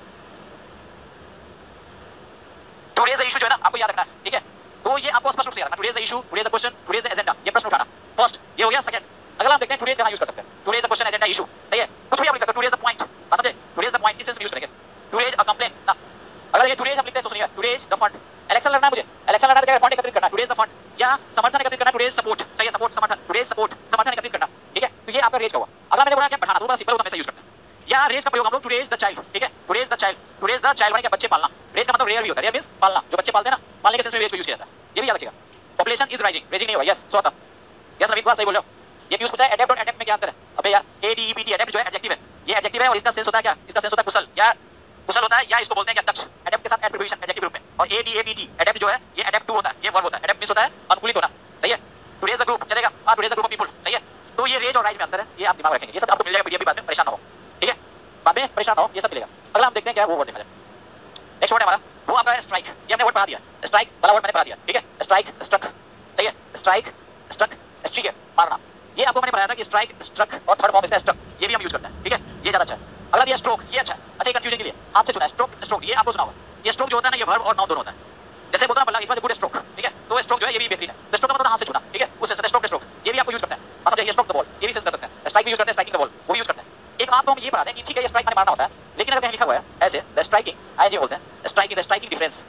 issue जो है ना आपको याद रखना है। ठीक है तो ये आपको स्पष्ट रूप से याद रखना, to raise the issue, to raise the question, to raise the agenda, ये प्रश्न उठाना फर्स्ट, ये हो गया सेकंड। अगला हम देखते हैं टू रेज का यूज कर सकते हैं, to raise the question agenda issue, सही है कुछ भी आप लिख सकते हो, टू रेज द पॉइंट, समझे टू रेज द पॉइंट इस सेंस में यूज करेंगे, टू रेज अ कंप्लेंट ना। अगर ये टू रेज हम लिखते हैं तो सुनिएगा, to raise the fund, election लड़ना है मुझे, इलेक्शन लड़ना है तो क्या फंड एकत्रित करना, टू रेज द फंड, या समर्थन एकत्रित करना, टू रेज सपोर्ट, सही है सपोर्ट समर्थन, टू रेज सपोर्ट समर्थन एकत्रित करना। ठीक है तो ये आपका रेज का हुआ। अगला मैंने बोला क्या बढ़ाना, तो सिंपल हमेशा यूज करते हैं। या रेज का प्रयोग हम लोग टू रेज द चाइल्ड, ठीक है to raise the child, to raise the child माने क्या बच्चे पालना, रेज का मतलब रेयर भी होता है, रेयर मींस पालना, जो बच्चे पालते हैं ना, पालने के सेंस में रेज को यूज किया जाता है, ये भी याद रखिएगा। पॉपुलेशन इज राइजिंग, रेजिंग नहीं हुआ, यस स्वतः, यस नवीन बात सही बोल रहे हो। ये यूज पूछा है एडेप्ट और एडेप्ट में क्या अंतर है, अबे यार ADEPT एडेप्ट जो है एडजेक्टिव है, ये एडजेक्टिव है और इसका सेंस होता है क्या, इसका सेंस होता है कुशल, या कुशल होता है, या इसको बोलते हैं क्या दक्ष, एडेप्ट के साथ एड प्रीपोजिशन एडजेक्टिव रूप में। और ADAPT एडेप्ट जो है ये एडेप्ट टू होता है, ये वर्ब होता है, एडेप्ट मींस होता है अनुकूलित होना, सही है। टू रेज द ग्रुप चलेगा, हां to raise the group of people, सही है। तो ये रेज और राइज में अंतर है, ये आप दिमाग रखेंगे, ये सब आपको मिल जाएगा पीडीएफ बाद में, परेशान ना हो। ठीक है बाद में परेशान ना हो, ये सब मिलेगा। अगला हम देखते हैं क्या वो वर्ड देखा जाए। नेक्स्ट वर्ड है हमारा, वो आपका है स्ट्राइक, ये हमने वर्ड पढ़ा दिया, स्ट्राइक वाला वर्ड मैंने पढ़ा दिया। ठीक है स्ट्राइक स्ट्रक, सही है स्ट्राइक स्ट्रक स्ट्रिक है मारना, ये आपको मैंने बताया था कि स्ट्राइक स्ट्रक और थर्ड फॉर्म इसका स्ट्रक, ये भी हम यूज करते हैं। ठीक है ये ज्यादा अच्छा है। अगला दिया स्ट्रोक, ये अच्छा है, अच्छा ये कंफ्यूजन के लिए हाथ से चुना है, स्ट्रोक स्ट्रोक ये आपको सुना होगा। ये स्ट्रोक जो होता है ना ये वर्ब और नाउन दोनों होता है, जैसे बोलते हैं बल्ला it was a good stroke, ठीक है तो स्ट्रोक जो है ये भी बेहतरीन है। तो स्ट्रोक का मतलब हाथ से चुना, ठीक है उस सेंस में स्ट्रोक स्ट्रोक ये भी आपको यूज करते हैं, समझिए ये स्ट्रोक द बॉल ये भी सेंस कर सकते हैं, स्ट्राइक भी यूज करते हैं, स्ट्राइकिंग द बॉल वो भी यूज करते हैं। एक आपको हम ये पढ़ाते हैं कि ठीक है ये स्ट्राइक माने मारना होता है, लेकिन अगर कहीं लिखा हुआ है ऐसे द स्ट्राइकिंग आईएनजी बोलते हैं, striking the striking difference,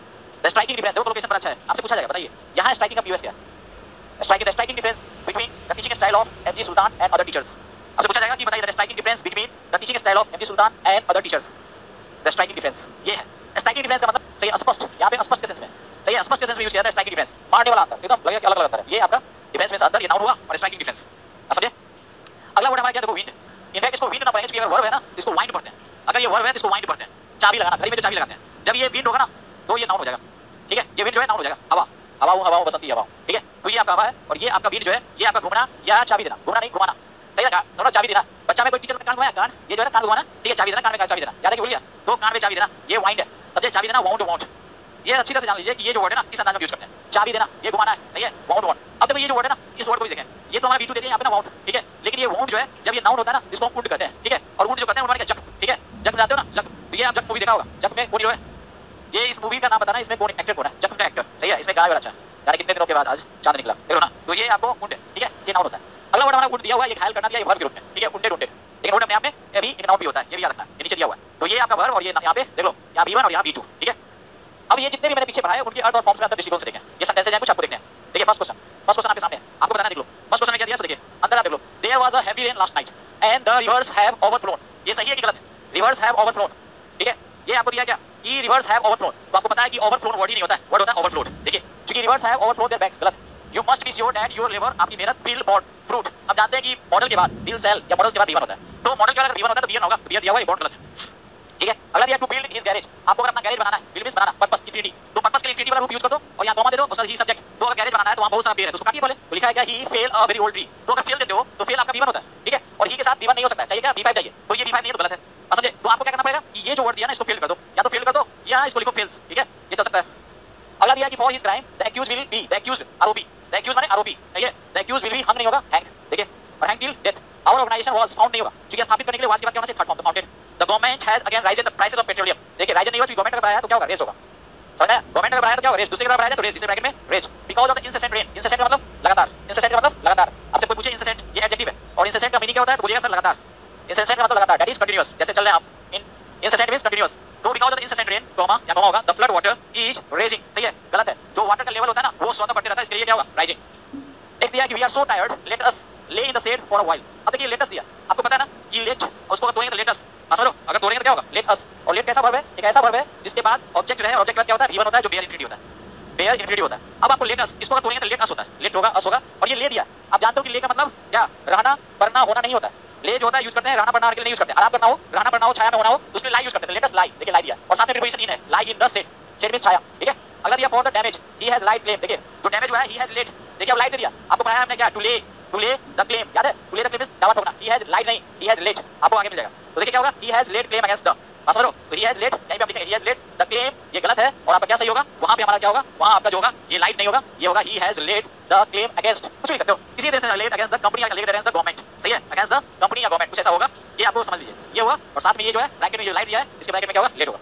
the striking difference देखो लोकेशन पर अच्छा है, आपसे पूछा जाएगा बताइए यहाँ स्ट्राइकिंग का यूएस क्या है, striking the striking difference between the teaching style of MG Sultan and other teachers. आपसे पूछा जाएगा कि बताइए the striking difference between the teaching style of MG Sultan and other teachers. The striking difference ये है, स्ट्राइकिंग डिफरेंस का मतलब सही स्पष्ट, यहाँ पे स्पष्ट के सेंस में सही है, स्पष्ट के सेंस में यूज किया जाता है स्ट्राइकिंग डिफरेंस, मारने वाला अंतर एकदम लगेगा कि अलग अलग अंतर है, ये आपका डिफरेंस में अंदर ये नाउन हुआ और स्ट्राइकिंग डिफरेंस समझे। अगला वर्ड हमारा क्या देखो विंड, इनफैक्ट इसको विंड ना पढ़ें क्योंकि अगर वर्ब है ना इसको वाइंड पढ़ते हैं, अगर ये वर्ब है तो इसको वाइंड पढ़ते हैं, चाबी लगाना, घड़ी में जो चाबी लगाते हैं, जब ये विंड होगा ना तो ये नाउन हो जाएगा, ठीक है, ये विंड जो है नाउन हो जाएगा, हवा हवा बसंती हवा, ठीक है, तो ये आपका हवा है और ये आपका विंड जो है ये आपका घूमना या चाबी देना, घूमना नहीं घुमाना, सही है, समझो चाबी देना, बच्चा में कोई टीचर कान घुमाया, कान ये जो है कान घुमाना, ठीक है, चाबी देना, कान में चाबी देना, याद है कि भूल गया, तो कान में चाबी देना ये वाइंड है, समझे, चाबी देना वाउंड वाउंड, ये अच्छी तरह से जान लीजिए कि ये जो वर्ड है ना इस अंदाज में यूज करते हैं, चाबी देना ये घुमाना है, सही है, वाउंड वाउंड। अब देखो ये जो वर्ड है ना इस वर्ड को देखें, ये तो हमारा V2 देते हैं यहाँ पे ना वाउंड, ठीक है, लेकिन ये वाउंड जो है जब ये नाउन होता है ना इसको हम वुंड कहते हैं, ठीक है, और वुंड जो कहते हैं उन्होंने जग, ठीक है, जग जानते हो ना जग, तो ये आप जग मूवी देखा होगा, जग में कौन हीरो है, ये इस मूवी का नाम बताना, इसमें कौन एक्टर कौन है, जग का एक्टर, सही है, इसमें गाना बड़ा अच्छा है, यानी कितने दिनों के बाद आज चांद निकला, देखो ना, तो ये आपको वुंड है, ठीक है, ये नाउन होता है। अगला वर्ड हमारा वुंड दिया हुआ है, ये घायल करना दिया है वर्ब के रूप में, ठीक है, वुंडेड वुंडेड, लेकिन वुंड अपने आप में ये भी एक नाउन भी होता है, ये भी याद रखना, ये नीचे दिया हुआ है, तो ये आपका वर्ब और ये यहाँ पे देख लो, यहाँ V1 और यहाँ V2, ठीक है। अब ये जितने भी मैंने पीछे पढ़ाए उनके अर्थ और फॉर्म्स में अंतर दृष्टिकोण से देखें, ये सेंटेंसेस हैं कुछ आपको देखने हैं, देखिए फर्स्ट क्वेश्चन आपके सामने है, आपको बताना देख लो, फर्स्ट क्वेश्चन में क्या दिया सो देखिए, अंदर आप देख लो, there was a heavy rain last night and the rivers have overflown, ये सही है कि गलत है, रिवर्स हैव ओवरफ्लोन, ठीक है, ये आपको दिया क्या कि रिवर्स हैव ओवरफ्लोन, तो आपको पता है कि ओवरफ्लोन वर्ड ही नहीं होता है, वर्ड होता है ओवरफ्लोड, देखिए क्योंकि rivers have overflown their banks, गलत, you must be sure that your labour, आपकी मेहनत विल बॉर्न फ्रूट। अब जानते हैं कि मॉडल के बाद विल सेल या मॉडल्स के बाद B1 होता है, तो मॉडल के बाद अगर B1 होता है तो बियर होगा, बियर दिया हुआ है, बॉर्न गलत है, ठीक है। अगला दिया टू बिल्ड हिज गैरेज, आपको अगर अपना गैरेज बनाना है, बिल्ड मींस बनाना, पर्पस इंफिनिटी, तो पर्पस के लिए इंफिनिटी वाला रूप यूज कर दो और यहां कॉमा दे दो, उसका ही सब्जेक्ट, तो अगर गैरेज बनाना है तो वहां बहुत सारा पेड़ है तो उसको काटिए बोले, तो लिखा है क्या he fell a very old tree, तो अगर फेल देते हो तो फेल आपका B1 होता है, ठीक है, और ही के साथ B1 नहीं हो सकता, चाहिए क्या B5 चाहिए, तो ये B5 नहीं है तो गलत है, समझे, तो आपको क्या करना पड़ेगा कि ये जो वर्ड दिया ना इसको फेल कर दो, या तो फेल कर दो या इसको लिखो फेल्स, ठीक है, ये चल सकता है। अगला दिया कि for his crime the accused will be, the accused आरोपी, द एक्यूज्ड माने आरोपी, सही है, the accused will be hung नहीं होगा हैंग, देखिए, और hang till death, our organisation was found नहीं होगा, क्योंकि स्थापित करने के लिए वाज के बाद क्या होना चाहिए, third form founded, the government has again risen the prices of petroleum, देखिए राइजन नहीं होगा, गवर्नमेंट अगर बढ़ाया तो क्या होगा, रेज होगा, समझ में, गवर्नमेंट अगर बढ़ाया तो क्या होगा, रेज, दूसरी तरफ बढ़ाया तो रेज, इसे ब्रैकेट में raise, because of the incessant rain, incessant का मतलब लगातार, इंसेसेंट का मतलब लगातार, आपसे कोई पूछे इंसेसेंट ये एडजेक्टिव है और इंसेसेंट का मीनिंग क्या होता है तो बोलिएगा सर लगातार, इंसेसेंट का मतलब लगातार, दैट इज कंटीन्यूअस, जैसे चल रहे हैं आप, इन इंसेसेंट मींस कंटीन्यूअस, तो because of the incessant rain comma या कॉमा होगा the flood water is raising, सही है, गलत है, जो वाटर का लेवल होता है ना वो स्वतः बढ़ते रहता है, इसके लिए क्या होगा, राइजिंग। नेक्स्ट दिया कि we are so tired let us lay in the shade for a while, अब देखिए लेट अस दिया, आपको पता है ना कि लेट उसको तोड़ेंगे तो लेट अस, समझो, अगर तोड़ेंगे तो क्या होगा, लेट अस, और लेट कैसा वर्ब है, एक ऐसा वर्ब है जिसके बाद ऑब्जेक्ट रहे, ऑब्जेक्ट के बाद क्या होता है V1 होता है जो बेयर इंफिनिटी होता है, बेयर इंफिनिटी होता है। अब आपको लेट अस, इसको अगर तोड़ेंगे तो लेट अस होता है, लेट होगा अस होगा, और ये ले दिया, आप जानते हो कि ले का मतलब क्या, रहना पढ़ना होना नहीं होता है, ले जो होता है यूज करते हैं रहना पढ़ना के लिए नहीं यूज करते, आराम करना हो, रहना पढ़ना हो, छाया में होना हो तो उसके लिए लाई यूज करते हैं, लेट अस लाई, देखिए लाई दिया और साथ में प्रीपोजिशन इन है, lie in the shade, shade means छाया, ठीक है। अगला दिया for the damage he has light claim, देखिए जो डैमेज हुआ है ही हैज लेट, देखिए अब लाइट दे दिया, आपको पढ़ाया हमने क्या, टू ले द क्लेम, याद है, to lay the claim means दावा ठोकना, ही हैज लाइट नहीं ही हैज लेट, आपको आगे मिल जाएगा, तो देखिए क्या होगा, he has laid claim against the, समझ लो, तो ही हैज लेट, यहीं पे आप लिखेंगे he has laid the claim, ये गलत है और आपका क्या सही होगा, वहां पे हमारा क्या होगा, वहां आपका जो होगा ये लाइट नहीं होगा, ये होगा he has laid the claim against, कुछ भी सकते हो, किसी तरह से लेट अगेंस्ट द कंपनी या लेट अगेंस्ट द गवर्नमेंट, सही है, अगेंस्ट द कंपनी या गवर्नमेंट, कुछ ऐसा होगा, ये आपको समझ लीजिए, ये होगा, और साथ में ये जो है ब्रैकेट में जो लाइट दिया है इसके ब्रैकेट में क्या होगा, लेट होगा,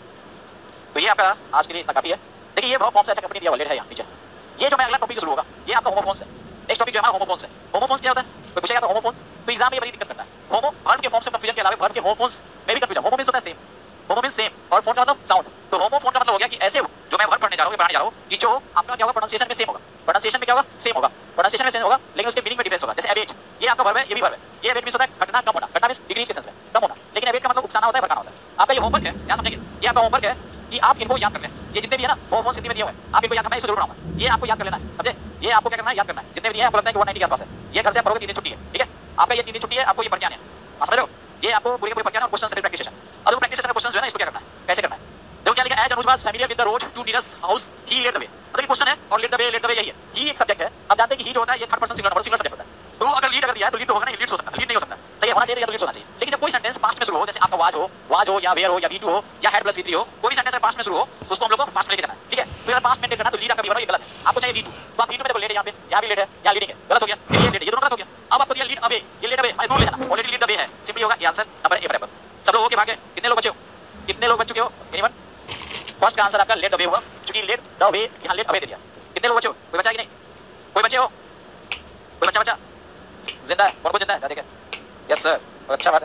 तो ये आपका आज के लिए इतना काफी है। देखिए ये वर्ब फॉर्म से अच्छा कंपनी दिया हुआ लेट है यहाँ नीचे, ये जो मैं अगला टॉपिक शुरू होगा ये आपका होमोफोन्स है, नेक्स्ट टॉपिक जो हमारा होमोफोन्स है, होमोफोन्स क्या होता है, कोई पूछेगा तो होमोफोन्स, तो एग्जाम में ये बड़ी दिक्कत करता है, होमो वर्ब के फॉर्म से कंफ्यूजन के अलावा वर्ब के होमोफोन्स में भी कंफ्यूजन, होमो मींस होता है सेम, होमो मींस सेम, और फोन का मतलब साउंड, तो होमोफोन का मतलब हो गया कि ऐसे जो मैं वर्ब पढ़ने जा रहा हूं, पढ़ाने जा रहा हूं कि जो आपका क्या होगा, प्रोनाउंसिएशन में सेम होगा, प्रोनाउंसिएशन में क्या होगा, सेम होगा, प्रोनाउंसिएशन में सेम होगा, लेकिन उसके मीनिंग में डिफरेंस होगा, जैसे एबेट, ये आपका वर्ब है, ये भी वर्ब है, ये एबेट मींस होता है घटना कम होना, घटना मींस डिग्री के सेंस में कम होना, लेकिन एबेट का मतलब उकसाना होता है, भड़काना होता है। आपका ये होमवर्क है, ध्यान समझेंगे, ये आपका होमवर्क है कि आप इनको याद कर लें, ये जितने भी है ना होमवर्क हिंदी में दिए हुए हैं आप इनको याद करना है, इसको जरूर बनाऊंगा, ये आपको याद कर लेना है, समझे, ये आपको क्या करना है, याद करना है, जितने भी दिए हैं आपको लगता है कि 190 के आसपास है, ये घर से आप पढ़ोगे 3 दिन छुट्टी है, ठीक है, आपका ये 3 दिन छुट्टी है, आपको ये पढ़ के आना है, समझ रहे हो, ये आपको पूरी पूरी पढ़ के आना और क्वेश्चन सेट प्रैक्टिस सेशन, और प्रैक्टिस सेशन का क्वेश्चन जो है ना इसको क्या करना है, कैसे करना है, देखो क्या लिखा है, as Anuj was familiar with the road to Neeras house he led the way, मतलब क्वेश्चन है और लेड द वे यही है, ही एक सब्जेक्ट है, हम जानते हैं कि ही जो होता है ये थर्ड पर्सन सिंगुलर सब्जेक्ट होता है, तो अगर लीड अगर दिया है तो लीड तो होगा नहीं, लीड हो सकता है, लीड नहीं हो सकता, सही है, होना चाहिए या तो लीड होना चाहिए, लेकिन जब कोई सेंटेंस पास्ट में शुरू हो, जैसे आपका वाज हो या वेयर हो या V2 हो या हैड प्लस V3 हो, कोई भी सेंटेंस अगर पास्ट में शुरू हो तो उसको हम लोग को पास्ट में लेके जाना है, ठीक है, तो अगर पास्ट में लेके जाना तो लीड आपका V1 ये गलत है, आपको चाहिए V2, तो आप V2 में देखो लेड है, यहाँ भी लेड है, यहाँ लीडिंग है, गलत हो गया, ये लेड, ये दोनों गलत हो गया, अब आपको दिया लीड अवे, ये लेड अवे माने दूर ले जाना, ऑलरेडी लीड अवे है, सिंपली होगा ये आंसर नंबर ए बराबर। सब लोग ओके भागे, कितने लोग बचे हो, कितने लोग बच चुके हो, एनीवन, फर्स्ट का आंसर आपका लेड अवे हुआ, क्योंकि लेड द वे यहाँ लेड अवे दे दिया, कितने लोग बचे हो, कोई बचा कि नहीं, कोई बचे हो, कोई बच्चा जिंदा है, और कोई जिंदा है, देखिए, यस सर, अच्छा बात है,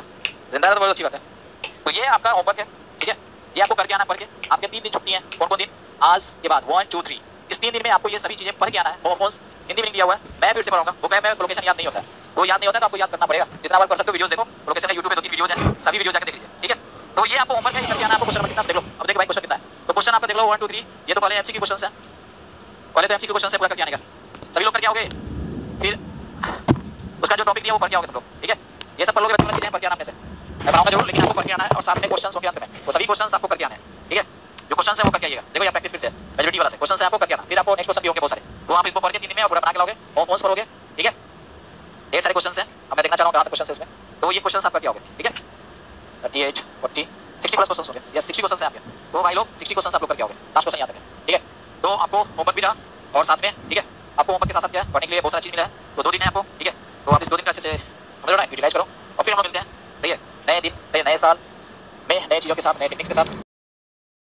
जिंदा है तो बहुत अच्छी बात है। तो ये आपका होमवर्क है, ठीक है। ये आपको करके आना पढ़ के। आपके 3 दिन छुट्टी है। कौन कौन दिन? आज के बाद 1 2 3 इस 3 दिन में आपको ये सभी चीजें पढ़ के आना है। होमोफोन्स हिंदी में दिया हुआ है, मैं फिर से पढ़ाऊंगा। वो कहे मैं लोकेशन याद नहीं होता है, वो याद नहीं होता तो आपको याद करना पड़ेगा। जितना बार कर सकते हो वीडियोस देखो, लोकेशन है यूट्यूब पे 2-3 वीडियोस हैं, सभी वीडियो जाकर देख लीजिए, ठीक है। तो ये आपको होमवर्क है, ये करके आना। आपको क्वेश्चन नंबर कितना देख लो। अब देखो भाई क्वेश्चन कितना है, तो क्वेश्चन आपका देख लो 1 2 3। ये तो पहले एमसीक्यू क्वेश्चन है, पहले तो एमसीक्यू क्वेश्चन से पूरा करके आने का। सभी लोग करके आओगे, फिर उसका जो टॉपिक दिया वो करके आओगे तुम लोग, ठीक है। ये सब पढ़ लोगे, बच्चों चीजें करके आना अपने से। मैं बनाऊंगा जरूर, लेकिन आपको करके आना है और साथ में क्वेश्चंस होंगे अंत में, वो सभी क्वेश्चंस आपको करके आने हैं, ठीक है। जो क्वेश्चंस है वो करके आइएगा। देखो ये प्रैक्टिस फिर से मेजॉरिटी वाला से क्वेश्चंस है, आपको करके आना। फिर आपको नेक्स्ट क्वेश्चन भी होंगे बहुत सारे, तो आप इसको पढ़ के 3 दिन में पूरा बना के लाओगे। होमवर्क करोगे, ठीक है। ढेर सारे क्वेश्चंस हैं, अब मैं देखना चाह रहा हूं कहां तक क्वेश्चंस है इसमें। तो ये क्वेश्चंस आप करके आओगे, ठीक है। 38 40 60 प्लस क्वेश्चंस होंगे, यस 60 क्वेश्चंस हैं आपके। तो भाई लोग 60 क्वेश्चंस आप लोग करके आओगे, लास्ट क्वेश्चन याद रखें, ठीक है। तो आपको होमवर्क भी रहा और साथ में, ठीक है, आपको होमवर्क के साथ साथ क्या है, पढ़ने के लिए बहुत सारी चीज मिला है। तो 2 दिन है आपको, ठीक है। तो आप इस 2 दिन का अच्छे से समझ लो ना, यूटिलाइज करो और फिर हम लोग मिलते हैं, सही है, नए दिन, सही नए साल में नए चीज़ों के साथ, नए टेक्निक्स के साथ।